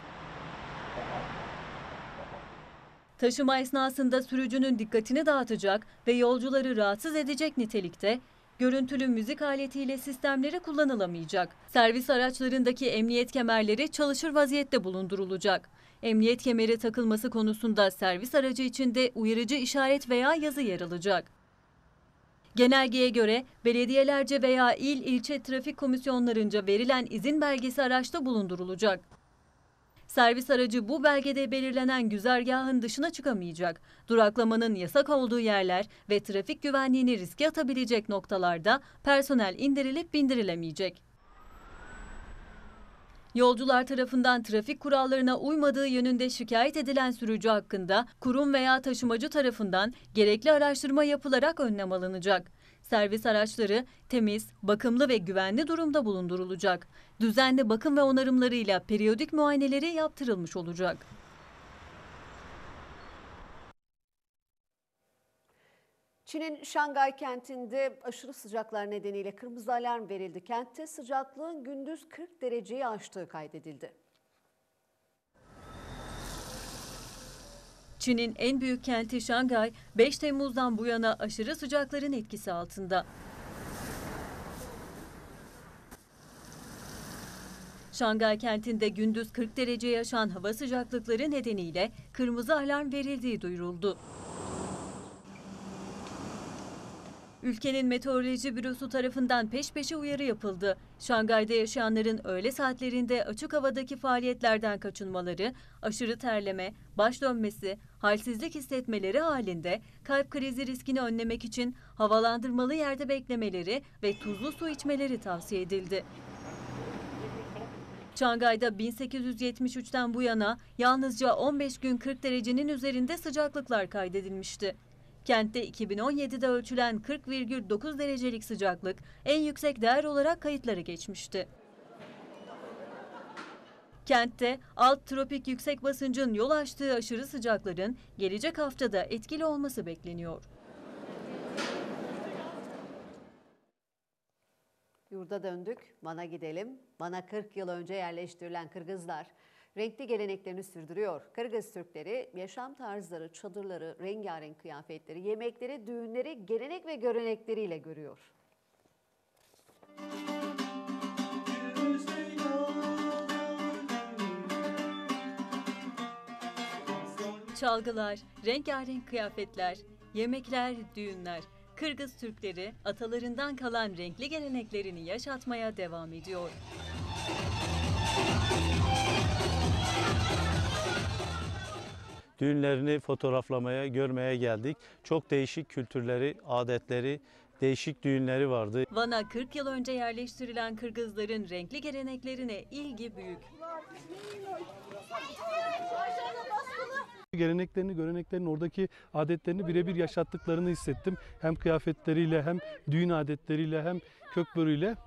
Taşıma esnasında sürücünün dikkatini dağıtacak ve yolcuları rahatsız edecek nitelikte görüntülü müzik aletiyle sistemleri kullanılamayacak. Servis araçlarındaki emniyet kemerleri çalışır vaziyette bulundurulacak. Emniyet kemeri takılması konusunda servis aracı içinde uyarıcı işaret veya yazı yer alacak. Genelgeye göre belediyelerce veya ilçe trafik komisyonlarınca verilen izin belgesi araçta bulundurulacak. Servis aracı bu belgede belirlenen güzergahın dışına çıkamayacak. Duraklamanın yasak olduğu yerler ve trafik güvenliğini riske atabilecek noktalarda personel indirilip bindirilemeyecek. Yolcular tarafından trafik kurallarına uymadığı yönünde şikayet edilen sürücü hakkında kurum veya taşımacı tarafından gerekli araştırma yapılarak önlem alınacak. Servis araçları temiz, bakımlı ve güvenli durumda bulundurulacak. Düzenli bakım ve onarımlarıyla periyodik muayeneleri yaptırılmış olacak. Çin'in Şangay kentinde aşırı sıcaklar nedeniyle kırmızı alarm verildi. Kentte sıcaklığın gündüz 40 dereceyi aştığı kaydedildi. Çin'in en büyük kenti Şangay, 5 Temmuz'dan bu yana aşırı sıcakların etkisi altında. Şangay kentinde gündüz 40 dereceyi aşan hava sıcaklıkları nedeniyle kırmızı alarm verildiği duyuruldu. Ülkenin Meteoroloji Bürosu tarafından peş peşe uyarı yapıldı. Şangay'da yaşayanların öğle saatlerinde açık havadaki faaliyetlerden kaçınmaları, aşırı terleme, baş dönmesi, halsizlik hissetmeleri halinde kalp krizi riskini önlemek için havalandırmalı yerde beklemeleri ve tuzlu su içmeleri tavsiye edildi. Şangay'da 1873'ten bu yana yalnızca 15 gün 40 derecenin üzerinde sıcaklıklar kaydedilmişti. Kentte 2017'de ölçülen 40,9 derecelik sıcaklık en yüksek değer olarak kayıtlara geçmişti. Kentte alt tropik yüksek basıncın yol açtığı aşırı sıcakların gelecek haftada etkili olması bekleniyor. Yurda döndük, Van'a gidelim. Van'a 40 yıl önce yerleştirilen Kırgızlar renkli geleneklerini sürdürüyor. Kırgız Türkleri yaşam tarzları, çadırları, rengarenk kıyafetleri, yemekleri, düğünleri, gelenek ve görenekleriyle görüyor. Çalgılar, rengarenk kıyafetler, yemekler, düğünler. Kırgız Türkleri atalarından kalan renkli geleneklerini yaşatmaya devam ediyor. Düğünlerini fotoğraflamaya, görmeye geldik. Çok değişik kültürleri, adetleri, değişik düğünleri vardı. Van'a 40 yıl önce yerleştirilen Kırgızların renkli geleneklerine ilgi büyük. Geleneklerini, göreneklerini, oradaki adetlerini birebir yaşattıklarını hissettim. Hem kıyafetleriyle, hem düğün adetleriyle, hem kökbörüyle.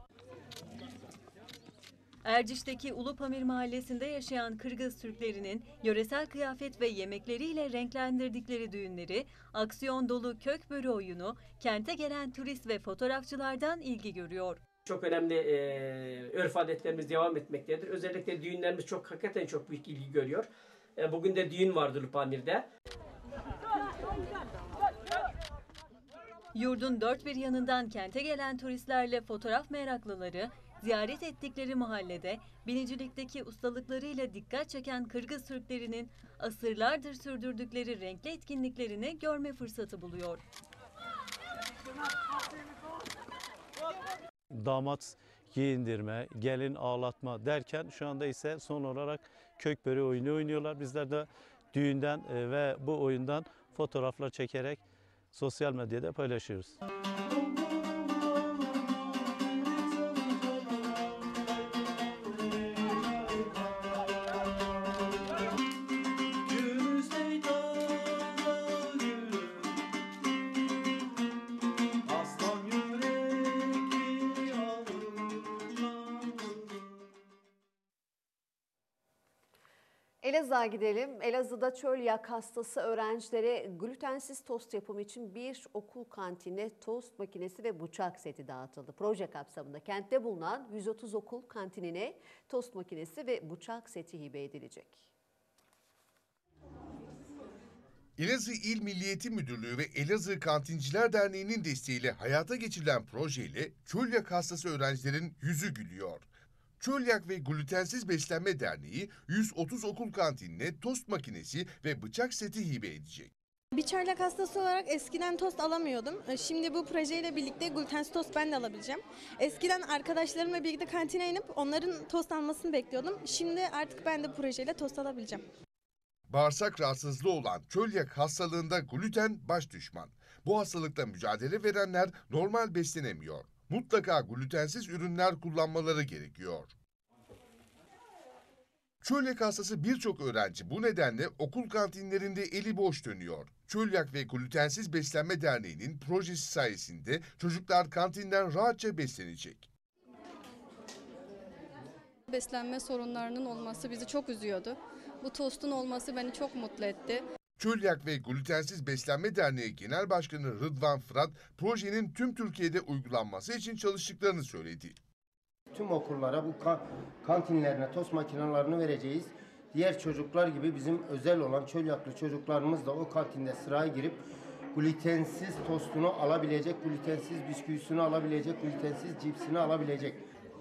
Erciş'teki Ulupamir mahallesinde yaşayan Kırgız Türklerinin yöresel kıyafet ve yemekleriyle renklendirdikleri düğünleri, aksiyon dolu kökbörü oyunu kente gelen turist ve fotoğrafçılardan ilgi görüyor. Çok önemli örf adetlerimiz devam etmektedir. Özellikle düğünlerimiz hakikaten çok büyük ilgi görüyor. Bugün de düğün vardı Ulupamir'de. Yurdun dört bir yanından kente gelen turistlerle fotoğraf meraklıları, ziyaret ettikleri mahallede binicilikteki ustalıklarıyla dikkat çeken Kırgız Türklerinin asırlardır sürdürdükleri renkli etkinliklerini görme fırsatı buluyor. Damat giyindirme, gelin ağlatma derken şu anda ise son olarak kökbörü oyunu oynuyorlar. Bizler de düğünden ve bu oyundan fotoğraflar çekerek sosyal medyada paylaşıyoruz. Elazığ'a gidelim. Elazığ'da çölyak hastası öğrencilere glutensiz tost yapımı için bir okul kantinine tost makinesi ve bıçak seti dağıtıldı. Proje kapsamında kentte bulunan 130 okul kantinine tost makinesi ve bıçak seti hibe edilecek. Elazığ İl Milli Eğitim Müdürlüğü ve Elazığ Kantinciler Derneği'nin desteğiyle hayata geçirilen projeyle çölyak hastası öğrencilerin yüzü gülüyor. Çölyak ve Glutensiz Beslenme Derneği 130 okul kantinine tost makinesi ve bıçak seti hibe edecek. Bir çölyak hastası olarak eskiden tost alamıyordum. Şimdi bu projeyle birlikte glutensiz tost ben de alabileceğim. Eskiden arkadaşlarımla birlikte kantine inip onların tost almasını bekliyordum. Şimdi artık ben de projeyle tost alabileceğim. Bağırsak rahatsızlığı olan çölyak hastalığında gluten baş düşman. Bu hastalıkla mücadele verenler normal beslenemiyor. Mutlaka glutensiz ürünler kullanmaları gerekiyor. Çölyak hastası birçok öğrenci bu nedenle okul kantinlerinde eli boş dönüyor. Çölyak ve Glutensiz Beslenme Derneği'nin projesi sayesinde çocuklar kantinden rahatça beslenecek. Beslenme sorunlarının olması bizi çok üzüyordu. Bu tostun olması beni çok mutlu etti. Çölyak ve Glutensiz Beslenme Derneği Genel Başkanı Rıdvan Fırat, projenin tüm Türkiye'de uygulanması için çalıştıklarını söyledi. Tüm okullara bu kantinlerine tost makinelerini vereceğiz. Diğer çocuklar gibi bizim özel olan çölyaklı çocuklarımız da o kantinde sıraya girip glutensiz tostunu alabilecek, glutensiz bisküvisini alabilecek, glutensiz cipsini alabilecek.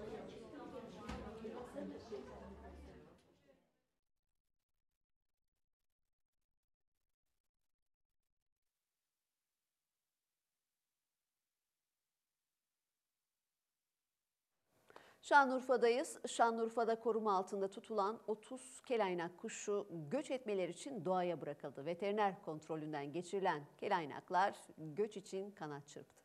Şanlıurfa'dayız. Şanlıurfa'da koruma altında tutulan 30 kelaynak kuşu göç etmeleri için doğaya bırakıldı. Veteriner kontrolünden geçirilen kelaynaklar göç için kanat çırptı.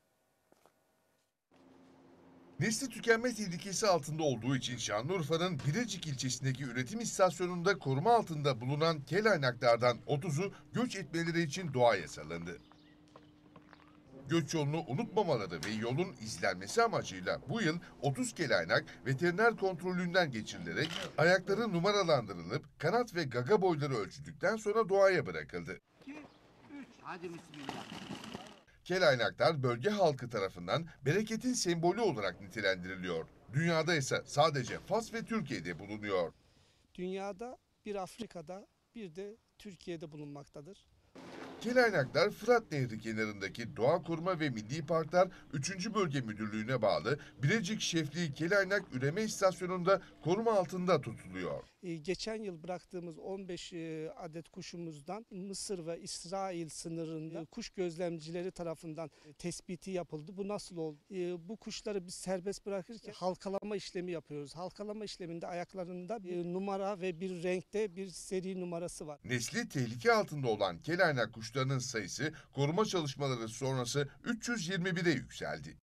Nesli tükenme tehlikesi altında olduğu için Şanlıurfa'nın Birecik ilçesindeki üretim istasyonunda koruma altında bulunan kelaynaklardan 30'u göç etmeleri için doğaya salındı. Göç yolunu unutmamaları ve yolun izlenmesi amacıyla bu yıl 30 kelaynak veteriner kontrolünden geçirilerek ayakları numaralandırılıp kanat ve gaga boyları ölçüldükten sonra doğaya bırakıldı. 2, 3. Hadi bismillah. Kelaynaklar bölge halkı tarafından bereketin sembolü olarak nitelendiriliyor. Dünyada ise sadece Fas ve Türkiye'de bulunuyor. Dünyada bir Afrika'da bir de Türkiye'de bulunmaktadır. Kelaynaklar Fırat Nehri kenarındaki Doğa Koruma ve Milli Parklar 3. Bölge Müdürlüğü'ne bağlı Birecik Şefliği Kelaynak Üreme İstasyonu'nda koruma altında tutuluyor. Geçen yıl bıraktığımız 15 adet kuşumuzdan Mısır ve İsrail sınırında kuş gözlemcileri tarafından tespiti yapıldı. Bu nasıl oldu? Bu kuşları biz serbest bırakırken halkalama işlemi yapıyoruz. Halkalama işleminde ayaklarında bir numara ve bir renkte bir seri numarası var. Nesli tehlike altında olan kelaynak kuşlarının sayısı koruma çalışmaları sonrası 321'e yükseldi.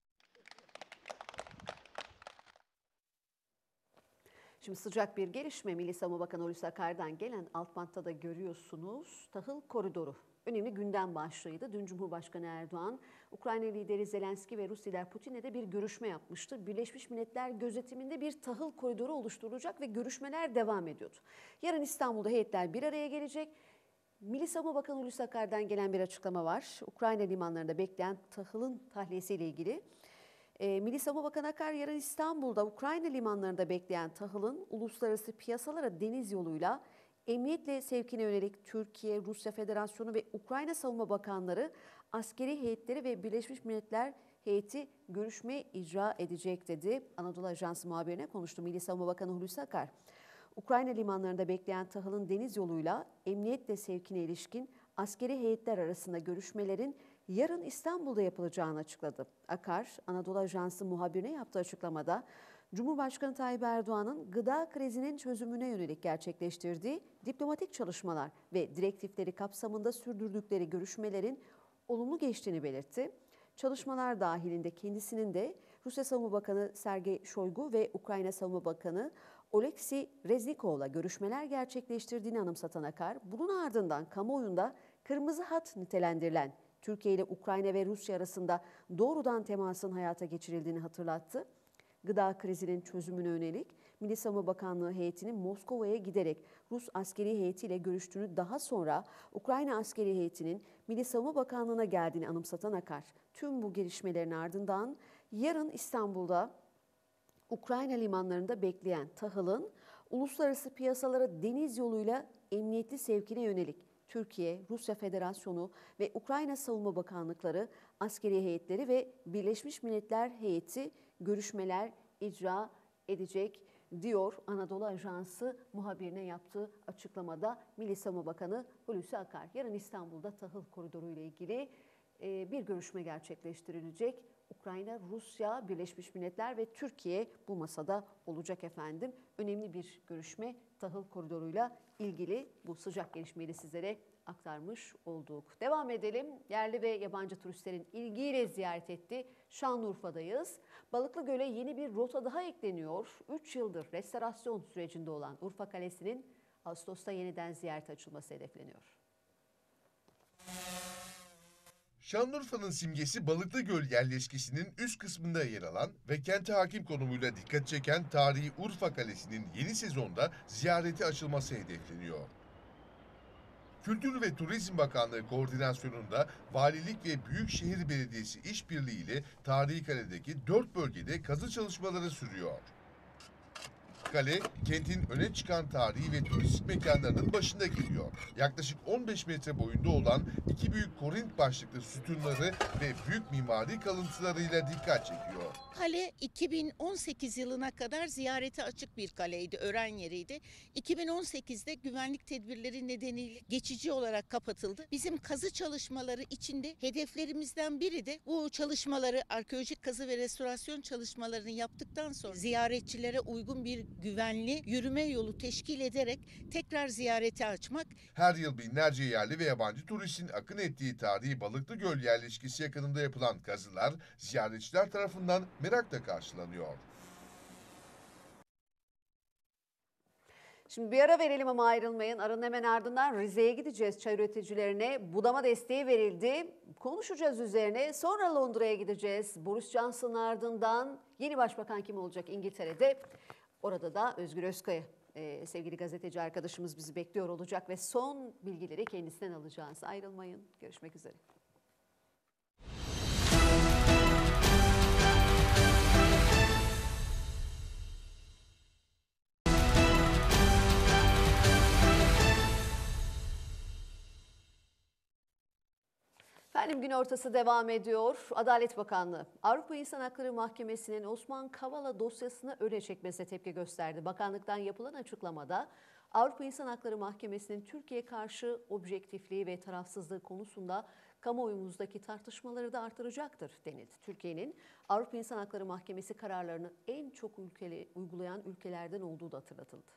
Şimdi sıcak bir gelişme Milli Savunma Bakanı Hulusi Akar'dan gelen alt bantta da görüyorsunuz. Tahıl koridoru önemli gündem başlığıydı. Dün Cumhurbaşkanı Erdoğan, Ukrayna lideri Zelenski ve Rus lider Putin'le de bir görüşme yapmıştı. Birleşmiş Milletler gözetiminde bir tahıl koridoru oluşturulacak ve görüşmeler devam ediyordu. Yarın İstanbul'da heyetler bir araya gelecek. Milli Savunma Bakanı Hulusi Akar'dan gelen bir açıklama var. Ukrayna limanlarında bekleyen tahılın tahliyesiyle ilgili. Milli Savunma Bakanı Akar yarın İstanbul'da Ukrayna limanlarında bekleyen tahılın uluslararası piyasalara deniz yoluyla emniyetle sevkine yönelik Türkiye, Rusya Federasyonu ve Ukrayna Savunma Bakanları, askeri heyetleri ve Birleşmiş Milletler heyeti görüşme icra edecek dedi. Anadolu Ajansı muhabirine konuştu Milli Savunma Bakanı Hulusi Akar. Ukrayna limanlarında bekleyen tahılın deniz yoluyla emniyetle sevkine ilişkin askeri heyetler arasında görüşmelerin yarın İstanbul'da yapılacağını açıkladı. Akar, Anadolu Ajansı muhabirine yaptığı açıklamada Cumhurbaşkanı Tayyip Erdoğan'ın gıda krizinin çözümüne yönelik gerçekleştirdiği diplomatik çalışmalar ve direktifleri kapsamında sürdürdükleri görüşmelerin olumlu geçtiğini belirtti. Çalışmalar dahilinde kendisinin de Rusya Savunma Bakanı Sergey Shoigu ve Ukrayna Savunma Bakanı Oleksiy Reznikov'la görüşmeler gerçekleştirdiğini anımsatan Akar, bunun ardından kamuoyunda kırmızı hat nitelendirilen Türkiye ile Ukrayna ve Rusya arasında doğrudan temasın hayata geçirildiğini hatırlattı. Gıda krizinin çözümüne yönelik Milli Savunma Bakanlığı heyetinin Moskova'ya giderek Rus askeri heyetiyle görüştüğünü, daha sonra Ukrayna askeri heyetinin Milli Savunma Bakanlığı'na geldiğini anımsatan Akar, tüm bu gelişmelerin ardından yarın İstanbul'da Ukrayna limanlarında bekleyen tahılın uluslararası piyasalara deniz yoluyla emniyetli sevkine yönelik Türkiye, Rusya Federasyonu ve Ukrayna Savunma Bakanlıkları, askeri heyetleri ve Birleşmiş Milletler heyeti görüşmeler icra edecek diyor Anadolu Ajansı muhabirine yaptığı açıklamada Milli Savunma Bakanı Hulusi Akar. Yarın İstanbul'da tahıl koridoru ile ilgili bir görüşme gerçekleştirilecek. Ukrayna, Rusya, Birleşmiş Milletler ve Türkiye bu masada olacak efendim. Önemli bir görüşme tahıl koridoruyla ilgili, bu sıcak gelişmeyi de sizlere aktarmış olduk. Devam edelim. Yerli ve yabancı turistlerin ilgiyle ziyaret ettiği Şanlıurfa'dayız. Balıklıgöl'e yeni bir rota daha ekleniyor. 3 yıldır restorasyon sürecinde olan Urfa Kalesi'nin Ağustos'ta yeniden ziyarete açılması hedefleniyor. Şanlıurfa'nın simgesi Balıklıgöl yerleşkesinin üst kısmında yer alan ve kente hakim konumuyla dikkat çeken tarihi Urfa Kalesi'nin yeni sezonda ziyarete açılması hedefleniyor. Kültür ve Turizm Bakanlığı koordinasyonunda Valilik ve Büyükşehir Belediyesi işbirliğiyle tarihi kaledeki 4 bölgede kazı çalışmaları sürüyor. Kale, kentin öne çıkan tarihi ve turistik mekanlarının başında geliyor. Yaklaşık 15 metre boyunda olan iki büyük Korint başlıklı sütunları ve büyük mimari kalıntılarıyla dikkat çekiyor. Kale 2018 yılına kadar ziyarete açık bir kaleydi, öğren yeriydi. 2018'de güvenlik tedbirleri nedeniyle geçici olarak kapatıldı. Bizim kazı çalışmaları içinde hedeflerimizden biri de bu çalışmaları, arkeolojik kazı ve restorasyon çalışmalarını yaptıktan sonra ziyaretçilere uygun bir güvenli yürüme yolu teşkil ederek tekrar ziyarete açmak. Her yıl binlerce yerli ve yabancı turistin akın ettiği tarihi Balıklıgöl yerleşkesi yakınında yapılan kazılar ziyaretçiler tarafından merakla karşılanıyor. Şimdi bir ara verelim ama ayrılmayın. Aranın hemen ardından Rize'ye gideceğiz. Çay üreticilerine budama desteği verildi. Konuşacağız üzerine. Sonra Londra'ya gideceğiz. Boris Johnson'ın ardından yeni başbakan kim olacak İngiltere'de? Orada da Özgür Özkaya, sevgili gazeteci arkadaşımız bizi bekliyor olacak ve son bilgileri kendisinden alacağız. Ayrılmayın. Görüşmek üzere. Efendim gün ortası devam ediyor. Adalet Bakanlığı, Avrupa İnsan Hakları Mahkemesi'nin Osman Kavala dosyasını öne çekmesine tepki gösterdi. Bakanlıktan yapılan açıklamada Avrupa İnsan Hakları Mahkemesi'nin Türkiye karşı objektifliği ve tarafsızlığı konusunda kamuoyumuzdaki tartışmaları da artıracaktır denildi. Türkiye'nin Avrupa İnsan Hakları Mahkemesi kararlarını en çok uygulayan ülkelerden olduğu da hatırlatıldı.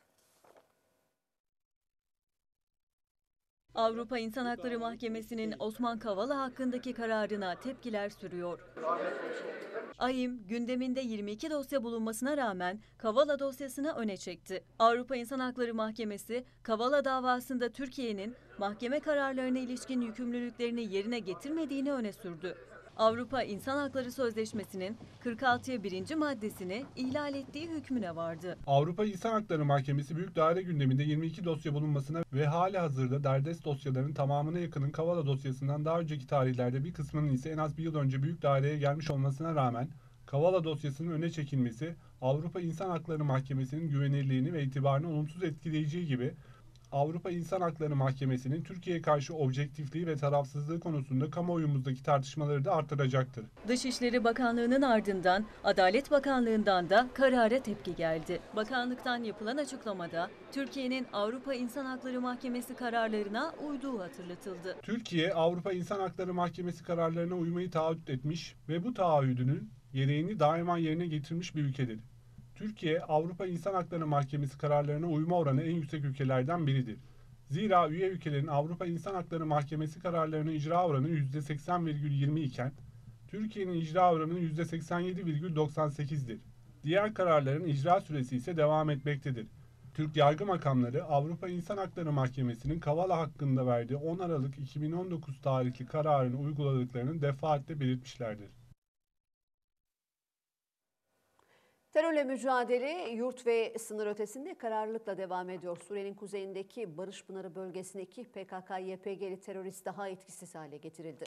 Avrupa İnsan Hakları Mahkemesi'nin Osman Kavala hakkındaki kararına tepkiler sürüyor. AİM gündeminde 22 dosya bulunmasına rağmen Kavala dosyasını öne çekti. Avrupa İnsan Hakları Mahkemesi, Kavala davasında Türkiye'nin mahkeme kararlarına ilişkin yükümlülüklerini yerine getirmediğini öne sürdü. Avrupa İnsan Hakları Sözleşmesi'nin 46. 1. maddesini ihlal ettiği hükmüne vardı. Avrupa İnsan Hakları Mahkemesi büyük daire gündeminde 22 dosya bulunmasına ve halihazırda derdest dosyaların tamamına yakının Kavala dosyasından daha önceki tarihlerde bir kısmının ise en az bir yıl önce büyük daireye gelmiş olmasına rağmen Kavala dosyasının öne çekilmesi Avrupa İnsan Hakları Mahkemesi'nin güvenilirliğini ve itibarını olumsuz etkileyeceği gibi Avrupa İnsan Hakları Mahkemesi'nin Türkiye'ye karşı objektifliği ve tarafsızlığı konusunda kamuoyumuzdaki tartışmaları da artıracaktır. Dışişleri Bakanlığı'nın ardından Adalet Bakanlığı'ndan da karara tepki geldi. Bakanlıktan yapılan açıklamada Türkiye'nin Avrupa İnsan Hakları Mahkemesi kararlarına uyduğu hatırlatıldı. Türkiye, Avrupa İnsan Hakları Mahkemesi kararlarına uymayı taahhüt etmiş ve bu taahhüdünün gereğini daima yerine getirmiş bir ülkedir. Türkiye, Avrupa İnsan Hakları Mahkemesi kararlarına uyma oranı en yüksek ülkelerden biridir. Zira üye ülkelerin Avrupa İnsan Hakları Mahkemesi kararlarına icra oranı %80,20 iken, Türkiye'nin icra oranı %87,98'dir. Diğer kararların icra süresi ise devam etmektedir. Türk yargı makamları Avrupa İnsan Hakları Mahkemesi'nin Kavala hakkında verdiği 10 Aralık 2019 tarihli kararını uyguladıklarını defaatle belirtmişlerdir. Terörle mücadele yurt ve sınır ötesinde kararlılıkla devam ediyor. Suriye'nin kuzeyindeki Barış Pınarı bölgesindeki PKK-YPG'li terörist daha etkisiz hale getirildi.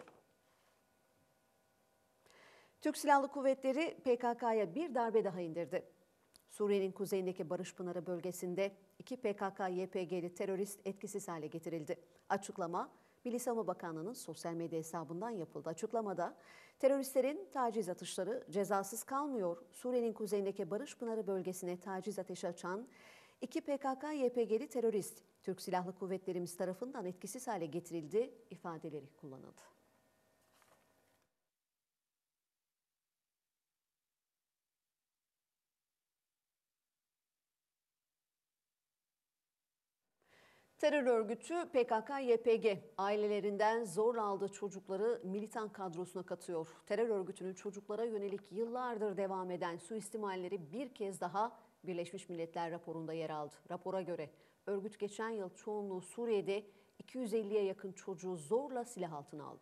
Türk Silahlı Kuvvetleri PKK'ya bir darbe daha indirdi. Suriye'nin kuzeyindeki Barış Pınarı bölgesinde 2 PKK-YPG'li terörist etkisiz hale getirildi. Açıklama Milli Savunma Bakanlığı'nın sosyal medya hesabından yapıldı. Açıklamada teröristlerin taciz atışları cezasız kalmıyor. Suriye'nin kuzeyindeki Barış Pınarı bölgesine taciz ateşi açan 2 PKK-YPG'li terörist Türk Silahlı Kuvvetlerimiz tarafından etkisiz hale getirildi ifadeleri kullanıldı. Terör örgütü PKK-YPG ailelerinden zorla aldığı çocukları militan kadrosuna katıyor. Terör örgütünün çocuklara yönelik yıllardır devam eden suistimalleri bir kez daha Birleşmiş Milletler raporunda yer aldı. Rapora göre örgüt geçen yıl çoğunluğu Suriye'de 250'ye yakın çocuğu zorla silah altına aldı.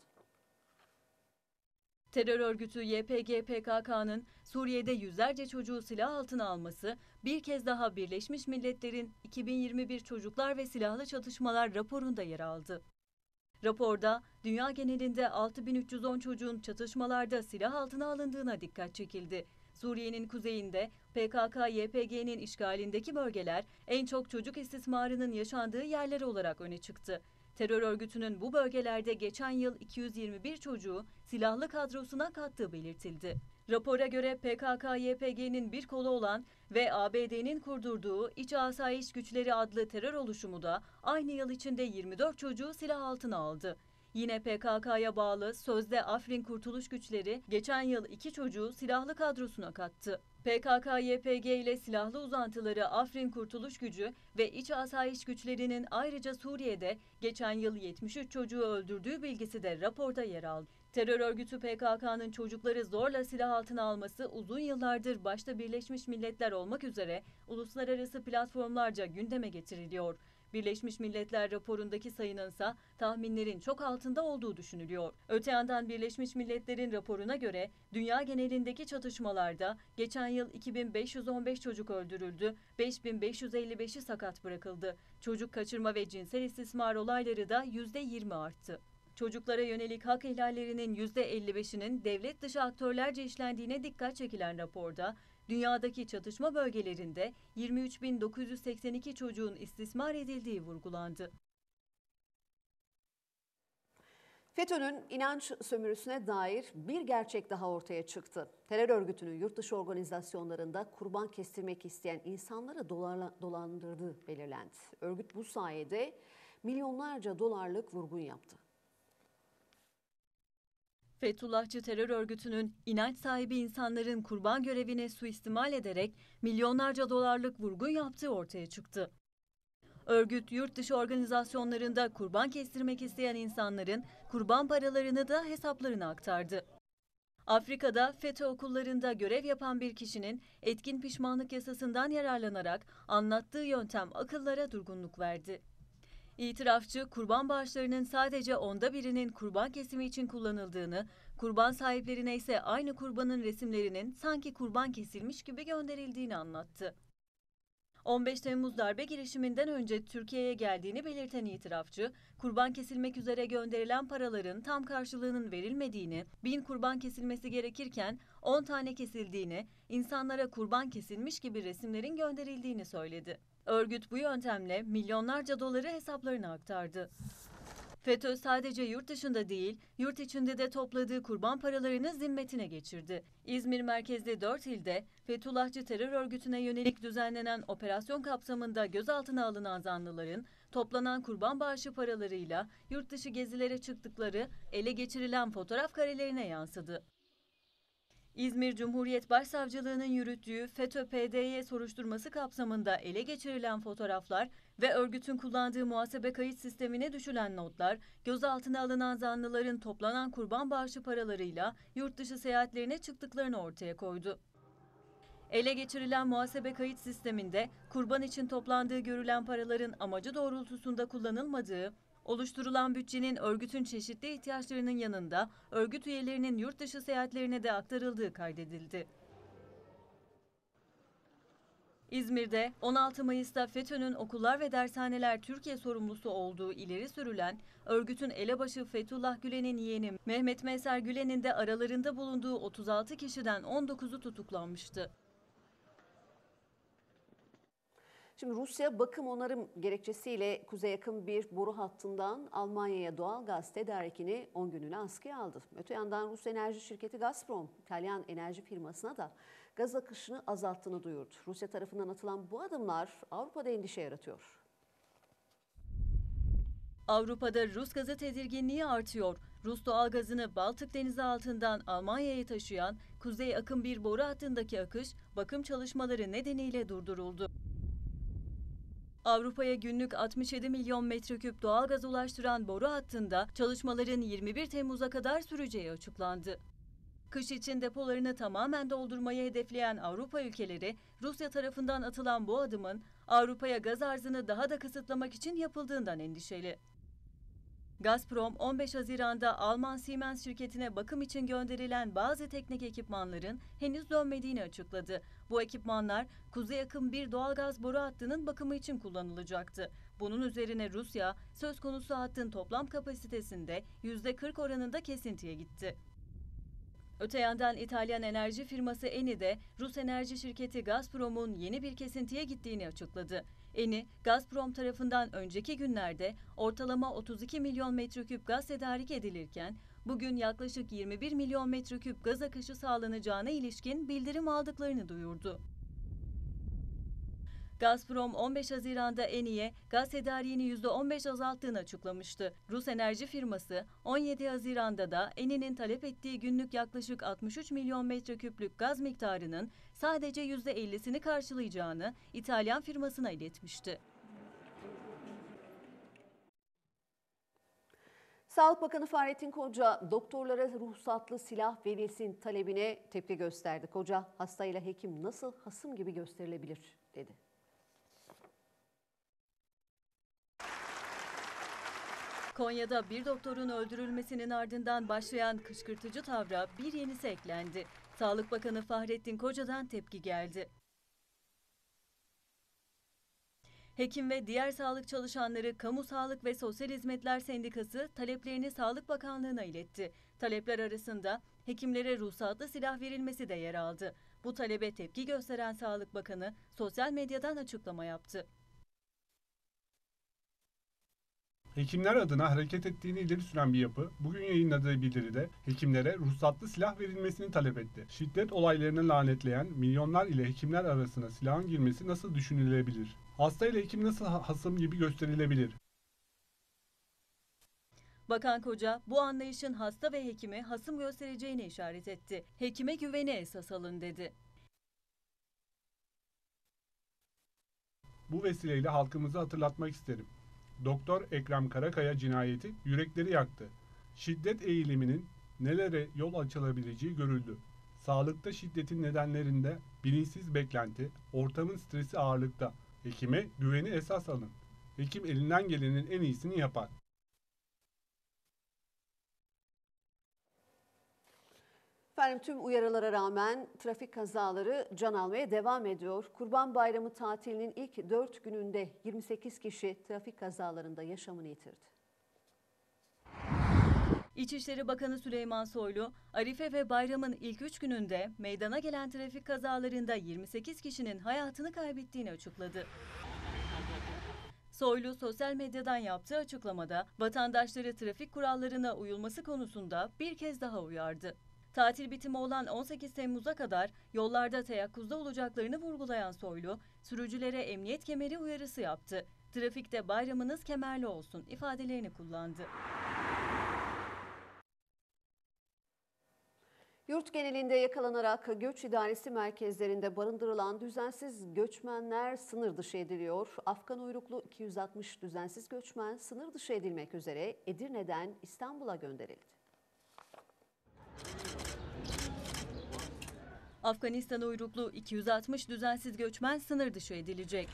Terör örgütü YPG-PKK'nın Suriye'de yüzlerce çocuğu silah altına alması bir kez daha Birleşmiş Milletler'in 2021 Çocuklar ve Silahlı Çatışmalar raporunda yer aldı. Raporda dünya genelinde 6310 çocuğun çatışmalarda silah altına alındığına dikkat çekildi. Suriye'nin kuzeyinde PKK-YPG'nin işgalindeki bölgeler en çok çocuk istismarının yaşandığı yerler olarak öne çıktı. Terör örgütünün bu bölgelerde geçen yıl 221 çocuğu silahlı kadrosuna kattığı belirtildi. Rapora göre PKK-YPG'nin bir kolu olan ve ABD'nin kurdurduğu İç Asayiş Güçleri adlı terör oluşumu da aynı yıl içinde 24 çocuğu silah altına aldı. Yine PKK'ya bağlı sözde Afrin Kurtuluş Güçleri geçen yıl 2 çocuğu silahlı kadrosuna kattı. PKK-YPG ile silahlı uzantıları Afrin Kurtuluş Gücü ve İç Asayiş Güçlerinin ayrıca Suriye'de geçen yıl 73 çocuğu öldürdüğü bilgisi de raporda yer aldı. Terör örgütü PKK'nın çocukları zorla silah altına alması uzun yıllardır başta Birleşmiş Milletler olmak üzere uluslararası platformlarca gündeme getiriliyor. Birleşmiş Milletler raporundaki sayının ise tahminlerin çok altında olduğu düşünülüyor. Öte yandan Birleşmiş Milletler'in raporuna göre dünya genelindeki çatışmalarda geçen yıl 2515 çocuk öldürüldü, 5555'i sakat bırakıldı. Çocuk kaçırma ve cinsel istismar olayları da %20 arttı. Çocuklara yönelik hak ihlallerinin %55'inin devlet dışı aktörlerce işlendiğine dikkat çekilen raporda, dünyadaki çatışma bölgelerinde 23.982 çocuğun istismar edildiği vurgulandı. FETÖ'nün inanç sömürüsüne dair bir gerçek daha ortaya çıktı. Terör örgütünün yurt dışı organizasyonlarında kurban kestirmek isteyen insanları dolandırdığı belirlendi. Örgüt bu sayede milyonlarca dolarlık vurgun yaptı. Fethullahçı terör örgütünün inanç sahibi insanların kurban görevine suistimal ederek milyonlarca dolarlık vurgun yaptığı ortaya çıktı. Örgüt yurt dışı organizasyonlarında kurban kestirmek isteyen insanların kurban paralarını da hesaplarına aktardı. Afrika'da FETÖ okullarında görev yapan bir kişinin etkin pişmanlık yasasından yararlanarak anlattığı yöntem akıllara durgunluk verdi. İtirafçı, kurban bağışlarının sadece 1/10'inin kurban kesimi için kullanıldığını, kurban sahiplerine ise aynı kurbanın resimlerinin sanki kurban kesilmiş gibi gönderildiğini anlattı. 15 Temmuz darbe girişiminden önce Türkiye'ye geldiğini belirten itirafçı, kurban kesilmek üzere gönderilen paraların tam karşılığının verilmediğini, 1000 kurban kesilmesi gerekirken 10 tane kesildiğini, insanlara kurban kesilmiş gibi resimlerin gönderildiğini söyledi. Örgüt bu yöntemle milyonlarca doları hesaplarına aktardı. FETÖ sadece yurt dışında değil, yurt içinde de topladığı kurban paralarını zimmetine geçirdi. İzmir merkezli 4 ilde Fethullahçı terör örgütüne yönelik düzenlenen operasyon kapsamında gözaltına alınan zanlıların toplanan kurban bağışı paralarıyla yurt dışı gezilere çıktıkları ele geçirilen fotoğraf karelerine yansıdı. İzmir Cumhuriyet Başsavcılığı'nın yürüttüğü FETÖ-PDY soruşturması kapsamında ele geçirilen fotoğraflar ve örgütün kullandığı muhasebe kayıt sistemine düşülen notlar, gözaltına alınan zanlıların toplanan kurban bağışı paralarıyla yurt dışı seyahatlerine çıktıklarını ortaya koydu. Ele geçirilen muhasebe kayıt sisteminde kurban için toplandığı görülen paraların amacı doğrultusunda kullanılmadığı, oluşturulan bütçenin örgütün çeşitli ihtiyaçlarının yanında örgüt üyelerinin yurt dışı seyahatlerine de aktarıldığı kaydedildi. İzmir'de 16 Mayıs'ta FETÖ'nün okullar ve dershaneler Türkiye sorumlusu olduğu ileri sürülen örgütün elebaşı Fethullah Gülen'in yeğeni Mehmet Meser Gülen'in de aralarında bulunduğu 36 kişiden 19'u tutuklanmıştı. Şimdi Rusya bakım onarım gerekçesiyle kuzeye yakın bir boru hattından Almanya'ya doğal gaz tedarikini 10 gününe askıya aldı. Öte yandan Rus enerji şirketi Gazprom, İtalyan enerji firmasına da gaz akışını azalttığını duyurdu. Rusya tarafından atılan bu adımlar Avrupa'da endişe yaratıyor. Avrupa'da Rus gazı tedirginliği artıyor. Rus doğalgazını Baltık Denizi altından Almanya'ya taşıyan kuzey akım bir boru hattındaki akış bakım çalışmaları nedeniyle durduruldu. Avrupa'ya günlük 67 milyon metreküp doğalgaz ulaştıran boru hattında çalışmaların 21 Temmuz'a kadar süreceği açıklandı. Kış için depolarını tamamen doldurmayı hedefleyen Avrupa ülkeleri, Rusya tarafından atılan bu adımın Avrupa'ya gaz arzını daha da kısıtlamak için yapıldığından endişeli. Gazprom, 15 Haziran'da Alman Siemens şirketine bakım için gönderilen bazı teknik ekipmanların henüz dönmediğini açıkladı. Bu ekipmanlar kuzey akım bir doğalgaz boru hattının bakımı için kullanılacaktı. Bunun üzerine Rusya, söz konusu hattın toplam kapasitesinde %40 oranında kesintiye gitti. Öte yandan İtalyan enerji firması Eni de Rus enerji şirketi Gazprom'un yeni bir kesintiye gittiğini açıkladı. Eni, Gazprom tarafından önceki günlerde ortalama 32 milyon metreküp gaz tedarik edilirken, bugün yaklaşık 21 milyon metreküp gaz akışı sağlanacağına ilişkin bildirim aldıklarını duyurdu. Gazprom 15 Haziran'da Eni'ye gaz tedariğini %15 azalttığını açıklamıştı. Rus enerji firması 17 Haziran'da da Eni'nin talep ettiği günlük yaklaşık 63 milyon metreküplük gaz miktarının sadece %50'sini karşılayacağını İtalyan firmasına iletmişti. Sağlık Bakanı Fahrettin Koca, doktorlara ruhsatlı silah verilsin talebine tepki gösterdi. Koca, hastayla hekim nasıl hasım gibi gösterilebilir dedi. Konya'da bir doktorun öldürülmesinin ardından başlayan kışkırtıcı tavra bir yenisi eklendi. Sağlık Bakanı Fahrettin Koca'dan tepki geldi. Hekim ve diğer sağlık çalışanları Kamu Sağlık ve Sosyal Hizmetler Sendikası taleplerini Sağlık Bakanlığı'na iletti. Talepler arasında hekimlere ruhsatlı silah verilmesi de yer aldı. Bu talebe tepki gösteren Sağlık Bakanı sosyal medyadan açıklama yaptı. Hekimler adına hareket ettiğini ileri süren bir yapı, bugün yayınladığı bildiride hekimlere ruhsatlı silah verilmesini talep etti. Şiddet olaylarını lanetleyen milyonlar ile hekimler arasına silahın girmesi nasıl düşünülebilir? Hasta ile hekim nasıl hasım gibi gösterilebilir? Bakan Koca, bu anlayışın hasta ve hekimi hasım göstereceğine işaret etti. Hekime güveni esas alın dedi. Bu vesileyle halkımızı hatırlatmak isterim. Doktor Ekrem Karakaya cinayeti yürekleri yaktı. Şiddet eğiliminin nelere yol açılabileceği görüldü. Sağlıkta şiddetin nedenlerinde bilinçsiz beklenti, ortamın stresi ağırlıkta. Hekime güveni esas alın. Hekim elinden gelenin en iyisini yapar. Efendim, tüm uyarılara rağmen trafik kazaları can almaya devam ediyor. Kurban Bayramı tatilinin ilk 4 gününde 28 kişi trafik kazalarında yaşamını yitirdi. İçişleri Bakanı Süleyman Soylu, Arife ve bayramın ilk 3 gününde meydana gelen trafik kazalarında 28 kişinin hayatını kaybettiğini açıkladı. Soylu, sosyal medyadan yaptığı açıklamada vatandaşları trafik kurallarına uyulması konusunda bir kez daha uyardı. Tatil bitimi olan 18 Temmuz'a kadar yollarda teyakkuzda olacaklarını vurgulayan Soylu, sürücülere emniyet kemeri uyarısı yaptı. Trafikte bayramınız kemerli olsun ifadelerini kullandı. Yurt genelinde yakalanarak göç idaresi merkezlerinde barındırılan düzensiz göçmenler sınır dışı ediliyor. Afgan uyruklu 260 düzensiz göçmen sınır dışı edilmek üzere Edirne'den İstanbul'a gönderildi. Afganistan uyruklu 260 düzensiz göçmen sınır dışı edilecek.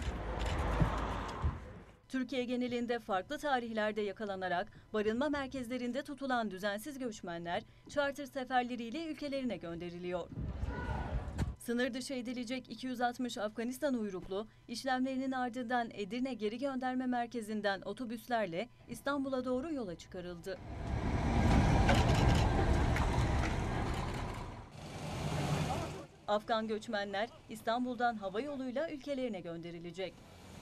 Türkiye genelinde farklı tarihlerde yakalanarak barınma merkezlerinde tutulan düzensiz göçmenler charter seferleriyle ülkelerine gönderiliyor. Sınır dışı edilecek 260 Afganistan uyruklu, işlemlerinin ardından Edirne Geri Gönderme Merkezi'nden otobüslerle İstanbul'a doğru yola çıkarıldı. Afgan göçmenler İstanbul'dan hava yoluyla ülkelerine gönderilecek.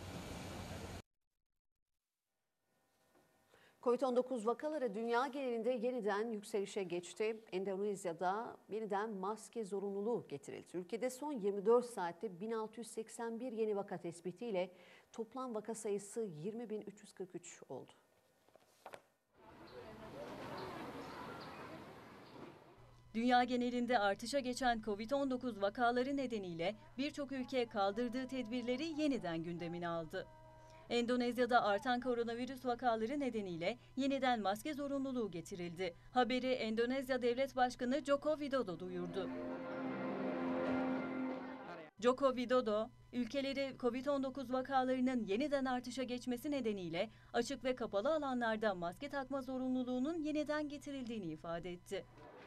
Covid-19 vakaları dünya genelinde yeniden yükselişe geçti. Endonezya'da yeniden maske zorunluluğu getirildi. Ülkede son 24 saatte 1681 yeni vaka tespitiyle toplam vaka sayısı 20.343 oldu. Dünya genelinde artışa geçen Covid-19 vakaları nedeniyle birçok ülke kaldırdığı tedbirleri yeniden gündemine aldı. Endonezya'da artan koronavirüs vakaları nedeniyle yeniden maske zorunluluğu getirildi. Haberi Endonezya Devlet Başkanı Joko Widodo duyurdu. Joko Widodo, ülkeleri Covid-19 vakalarının yeniden artışa geçmesi nedeniyle açık ve kapalı alanlarda maske takma zorunluluğunun yeniden getirildiğini ifade etti.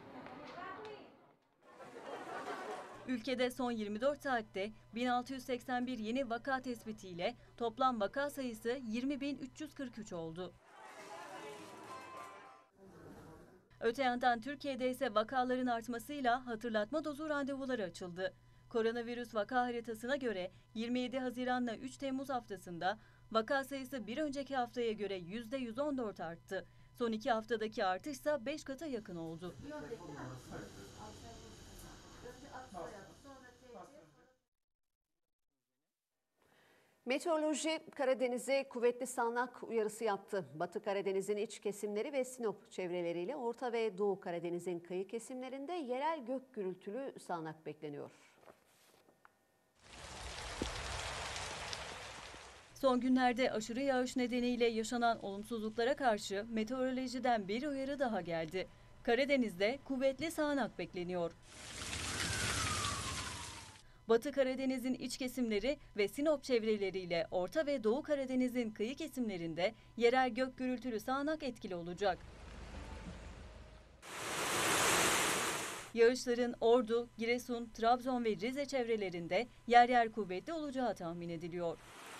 Ülkede son 24 saatte 1681 yeni vaka tespitiyle toplam vaka sayısı 20.343 oldu. Öte yandan Türkiye'de ise vakaların artmasıyla hatırlatma dozu randevuları açıldı. Koronavirüs vaka haritasına göre 27 Haziran'la 3 Temmuz haftasında vaka sayısı bir önceki haftaya göre %114 arttı. Son 2 haftadaki artış ise 5 kata yakın oldu. Meteoroloji Karadeniz'e kuvvetli sağanak uyarısı yaptı. Batı Karadeniz'in iç kesimleri ve Sinop çevreleriyle Orta ve Doğu Karadeniz'in kıyı kesimlerinde yerel gök gürültülü sağanak bekleniyor. Son günlerde aşırı yağış nedeniyle yaşanan olumsuzluklara karşı meteorolojiden bir uyarı daha geldi. Karadeniz'de kuvvetli sağanak bekleniyor. Batı Karadeniz'in iç kesimleri ve Sinop çevreleriyle Orta ve Doğu Karadeniz'in kıyı kesimlerinde yerel gök gürültülü sağanak etkili olacak. Yağışların Ordu, Giresun, Trabzon ve Rize çevrelerinde yer yer kuvvetli olacağı tahmin ediliyor.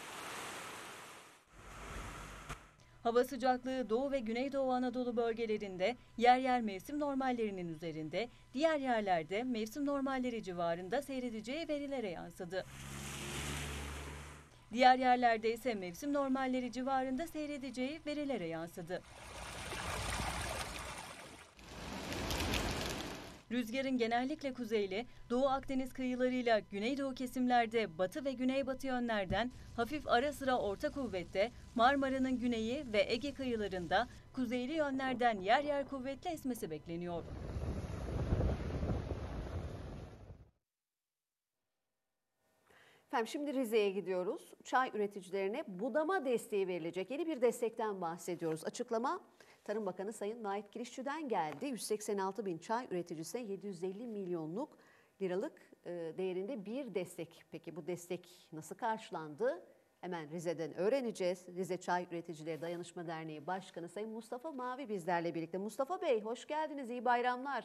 Hava sıcaklığı Doğu ve Güneydoğu Anadolu bölgelerinde yer yer mevsim normallerinin üzerinde, diğer yerlerde mevsim normalleri civarında seyredeceği verilere yansıdı. Diğer yerlerde ise mevsim normalleri civarında seyredeceği verilere yansıdı. Rüzgarın genellikle kuzeyli, Doğu Akdeniz kıyılarıyla Güneydoğu kesimlerde batı ve güneybatı yönlerden hafif ara sıra orta kuvvette, Marmara'nın güneyi ve Ege kıyılarında kuzeyli yönlerden yer yer kuvvetli esmesi bekleniyor. Efendim şimdi Rize'ye gidiyoruz. Çay üreticilerine budama desteği verilecek yeni bir destekten bahsediyoruz. Açıklama Tarım Bakanı Sayın Vahit Kirişçi'den geldi. 186 bin çay üreticisine 750 milyonluk liralık değerinde bir destek. Peki bu destek nasıl karşılandı? Hemen Rize'den öğreneceğiz. Rize Çay Üreticileri Dayanışma Derneği Başkanı Sayın Mustafa Mavi bizlerle birlikte. Mustafa Bey hoş geldiniz, iyi bayramlar.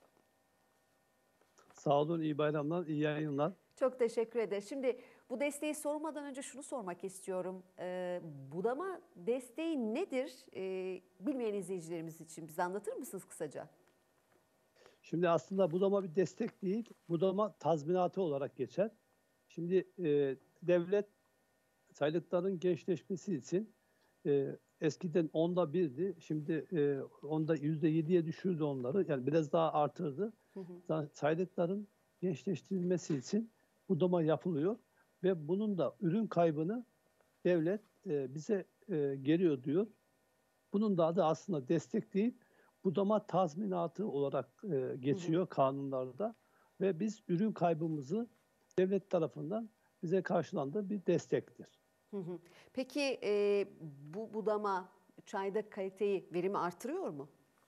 Sağ olun, iyi bayramlar, iyi yayınlar. Çok teşekkür ederiz. Şimdi bu desteği sormadan önce şunu sormak istiyorum. Budama desteği nedir? Bilmeyen izleyicilerimiz için bize anlatır mısınız kısaca? Şimdi aslında budama bir destek değil, budama tazminatı olarak geçer. Şimdi devlet sayılıkların gençleşmesi için eskiden 1/10'di, şimdi onda %7'ye düşürdü onları. Yani biraz daha artırdı. Sayılıkların gençleştirilmesi için budama yapılıyor ve bunun da ürün kaybını devlet bize geliyor diyor. Bunun da adı aslında destek değil, budama tazminatı olarak geçiyor kanunlarda ve biz ürün kaybımızı devlet tarafından bize karşılandığı bir destektir. Peki bu budama çayda kaliteyi, verimi artırıyor mu?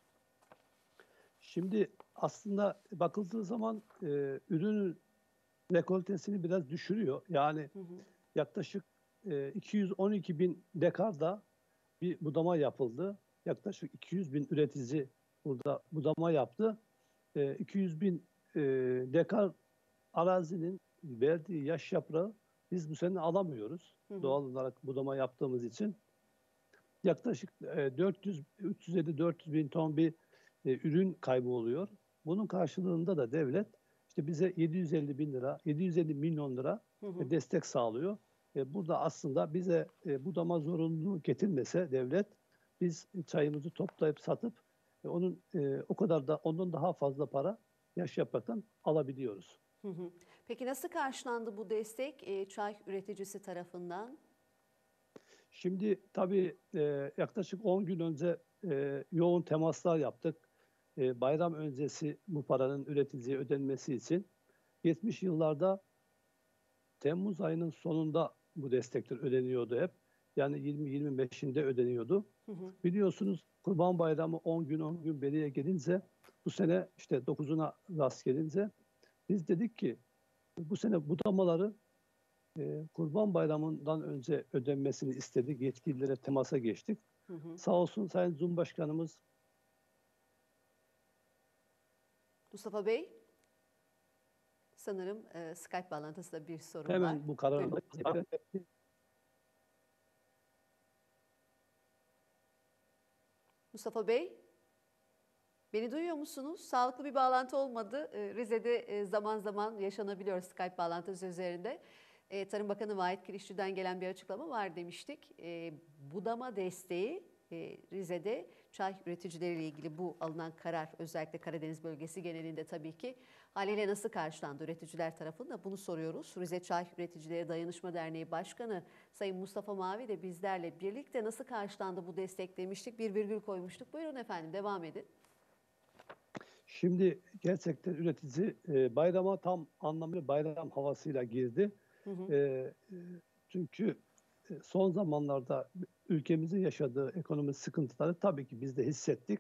Şimdi aslında bakıldığı zaman ürünün rekoltesini biraz düşürüyor. Yani yaklaşık 212 bin dekarda bir budama yapıldı. Yaklaşık 200 bin üretici burada budama yaptı. 200 bin dekar arazinin verdiği yaş yaprağı biz bu sene alamıyoruz. Doğal olarak budama yaptığımız için. Yaklaşık 350-400 bin ton bir ürün kaybı oluyor. Bunun karşılığında da devlet işte bize 750 milyon lira destek sağlıyor. Burada aslında bize budama zorunluluğu getirmese devlet, biz çayımızı toplayıp satıp ondan daha fazla para yaş yapraktan alabiliyoruz. Peki nasıl karşılandı bu destek çay üreticisi tarafından? Şimdi tabii yaklaşık 10 gün önce yoğun temaslar yaptık. Bayram öncesi bu paranın üreticiye ödenmesi için 70 yıllarda Temmuz ayının sonunda bu destekler ödeniyordu hep. Yani 20-25'inde ödeniyordu. Biliyorsunuz Kurban Bayramı 10 gün beriye gelince, bu sene işte 9'una rast gelince biz dedik ki bu sene budamaları Kurban Bayramı'ndan önce ödenmesini istedik. Yetkililere temasa geçtik. Sağ olsun Sayın Cumhurbaşkanımız Mustafa Bey, sanırım Skype bağlantısında bir sorun var. hemen bu kararı Mustafa Bey, beni duyuyor musunuz? Sağlıklı bir bağlantı olmadı. Rize'de zaman zaman yaşanabiliyor Skype bağlantısı üzerinde. Tarım Bakanı Vahit Kirişçi'den gelen bir açıklama var demiştik. Budama desteği Rize'de çay üreticileriyle ilgili bu alınan karar, özellikle Karadeniz bölgesi genelinde tabii ki haliyle nasıl karşılandı üreticiler tarafından, bunu soruyoruz. Rize Çay Üreticileri Dayanışma Derneği Başkanı Sayın Mustafa Mavi de bizlerle birlikte nasıl karşılandı bu destek demiştik, bir virgül koymuştuk. Buyurun efendim, devam edin. Şimdi gerçekten üretici bayrama tam anlamıyla bayram havasıyla girdi. Çünkü son zamanlarda ülkemizin yaşadığı ekonomik sıkıntıları tabii ki biz de hissettik.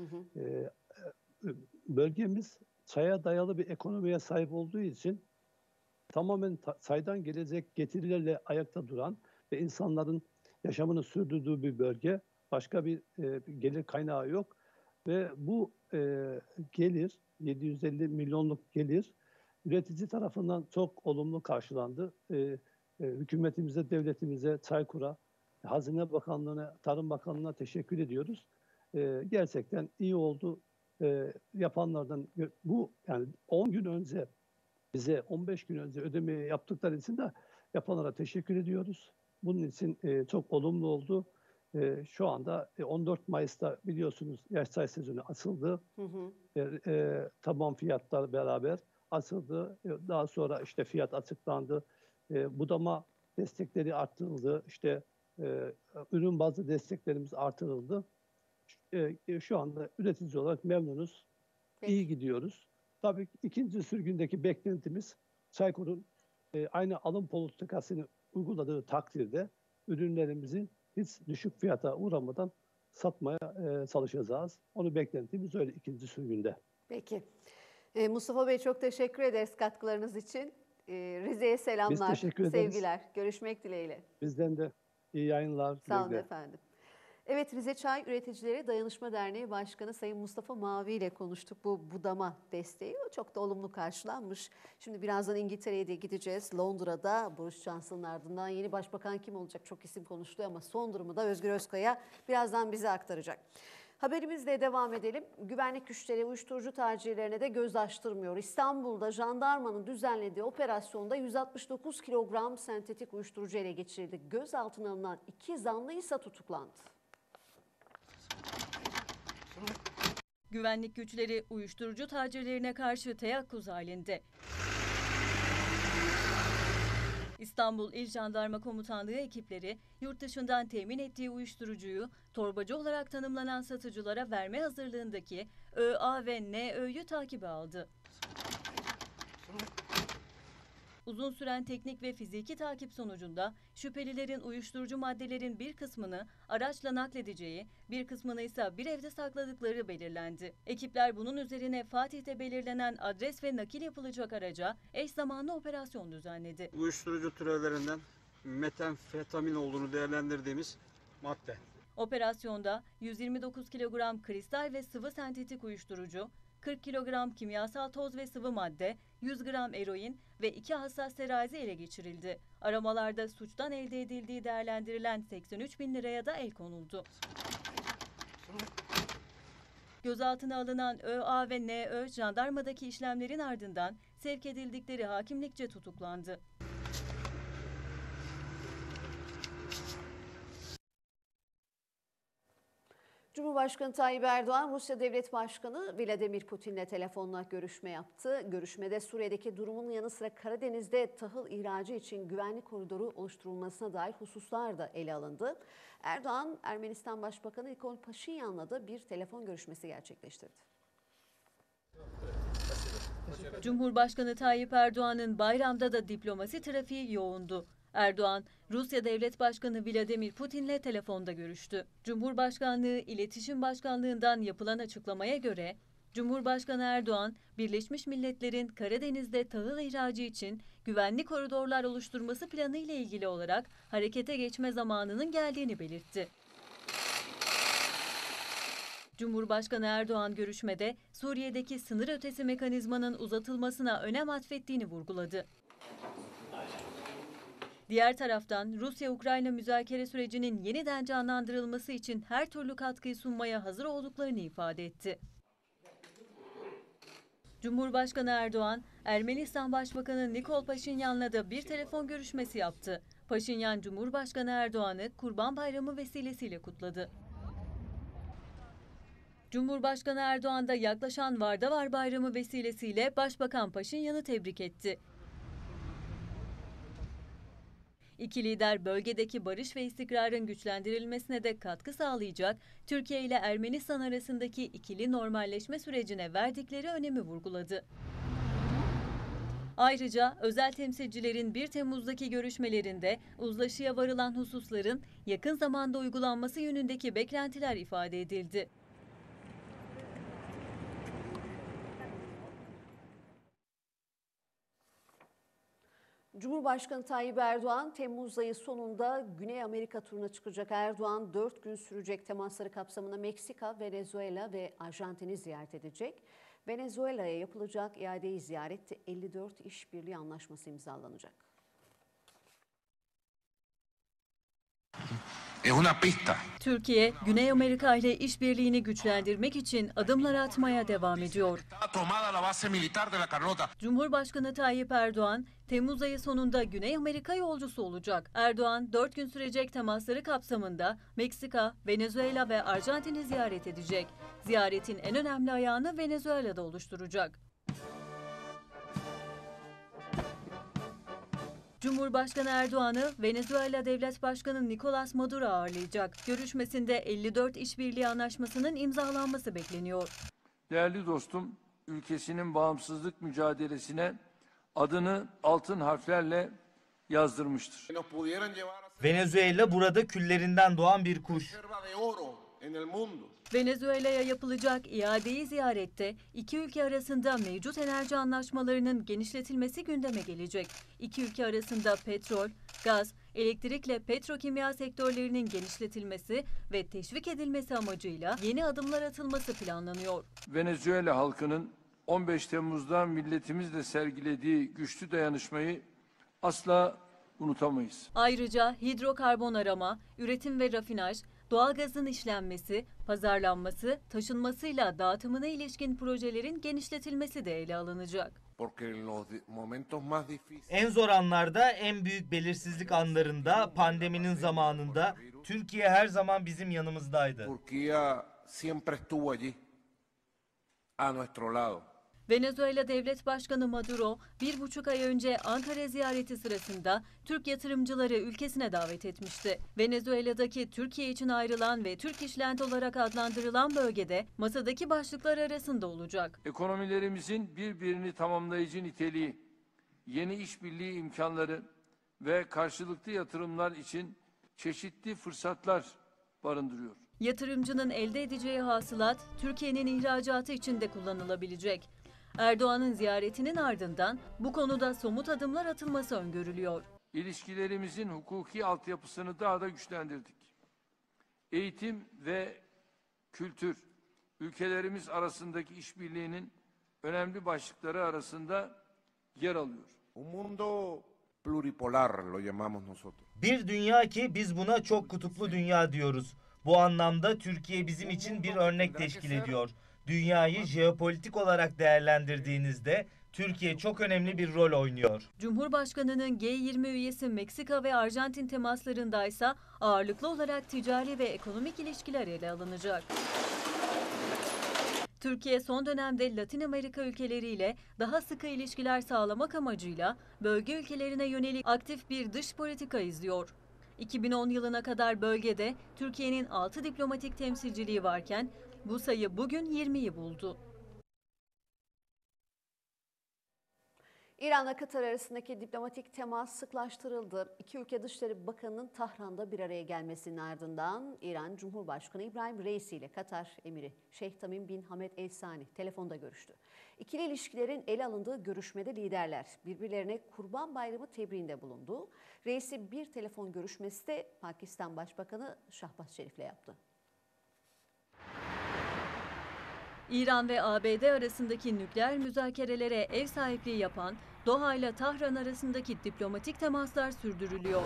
Bölgemiz çaya dayalı bir ekonomiye sahip olduğu için tamamen çaydan gelecek getirilerle ayakta duran ve insanların yaşamını sürdürdüğü bir bölge. Başka bir gelir kaynağı yok. Ve bu gelir, 750 milyonluk gelir üretici tarafından çok olumlu karşılandı. Hükümetimize, devletimize, Çaykur'a, Hazine Bakanlığı'na, Tarım Bakanlığı'na teşekkür ediyoruz. Gerçekten iyi oldu. Yapanlardan bu, yani 10 gün önce bize 15 gün önce ödemeyi yaptıkları için de yapanlara teşekkür ediyoruz. Bunun için çok olumlu oldu. Şu anda 14 Mayıs'ta biliyorsunuz yaş çay sezonu açıldı. Taban fiyatlar beraber açıldı. Daha sonra işte fiyat açıklandı. Budama destekleri artırıldı. İşte ürün bazlı desteklerimiz artırıldı. Şu anda üretici olarak memnunuz. Peki. İyi gidiyoruz. Tabii ikinci sürgündeki beklentimiz Çaykur'un aynı alım politikasını uyguladığı takdirde ürünlerimizin hiç düşük fiyata uğramadan satmaya çalışacağız. Onu beklentimiz öyle ikinci sürgünde. Peki. Mustafa Bey, çok teşekkür ederiz katkılarınız için. Rize'ye selamlar, teşekkür ederiz. sevgiler. Görüşmek dileğiyle. Bizden de iyi yayınlar. Sağ olun Güle. efendim. Evet, Rize Çay Üreticileri Dayanışma Derneği Başkanı Sayın Mustafa Mavi ile konuştuk bu budama desteği. O çok da olumlu karşılanmış. Şimdi birazdan İngiltere'ye de gideceğiz. Londra'da Boris Johnson'ın ardından yeni başbakan kim olacak? Çok isim konuşuluyor ama son durumu da Özgür Özkaya birazdan bize aktaracak. Haberimizle devam edelim. Güvenlik güçleri uyuşturucu tacirlerine de göz açtırmıyor. İstanbul'da jandarmanın düzenlediği operasyonda 169 kilogram sentetik uyuşturucu ele geçirildi. Gözaltına alınan 2 zanlı ise tutuklandı. Güvenlik güçleri uyuşturucu tacirlerine karşı teyakkuz halinde. İstanbul İl Jandarma Komutanlığı ekipleri yurt dışından temin ettiği uyuşturucuyu torbacı olarak tanımlanan satıcılara verme hazırlığındaki ÖA ve NÖ'yü takibe aldı. Uzun süren teknik ve fiziki takip sonucunda şüphelilerin uyuşturucu maddelerin bir kısmını araçla nakledeceği, bir kısmını ise bir evde sakladıkları belirlendi. Ekipler bunun üzerine Fatih'te belirlenen adres ve nakil yapılacak araca eş zamanlı operasyon düzenledi. Uyuşturucu türevlerinden metamfetamin olduğunu değerlendirdiğimiz madde. Operasyonda 129 kilogram kristal ve sıvı sentetik uyuşturucu, 40 kilogram kimyasal toz ve sıvı madde, 100 gram eroin ve 2 hassas terazi ele geçirildi. Aramalarda suçtan elde edildiği değerlendirilen 83 bin liraya da el konuldu. Gözaltına alınan ÖA ve NÖ jandarmadaki işlemlerin ardından sevk edildikleri hakimlikçe tutuklandı. Cumhurbaşkanı Tayyip Erdoğan, Rusya Devlet Başkanı Vladimir Putin'le telefonla görüşme yaptı. Görüşmede Suriye'deki durumun yanı sıra Karadeniz'de tahıl ihracı için güvenlik koridoru oluşturulmasına dair hususlar da ele alındı. Erdoğan, Ermenistan Başbakanı Nikol Paşinyan'la da bir telefon görüşmesi gerçekleştirdi. Cumhurbaşkanı Tayyip Erdoğan'ın bayramda da diplomasi trafiği yoğundu. Erdoğan, Rusya Devlet Başkanı Vladimir Putin'le telefonda görüştü. Cumhurbaşkanlığı İletişim Başkanlığı'ndan yapılan açıklamaya göre, Cumhurbaşkanı Erdoğan, Birleşmiş Milletler'in Karadeniz'de tahıl ihracı için güvenli koridorlar oluşturması planı ile ilgili olarak harekete geçme zamanının geldiğini belirtti. Cumhurbaşkanı Erdoğan görüşmede Suriye'deki sınır ötesi mekanizmanın uzatılmasına önem atfettiğini vurguladı. Diğer taraftan Rusya-Ukrayna müzakere sürecinin yeniden canlandırılması için her türlü katkıyı sunmaya hazır olduklarını ifade etti. Cumhurbaşkanı Erdoğan, Ermenistan Başbakanı Nikol Paşinyan'la da bir telefon görüşmesi yaptı. Paşinyan, Cumhurbaşkanı Erdoğan'ı Kurban Bayramı vesilesiyle kutladı. Cumhurbaşkanı Erdoğan da yaklaşan Vardavar Bayramı vesilesiyle Başbakan Paşinyan'ı tebrik etti. İki lider bölgedeki barış ve istikrarın güçlendirilmesine de katkı sağlayacak Türkiye ile Ermenistan arasındaki ikili normalleşme sürecine verdikleri önemi vurguladı. Ayrıca özel temsilcilerin 1 Temmuz'daki görüşmelerinde uzlaşıya varılan hususların yakın zamanda uygulanması yönündeki beklentiler ifade edildi. Cumhurbaşkanı Tayyip Erdoğan, Temmuz ayı sonunda Güney Amerika turuna çıkacak. Erdoğan 4 gün sürecek temasları kapsamında Meksika, Venezuela ve Arjantin'i ziyaret edecek. Venezuela'ya yapılacak iadeyi ziyarette 54 işbirliği anlaşması imzalanacak. Türkiye, Güney Amerika ile işbirliğini güçlendirmek için adımlar atmaya devam ediyor. Cumhurbaşkanı Tayyip Erdoğan, Temmuz ayı sonunda Güney Amerika yolcusu olacak. Erdoğan, 4 gün sürecek temasları kapsamında Meksika, Venezuela ve Arjantin'i ziyaret edecek. Ziyaretin en önemli ayağını Venezuela'da oluşturacak. Cumhurbaşkanı Erdoğan'ı Venezuela Devlet Başkanı Nicolas Maduro ağırlayacak. Görüşmesinde 54 işbirliği anlaşmasının imzalanması bekleniyor. Değerli dostum, ülkesinin bağımsızlık mücadelesine adını altın harflerle yazdırmıştır. Venezuela burada küllerinden doğan bir kuş. Venezuela'ya yapılacak iadeyi ziyarette iki ülke arasında mevcut enerji anlaşmalarının genişletilmesi gündeme gelecek. İki ülke arasında petrol, gaz, elektrikle petrokimya sektörlerinin genişletilmesi ve teşvik edilmesi amacıyla yeni adımlar atılması planlanıyor. Venezuela halkının 15 Temmuz'da milletimizle sergilediği güçlü dayanışmayı asla unutamayız. Ayrıca hidrokarbon arama, üretim ve rafinaj, doğalgazın işlenmesi, pazarlanması, taşınmasıyla dağıtımına ilişkin projelerin genişletilmesi de ele alınacak. En zor anlarda, en büyük belirsizlik anlarında, pandeminin zamanında Türkiye her zaman bizim yanımızdaydı. Venezuela Devlet Başkanı Maduro, 1,5 ay önce Ankara ziyareti sırasında Türk yatırımcıları ülkesine davet etmişti. Venezuela'daki Türkiye için ayrılan ve Türk İşland olarak adlandırılan bölgede masadaki başlıklar arasında olacak. Ekonomilerimizin birbirini tamamlayıcı niteliği, yeni işbirliği imkanları ve karşılıklı yatırımlar için çeşitli fırsatlar barındırıyor. Yatırımcının elde edeceği hasılat Türkiye'nin ihracatı için de kullanılabilecek. Erdoğan'ın ziyaretinin ardından bu konuda somut adımlar atılması öngörülüyor. İlişkilerimizin hukuki altyapısını daha da güçlendirdik. Eğitim ve kültür, ülkelerimiz arasındaki işbirliğinin önemli başlıkları arasında yer alıyor. Un mundo pluripolar lo llamamos nosotros. Bir dünya ki biz buna çok kutuplu dünya diyoruz. Bu anlamda Türkiye bizim için bir örnek teşkil ediyor. Dünyayı jeopolitik olarak değerlendirdiğinizde Türkiye çok önemli bir rol oynuyor. Cumhurbaşkanının G20 üyesi Meksika ve Arjantin temaslarındaysa ağırlıklı olarak ticari ve ekonomik ilişkiler ele alınacak. Türkiye son dönemde Latin Amerika ülkeleriyle daha sıkı ilişkiler sağlamak amacıyla bölge ülkelerine yönelik aktif bir dış politika izliyor. 2010 yılına kadar bölgede Türkiye'nin 6 diplomatik temsilciliği varken bu sayı bugün 20'yi buldu. İran'la Katar arasındaki diplomatik temas sıklaştırıldı. İki ülke Dışişleri Bakanı'nın Tahran'da bir araya gelmesinin ardından İran Cumhurbaşkanı İbrahim Reisi ile Katar Emiri Şeyh Tamim bin Hamed El Sani telefonda görüştü. İkili ilişkilerin ele alındığı görüşmede liderler birbirlerine Kurban Bayramı tebriğinde bulundu. Reisi bir telefon görüşmesi de Pakistan Başbakanı Şahbaz Şerif'le yaptı. İran ve ABD arasındaki nükleer müzakerelere ev sahipliği yapan Doha ile Tahran arasındaki diplomatik temaslar sürdürülüyor.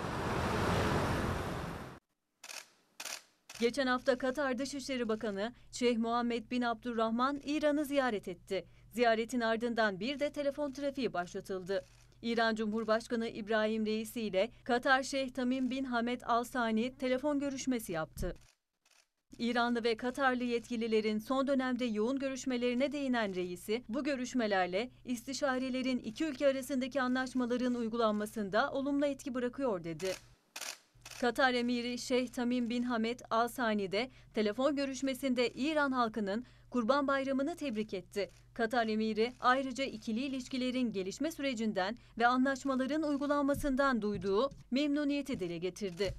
Geçen hafta Katar Dışişleri Bakanı Şeyh Muhammed bin Abdurrahman İran'ı ziyaret etti. Ziyaretin ardından bir de telefon trafiği başlatıldı. İran Cumhurbaşkanı İbrahim Reisi ile Katar Şeyh Tamim bin Hamed Al Sani telefon görüşmesi yaptı. İranlı ve Katarlı yetkililerin son dönemde yoğun görüşmelerine değinen Reisi, bu görüşmelerle istişarelerin iki ülke arasındaki anlaşmaların uygulanmasında olumlu etki bırakıyor dedi. Katar Emiri Şeyh Tamim bin Hamed Al Sani de telefon görüşmesinde İran halkının Kurban Bayramı'nı tebrik etti. Katar Emiri ayrıca ikili ilişkilerin gelişme sürecinden ve anlaşmaların uygulanmasından duyduğu memnuniyeti dile getirdi.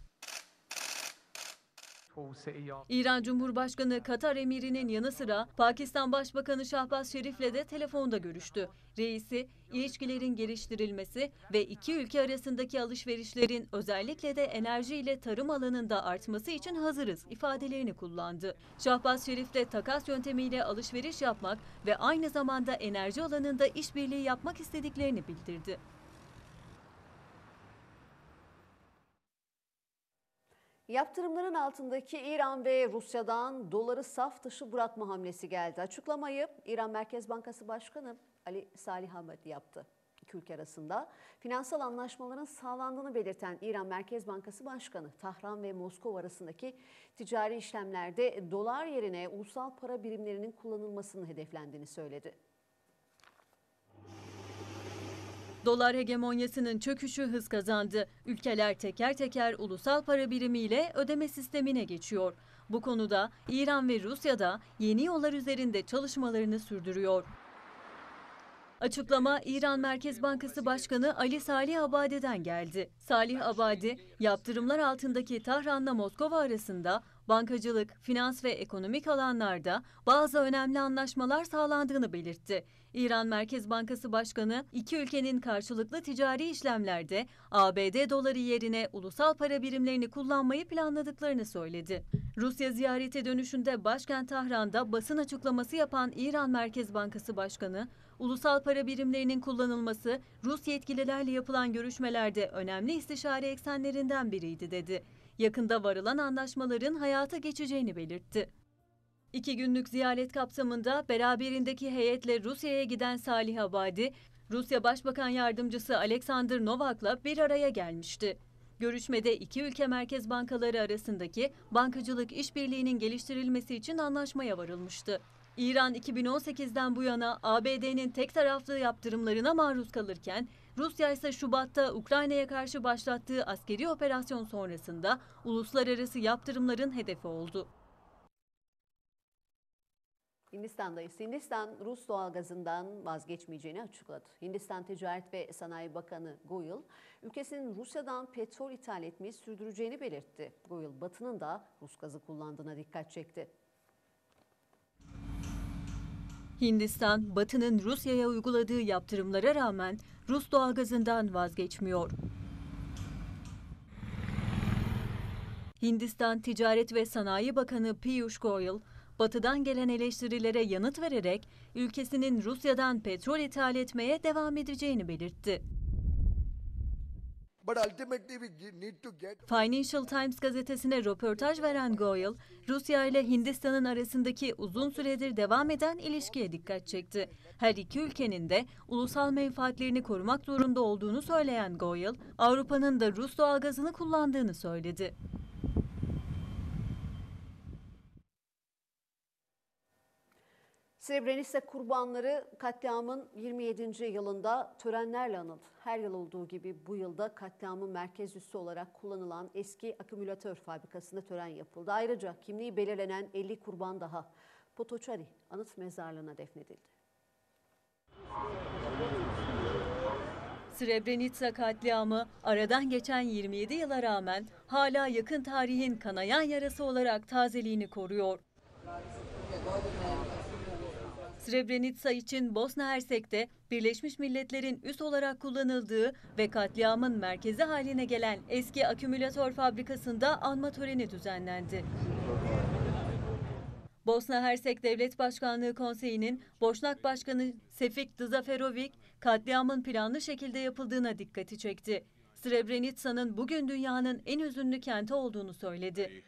İran Cumhurbaşkanı Katar Emiri'nin yanı sıra Pakistan Başbakanı Şahbaz Şerif'le de telefonda görüştü. Reisi, ilişkilerin geliştirilmesi ve iki ülke arasındaki alışverişlerin özellikle de enerji ile tarım alanında artması için hazırız ifadelerini kullandı. Şahbaz Şerif'le takas yöntemiyle alışveriş yapmak ve aynı zamanda enerji alanında işbirliği yapmak istediklerini bildirdi. Yaptırımların altındaki İran ve Rusya'dan doları saf dışı bırakma hamlesi geldi. Açıklamayı İran Merkez Bankası Başkanı Ali Salih Hamadi yaptı. İki ülke arasında finansal anlaşmaların sağlandığını belirten İran Merkez Bankası Başkanı, Tahran ve Moskova arasındaki ticari işlemlerde dolar yerine ulusal para birimlerinin kullanılmasının hedeflendiğini söyledi. Dolar hegemonyasının çöküşü hız kazandı. Ülkeler teker teker ulusal para birimiyle ödeme sistemine geçiyor. Bu konuda İran ve Rusya da yeni yollar üzerinde çalışmalarını sürdürüyor. Açıklama İran Merkez Bankası Başkanı Ali Salih Abadi'den geldi. Salih Abadi, yaptırımlar altındaki Tahran'la Moskova arasında bankacılık, finans ve ekonomik alanlarda bazı önemli anlaşmalar sağlandığını belirtti. İran Merkez Bankası Başkanı, iki ülkenin karşılıklı ticari işlemlerde ABD doları yerine ulusal para birimlerini kullanmayı planladıklarını söyledi. Rusya ziyareti dönüşünde başkent Tahran'da basın açıklaması yapan İran Merkez Bankası Başkanı, ulusal para birimlerinin kullanılması Rus yetkililerle yapılan görüşmelerde önemli istişare eksenlerinden biriydi dedi. Yakında varılan anlaşmaların hayata geçeceğini belirtti. 2 günlük ziyaret kapsamında beraberindeki heyetle Rusya'ya giden Salih Abadi, Rusya Başbakan Yardımcısı Alexander Novak'la bir araya gelmişti. Görüşmede iki ülke merkez bankaları arasındaki bankacılık işbirliğinin geliştirilmesi için anlaşmaya varılmıştı. İran 2018'den bu yana ABD'nin tek taraflı yaptırımlarına maruz kalırken, Rusya ise Şubat'ta Ukrayna'ya karşı başlattığı askeri operasyon sonrasında uluslararası yaptırımların hedefi oldu. Hindistan'dayız. Hindistan, Rus doğalgazından vazgeçmeyeceğini açıkladı. Hindistan Ticaret ve Sanayi Bakanı Goyal, ülkesinin Rusya'dan petrol ithal etmeyi sürdüreceğini belirtti. Goyal, Batı'nın da Rus gazı kullandığına dikkat çekti. Hindistan, Batı'nın Rusya'ya uyguladığı yaptırımlara rağmen Rus doğalgazından vazgeçmiyor. Hindistan Ticaret ve Sanayi Bakanı Piyush Goyal, Batı'dan gelen eleştirilere yanıt vererek ülkesinin Rusya'dan petrol ithal etmeye devam edeceğini belirtti. Financial Times gazetesine röportaj veren Goyal, Rusya ile Hindistan'ın arasındaki uzun süredir devam eden ilişkiye dikkat çekti. Her iki ülkenin de ulusal menfaatlerini korumak zorunda olduğunu söyleyen Goyal, Avrupa'nın da Rus doğalgazını kullandığını söyledi. Srebrenica kurbanları katliamın 27. yılında törenlerle anıldı. Her yıl olduğu gibi bu yılda katliamın merkez üssü olarak kullanılan eski akümülatör fabrikasında tören yapıldı. Ayrıca kimliği belirlenen 50 kurban daha Potocari anıt mezarlığına defnedildi. Srebrenica katliamı aradan geçen 27 yıla rağmen hala yakın tarihin kanayan yarası olarak tazeliğini koruyor. Srebrenica için Bosna Hersek'te Birleşmiş Milletler'in üs olarak kullanıldığı ve katliamın merkezi haline gelen eski akümülatör fabrikasında anma töreni düzenlendi. Bosna Hersek Devlet Başkanlığı Konseyi'nin Boşnak Başkanı Sefik Dzaferovic, katliamın planlı şekilde yapıldığına dikkati çekti. Srebrenica'nın bugün dünyanın en hüzünlü kenti olduğunu söyledi.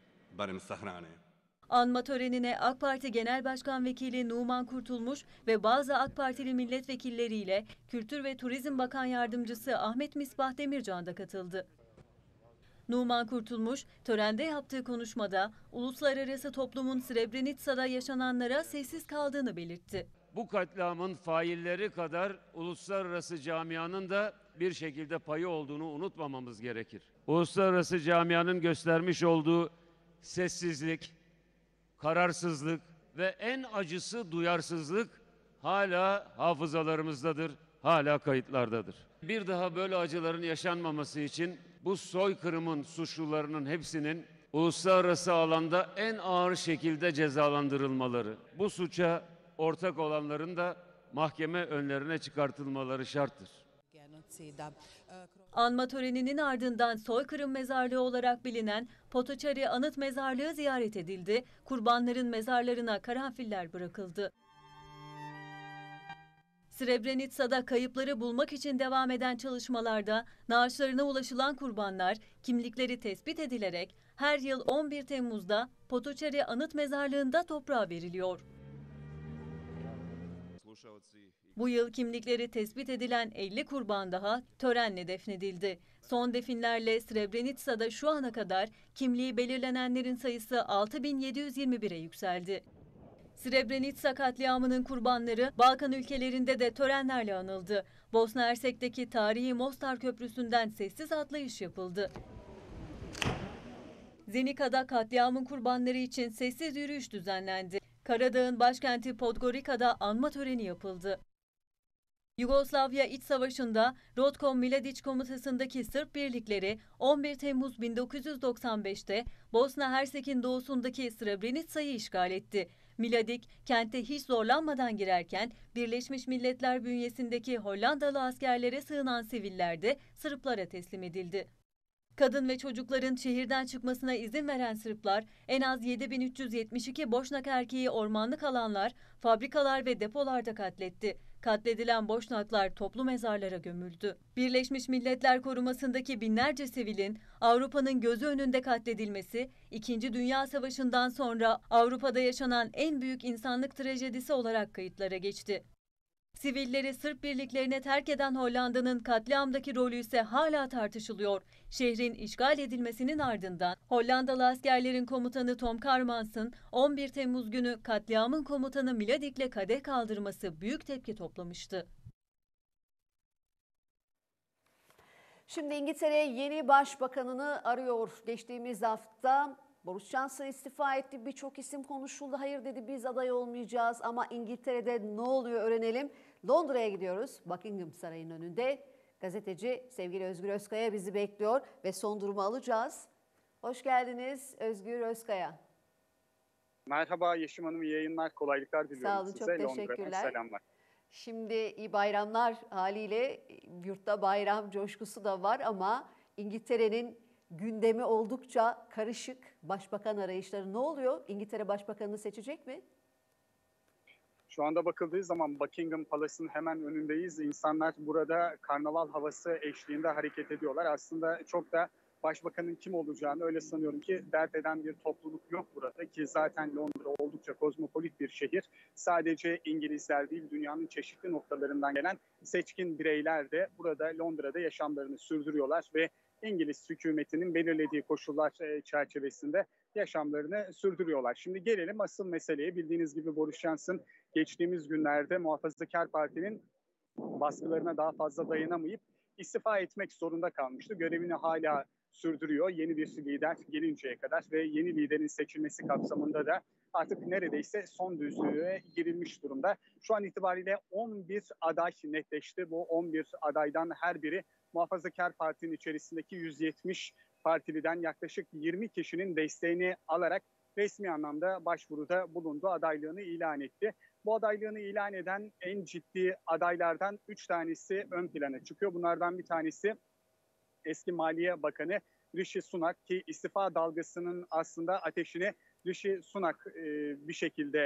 Anma törenine AK Parti Genel Başkan Vekili Numan Kurtulmuş ve bazı AK Partili milletvekilleriyle Kültür ve Turizm Bakan Yardımcısı Ahmet Misbah Demircan da katıldı. Numan Kurtulmuş, törende yaptığı konuşmada uluslararası toplumun Srebrenica'da yaşananlara sessiz kaldığını belirtti. Bu katliamın failleri kadar uluslararası camianın da bir şekilde payı olduğunu unutmamamız gerekir. Uluslararası camianın göstermiş olduğu sessizlik, kararsızlık ve en acısı duyarsızlık hala hafızalarımızdadır, hala kayıtlardadır. Bir daha böyle acıların yaşanmaması için bu soykırımın suçlularının hepsinin uluslararası alanda en ağır şekilde cezalandırılmaları, bu suça ortak olanların da mahkeme önlerine çıkartılmaları şarttır. Anma töreninin ardından soykırım mezarlığı olarak bilinen Potocari Anıt Mezarlığı ziyaret edildi. Kurbanların mezarlarına karanfiller bırakıldı. Srebrenica'da kayıpları bulmak için devam eden çalışmalarda naaşlarına ulaşılan kurbanlar kimlikleri tespit edilerek her yıl 11 Temmuz'da Potocari Anıt Mezarlığı'nda toprağa veriliyor. Bu yıl kimlikleri tespit edilen 50 kurban daha törenle defnedildi. Son definlerle Srebrenica'da şu ana kadar kimliği belirlenenlerin sayısı 6.721'e yükseldi. Srebrenica katliamının kurbanları Balkan ülkelerinde de törenlerle anıldı. Bosna Hersek'teki tarihi Mostar Köprüsü'nden sessiz atlayış yapıldı. Zenika'da katliamın kurbanları için sessiz yürüyüş düzenlendi. Karadağ'ın başkenti Podgorica'da anma töreni yapıldı. Yugoslavya İç Savaşı'nda Rotko Mladic komutasındaki Sırp birlikleri 11 Temmuz 1995'te Bosna Hersek'in doğusundaki Srebrenica'yı işgal etti. Mladic kente hiç zorlanmadan girerken Birleşmiş Milletler bünyesindeki Hollandalı askerlere sığınan siviller de Sırplara teslim edildi. Kadın ve çocukların şehirden çıkmasına izin veren Sırplar en az 7.372 Boşnak erkeği ormanlık alanlar, fabrikalar ve depolarda katletti. Katledilen Boşnaklar toplu mezarlara gömüldü. Birleşmiş Milletler korumasındaki binlerce sivilin Avrupa'nın gözü önünde katledilmesi, 2. Dünya Savaşı'ndan sonra Avrupa'da yaşanan en büyük insanlık trajedisi olarak kayıtlara geçti. Sivilleri Sırp birliklerine terk eden Hollanda'nın katliamdaki rolü ise hala tartışılıyor. Şehrin işgal edilmesinin ardından Hollandalı askerlerin komutanı Tom Karmans'ın 11 Temmuz günü katliamın komutanı Mladic'le kadeh kaldırması büyük tepki toplamıştı. Şimdi İngiltere yeni başbakanını arıyor. Geçtiğimiz hafta Boris Johnson istifa etti. Birçok isim konuşuldu. Hayır dedi, biz aday olmayacağız ama İngiltere'de ne oluyor öğrenelim. Londra'ya gidiyoruz. Buckingham Sarayı'nın önünde gazeteci sevgili Özgür Özkaya bizi bekliyor ve son durumu alacağız. Hoş geldiniz Özgür Özkaya. Merhaba Yeşim Hanım, iyi yayınlar, kolaylıklar diliyorum Sağ olun, size. çok teşekkürler. Londra'dan selamlar. Şimdi iyi bayramlar haliyle yurtta bayram coşkusu da var ama İngiltere'nin gündemi oldukça karışık. Başbakan arayışları ne oluyor? İngiltere Başbakanını seçecek mi? Şu anda bakıldığı zaman Buckingham Palace'ın hemen önündeyiz. İnsanlar burada karnaval havası eşliğinde hareket ediyorlar. Aslında çok da başbakanın kim olacağını öyle sanıyorum ki dert eden bir topluluk yok burada ki zaten Londra oldukça kozmopolit bir şehir. Sadece İngilizler değil, dünyanın çeşitli noktalarından gelen seçkin bireyler de burada Londra'da yaşamlarını sürdürüyorlar ve İngiliz hükümetinin belirlediği koşullar çerçevesinde yaşamlarını sürdürüyorlar. Şimdi gelelim asıl meseleye. Bildiğiniz gibi Boris Johnson geçtiğimiz günlerde Muhafazakar Parti'nin baskılarına daha fazla dayanamayıp istifa etmek zorunda kalmıştı. Görevini hala sürdürüyor yeni bir lider gelinceye kadar ve yeni liderin seçilmesi kapsamında da artık neredeyse son düzlüğe girilmiş durumda. Şu an itibariyle 11 aday netleşti. Bu 11 adaydan her biri Muhafazakar Parti'nin içerisindeki 170 partiliden yaklaşık 20 kişinin desteğini alarak resmi anlamda başvuruda bulundu, adaylığını ilan etti. Bu adaylığını ilan eden en ciddi adaylardan 3 tanesi ön plana çıkıyor. Bunlardan bir tanesi eski Maliye Bakanı Rishi Sunak ki istifa dalgasının aslında ateşini Rishi Sunak bir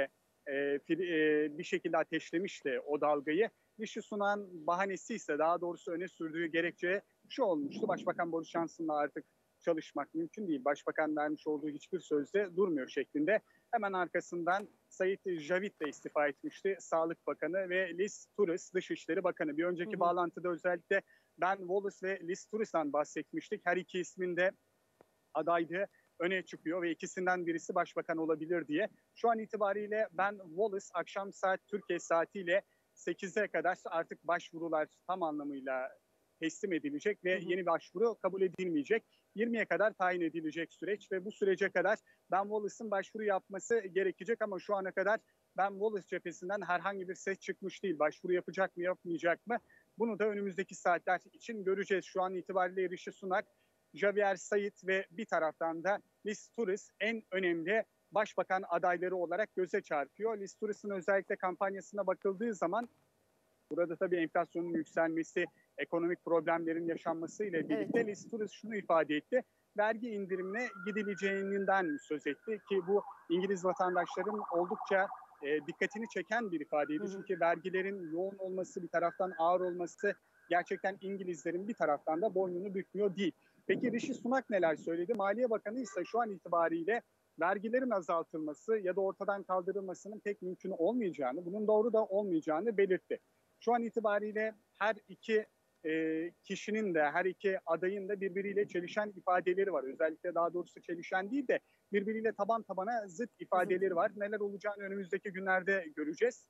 şekilde ateşlemişti o dalgayı. Rishi Sunak'ın bahanesi ise daha doğrusu öne sürdüğü gerekçe şu olmuştu. Başbakan Boris Johnson'la artık çalışmak mümkün değil. Başbakan vermiş olduğu hiçbir sözde durmuyor şeklinde. Hemen arkasından Sayit Javid de istifa etmişti. Sağlık Bakanı ve Liz Truss Dışişleri Bakanı. Bir önceki bağlantıda özellikle Ben Wallace ve Liz Truss'tan bahsetmiştik. Her iki ismin de adaylığı öne çıkıyor ve ikisinden birisi başbakan olabilir diye. Şu an itibariyle Ben Wallace akşam Türkiye saatiyle 8'e kadar artık başvurular tam anlamıyla teslim edilecek ve yeni başvuru kabul edilmeyecek. 20'ye kadar tayin edilecek süreç ve bu sürece kadar Ben Wallace'ın başvuru yapması gerekecek ama şu ana kadar Ben Wallace cephesinden herhangi bir ses çıkmış değil. Başvuru yapacak mı yapmayacak mı? Bunu da önümüzdeki saatler için göreceğiz. Şu an itibariyle Rishi Sunak, Javier Sayit ve bir taraftan da Liz Truss en önemli başbakan adayları olarak göze çarpıyor. Liz Truss'ın özellikle kampanyasına bakıldığı zaman burada tabii enflasyonun yükselmesi, ekonomik problemlerin yaşanması ile birlikte Liz Truss şunu ifade etti. Vergi indirimine gidileceğinden söz etti ki bu İngiliz vatandaşların oldukça dikkatini çeken bir ifadeydi. Çünkü vergilerin yoğun olması, bir taraftan ağır olması gerçekten İngilizlerin bir taraftan da boynunu bükmüyor değil. Peki Rishi Sunak neler söyledi? Maliye Bakanı ise şu an itibariyle vergilerin azaltılması ya da ortadan kaldırılmasının pek mümkün olmayacağını, bunun doğru da olmayacağını belirtti. Şu an itibariyle her iki kişinin de, her iki adayın da birbiriyle çelişen ifadeleri var. Özellikle daha doğrusu çelişen değil de birbiriyle taban tabana zıt ifadeleri var. Neler olacağını önümüzdeki günlerde göreceğiz.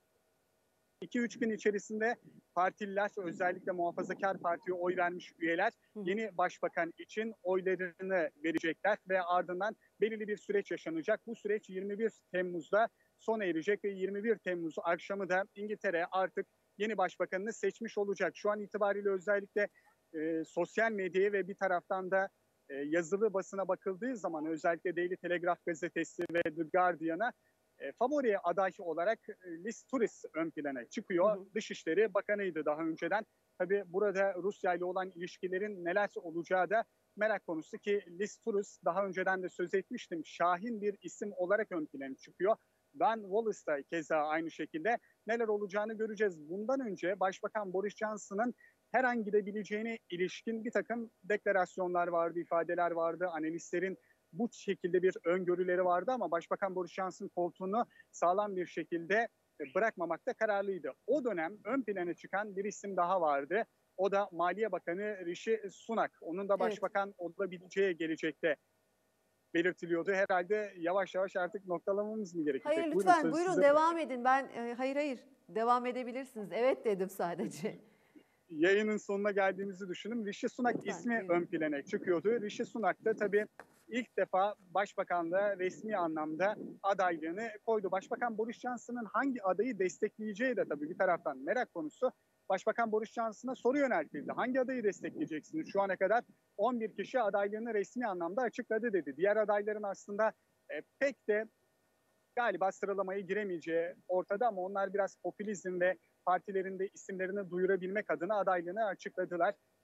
2-3 gün içerisinde partililer, özellikle Muhafazakar Parti'ye oy vermiş üyeler yeni başbakan için oylarını verecekler ve ardından belirli bir süreç yaşanacak. Bu süreç 21 Temmuz'da sona erecek ve 21 Temmuz akşamı da İngiltere artık yeni başbakanını seçmiş olacak. Şu an itibariyle özellikle sosyal medyaya ve bir taraftan da yazılı basına bakıldığı zaman özellikle Daily Telegraph gazetesi ve The Guardian'a favori aday olarak Liz Truss ön plana çıkıyor. Dışişleri Bakanıydı daha önceden. Tabii burada Rusya ile olan ilişkilerin neler olacağı da merak konusu ki Liz Truss daha önceden de söz etmiştim. Şahin bir isim olarak ön plana çıkıyor. Ben Wallace da keza aynı şekilde neler olacağını göreceğiz. Bundan önce Başbakan Boris Johnson'ın her an gidebileceğine ilişkin bir takım deklarasyonlar vardı, ifadeler vardı. Analistlerin bu şekilde bir öngörüleri vardı ama Başbakan Boris Johnson koltuğunu sağlam bir şekilde bırakmamakta kararlıydı. O dönem ön plana çıkan bir isim daha vardı. O da Maliye Bakanı Rishi Sunak. Onun da başbakan olabileceği gelecekte belirtiliyordu. Herhalde yavaş yavaş artık noktalamamız mı gerekecek? Hayır lütfen buyurun devam edin. Ben hayır devam edebilirsiniz. Evet dedim sadece. Yayının sonuna geldiğimizi düşünün. Rishi Sunak ismi ön plana çıkıyordu. Rishi Sunak da tabii ilk defa başbakanlığa resmi anlamda adaylığını koydu. Başbakan Boris Johnson'ın hangi adayı destekleyeceği de tabii bir taraftan merak konusu. Başbakan Boris Johnson'a soru yöneltildi. Hangi adayı destekleyeceksiniz? Şu ana kadar 11 kişi adaylığını resmi anlamda açıkladı dedi. Diğer adayların aslında pek de galiba sıralamaya giremeyeceği ortada ama onlar biraz popülizm ve partilerinde isimlerini duyurabilmek adına adaylığını açıkladılar.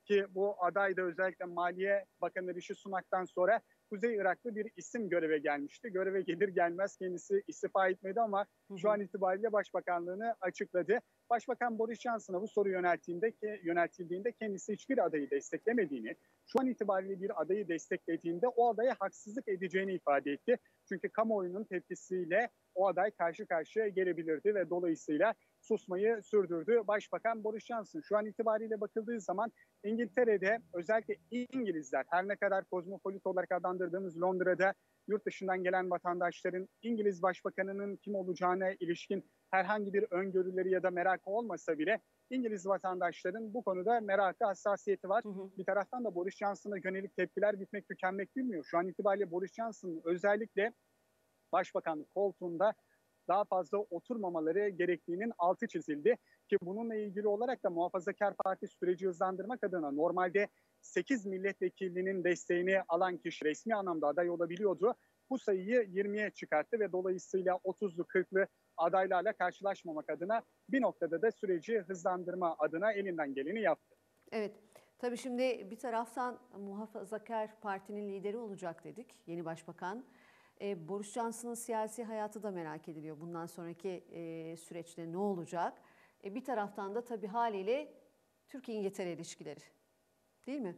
ki bu aday da özellikle Maliye Bakanı Rishi Sunak'tan sonra Kuzey Iraklı bir isim göreve gelmişti. Göreve gelir gelmez kendisi istifa etmedi ama şu an itibariyle başbakanlığını açıkladı. Başbakan Boris Johnson'a bu soru yöneltildiğinde kendisi hiçbir adayı desteklemediğini, şu an itibariyle bir adayı desteklediğinde o adaya haksızlık edeceğini ifade etti. Çünkü kamuoyunun tepkisiyle o aday karşı karşıya gelebilirdi ve dolayısıyla susmayı sürdürdü Başbakan Boris Johnson. Şu an itibariyle bakıldığı zaman İngiltere'de özellikle İngilizler, her ne kadar kozmopolit olarak adlandırdığımız Londra'da yurt dışından gelen vatandaşların İngiliz Başbakanı'nın kim olacağına ilişkin herhangi bir öngörüleri ya da merakı olmasa bile İngiliz vatandaşların bu konuda merakı, hassasiyeti var. Bir taraftan da Boris Johnson'a yönelik tepkiler bitmek tükenmek bilmiyor. Şu an itibariyle Boris Johnson'ın özellikle başbakanlık koltuğunda daha fazla oturmamaları gerektiğinin altı çizildi. Ki bununla ilgili olarak da Muhafazakar Parti süreci hızlandırmak adına normalde 8 milletvekilinin desteğini alan kişi resmi anlamda aday olabiliyordu. Bu sayıyı 20'ye çıkarttı ve dolayısıyla 30'lu 40'lı adaylarla karşılaşmamak adına bir noktada da süreci hızlandırma adına elinden geleni yaptı. Evet. Tabii şimdi bir taraftan Muhafazakar Parti'nin lideri olacak dedik, yeni başbakan. Boris Johnson'ın siyasi hayatı da merak ediliyor. Bundan sonraki süreçte ne olacak? Bir taraftan da tabii haliyle Türkiye-İngiltere ilişkileri, değil mi?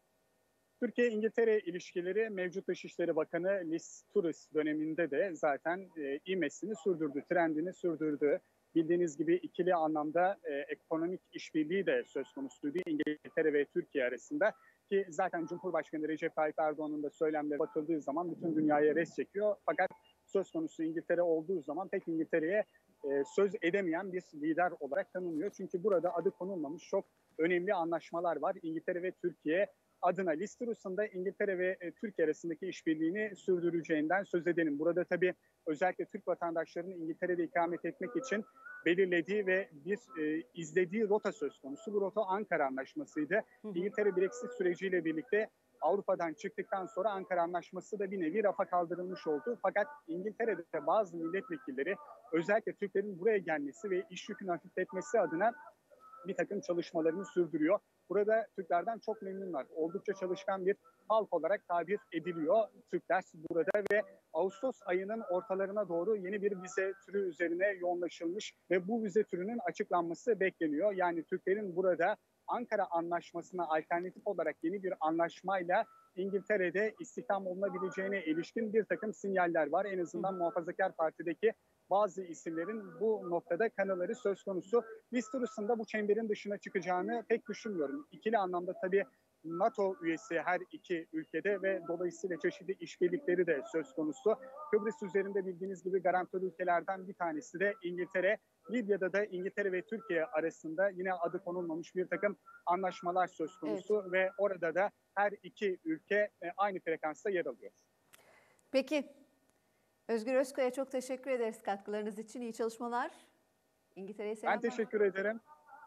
Türkiye-İngiltere ilişkileri mevcut Dışişleri Bakanı Liz Truss döneminde de zaten ivmesini sürdürdü, trendini sürdürdü. Bildiğiniz gibi ikili anlamda ekonomik işbirliği de söz konusuydu İngiltere ve Türkiye arasında. Ki zaten Cumhurbaşkanı Recep Tayyip Erdoğan'ın da söylemleri bakıldığı zaman bütün dünyaya res çekiyor. Fakat söz konusu İngiltere olduğu zaman pek İngiltere'ye söz edemeyen bir lider olarak tanınıyor. Çünkü burada adı konulmamış çok önemli anlaşmalar var İngiltere ve Türkiye adına. Liz Truss'un da İngiltere ve Türkiye arasındaki işbirliğini sürdüreceğinden söz edelim. Burada tabii özellikle Türk vatandaşlarının İngiltere'de ikamet etmek için belirlediği ve bir izlediği rota söz konusu. Bu rota Ankara Anlaşması'ydı. İngiltere Brexit süreciyle birlikte Avrupa'dan çıktıktan sonra Ankara Anlaşması da bir nevi rafa kaldırılmış oldu. Fakat İngiltere'de bazı milletvekilleri özellikle Türklerin buraya gelmesi ve iş yükünü hafifletmesi adına bir takım çalışmalarını sürdürüyor. Burada Türklerden çok memnunlar. Oldukça çalışkan bir halk olarak tabir ediliyor Türkler burada ve Ağustos ayının ortalarına doğru yeni bir vize türü üzerine yoğunlaşılmış ve bu vize türünün açıklanması bekleniyor. Yani Türklerin burada Ankara Anlaşması'na alternatif olarak yeni bir anlaşmayla İngiltere'de istihdam olunabileceğine ilişkin bir takım sinyaller var. En azından Muhafazakar Parti'deki bazı isimlerin bu noktada kanıları söz konusu. Liz Truss'un da bu çemberin dışına çıkacağını pek düşünmüyorum. İkili anlamda tabii NATO üyesi her iki ülkede ve dolayısıyla çeşitli işbirlikleri de söz konusu. Kıbrıs üzerinde bildiğiniz gibi garantör ülkelerden bir tanesi de İngiltere. Libya'da da İngiltere ve Türkiye arasında yine adı konulmamış bir takım anlaşmalar söz konusu ve orada da her iki ülke aynı frekansta yer alıyor. Peki. Özgür Özkaya çok teşekkür ederiz katkılarınız için. İyi çalışmalar. İngiltere'ye selamlar. Ben teşekkür ederim.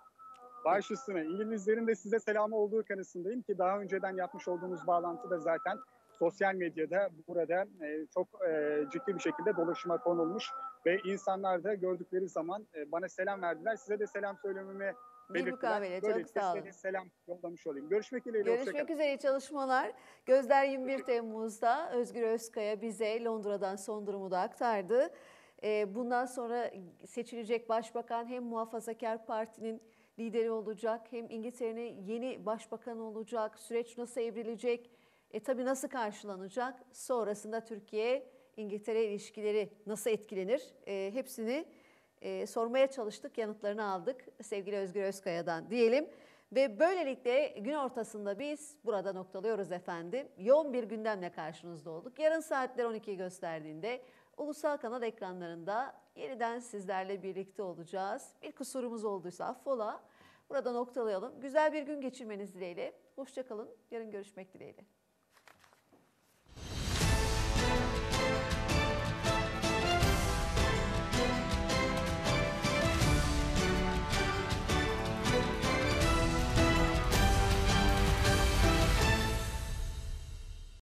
Baş üstüne. İngilizlerin de size selamı olduğu kanısındayım ki daha önceden yapmış olduğumuz bağlantı da zaten sosyal medyada burada çok ciddi bir şekilde dolaşıma konulmuş ve insanlar da gördükleri zaman bana selam verdiler. Size de selam söylememi belirttiler. Çok sağ olun. Size de selam yollamış olayım. Görüşmek dileğiyle. Görüşmek üzere, iyi çalışmalar. Gözler 21 Temmuz'da Özgür Özkaya bize Londra'dan son durumu da aktardı. Bundan sonra seçilecek başbakan hem Muhafazakar Parti'nin lideri olacak hem İngiltere'nin yeni başbakanı olacak. Süreç nasıl evrilecek? Tabii nasıl karşılanacak? Sonrasında Türkiye-İngiltere ilişkileri nasıl etkilenir? Hepsini sormaya çalıştık, yanıtlarını aldık sevgili Özgür Özkaya'dan diyelim. Ve böylelikle gün ortasında biz burada noktalıyoruz efendim. Yoğun bir gündemle karşınızda olduk. Yarın saatler 12'yi gösterdiğinde ulusal kanal ekranlarında yeniden sizlerle birlikte olacağız. Bir kusurumuz olduysa affola. Burada noktalayalım. Güzel bir gün geçirmeniz dileğiyle. Hoşça kalın. Yarın görüşmek dileğiyle.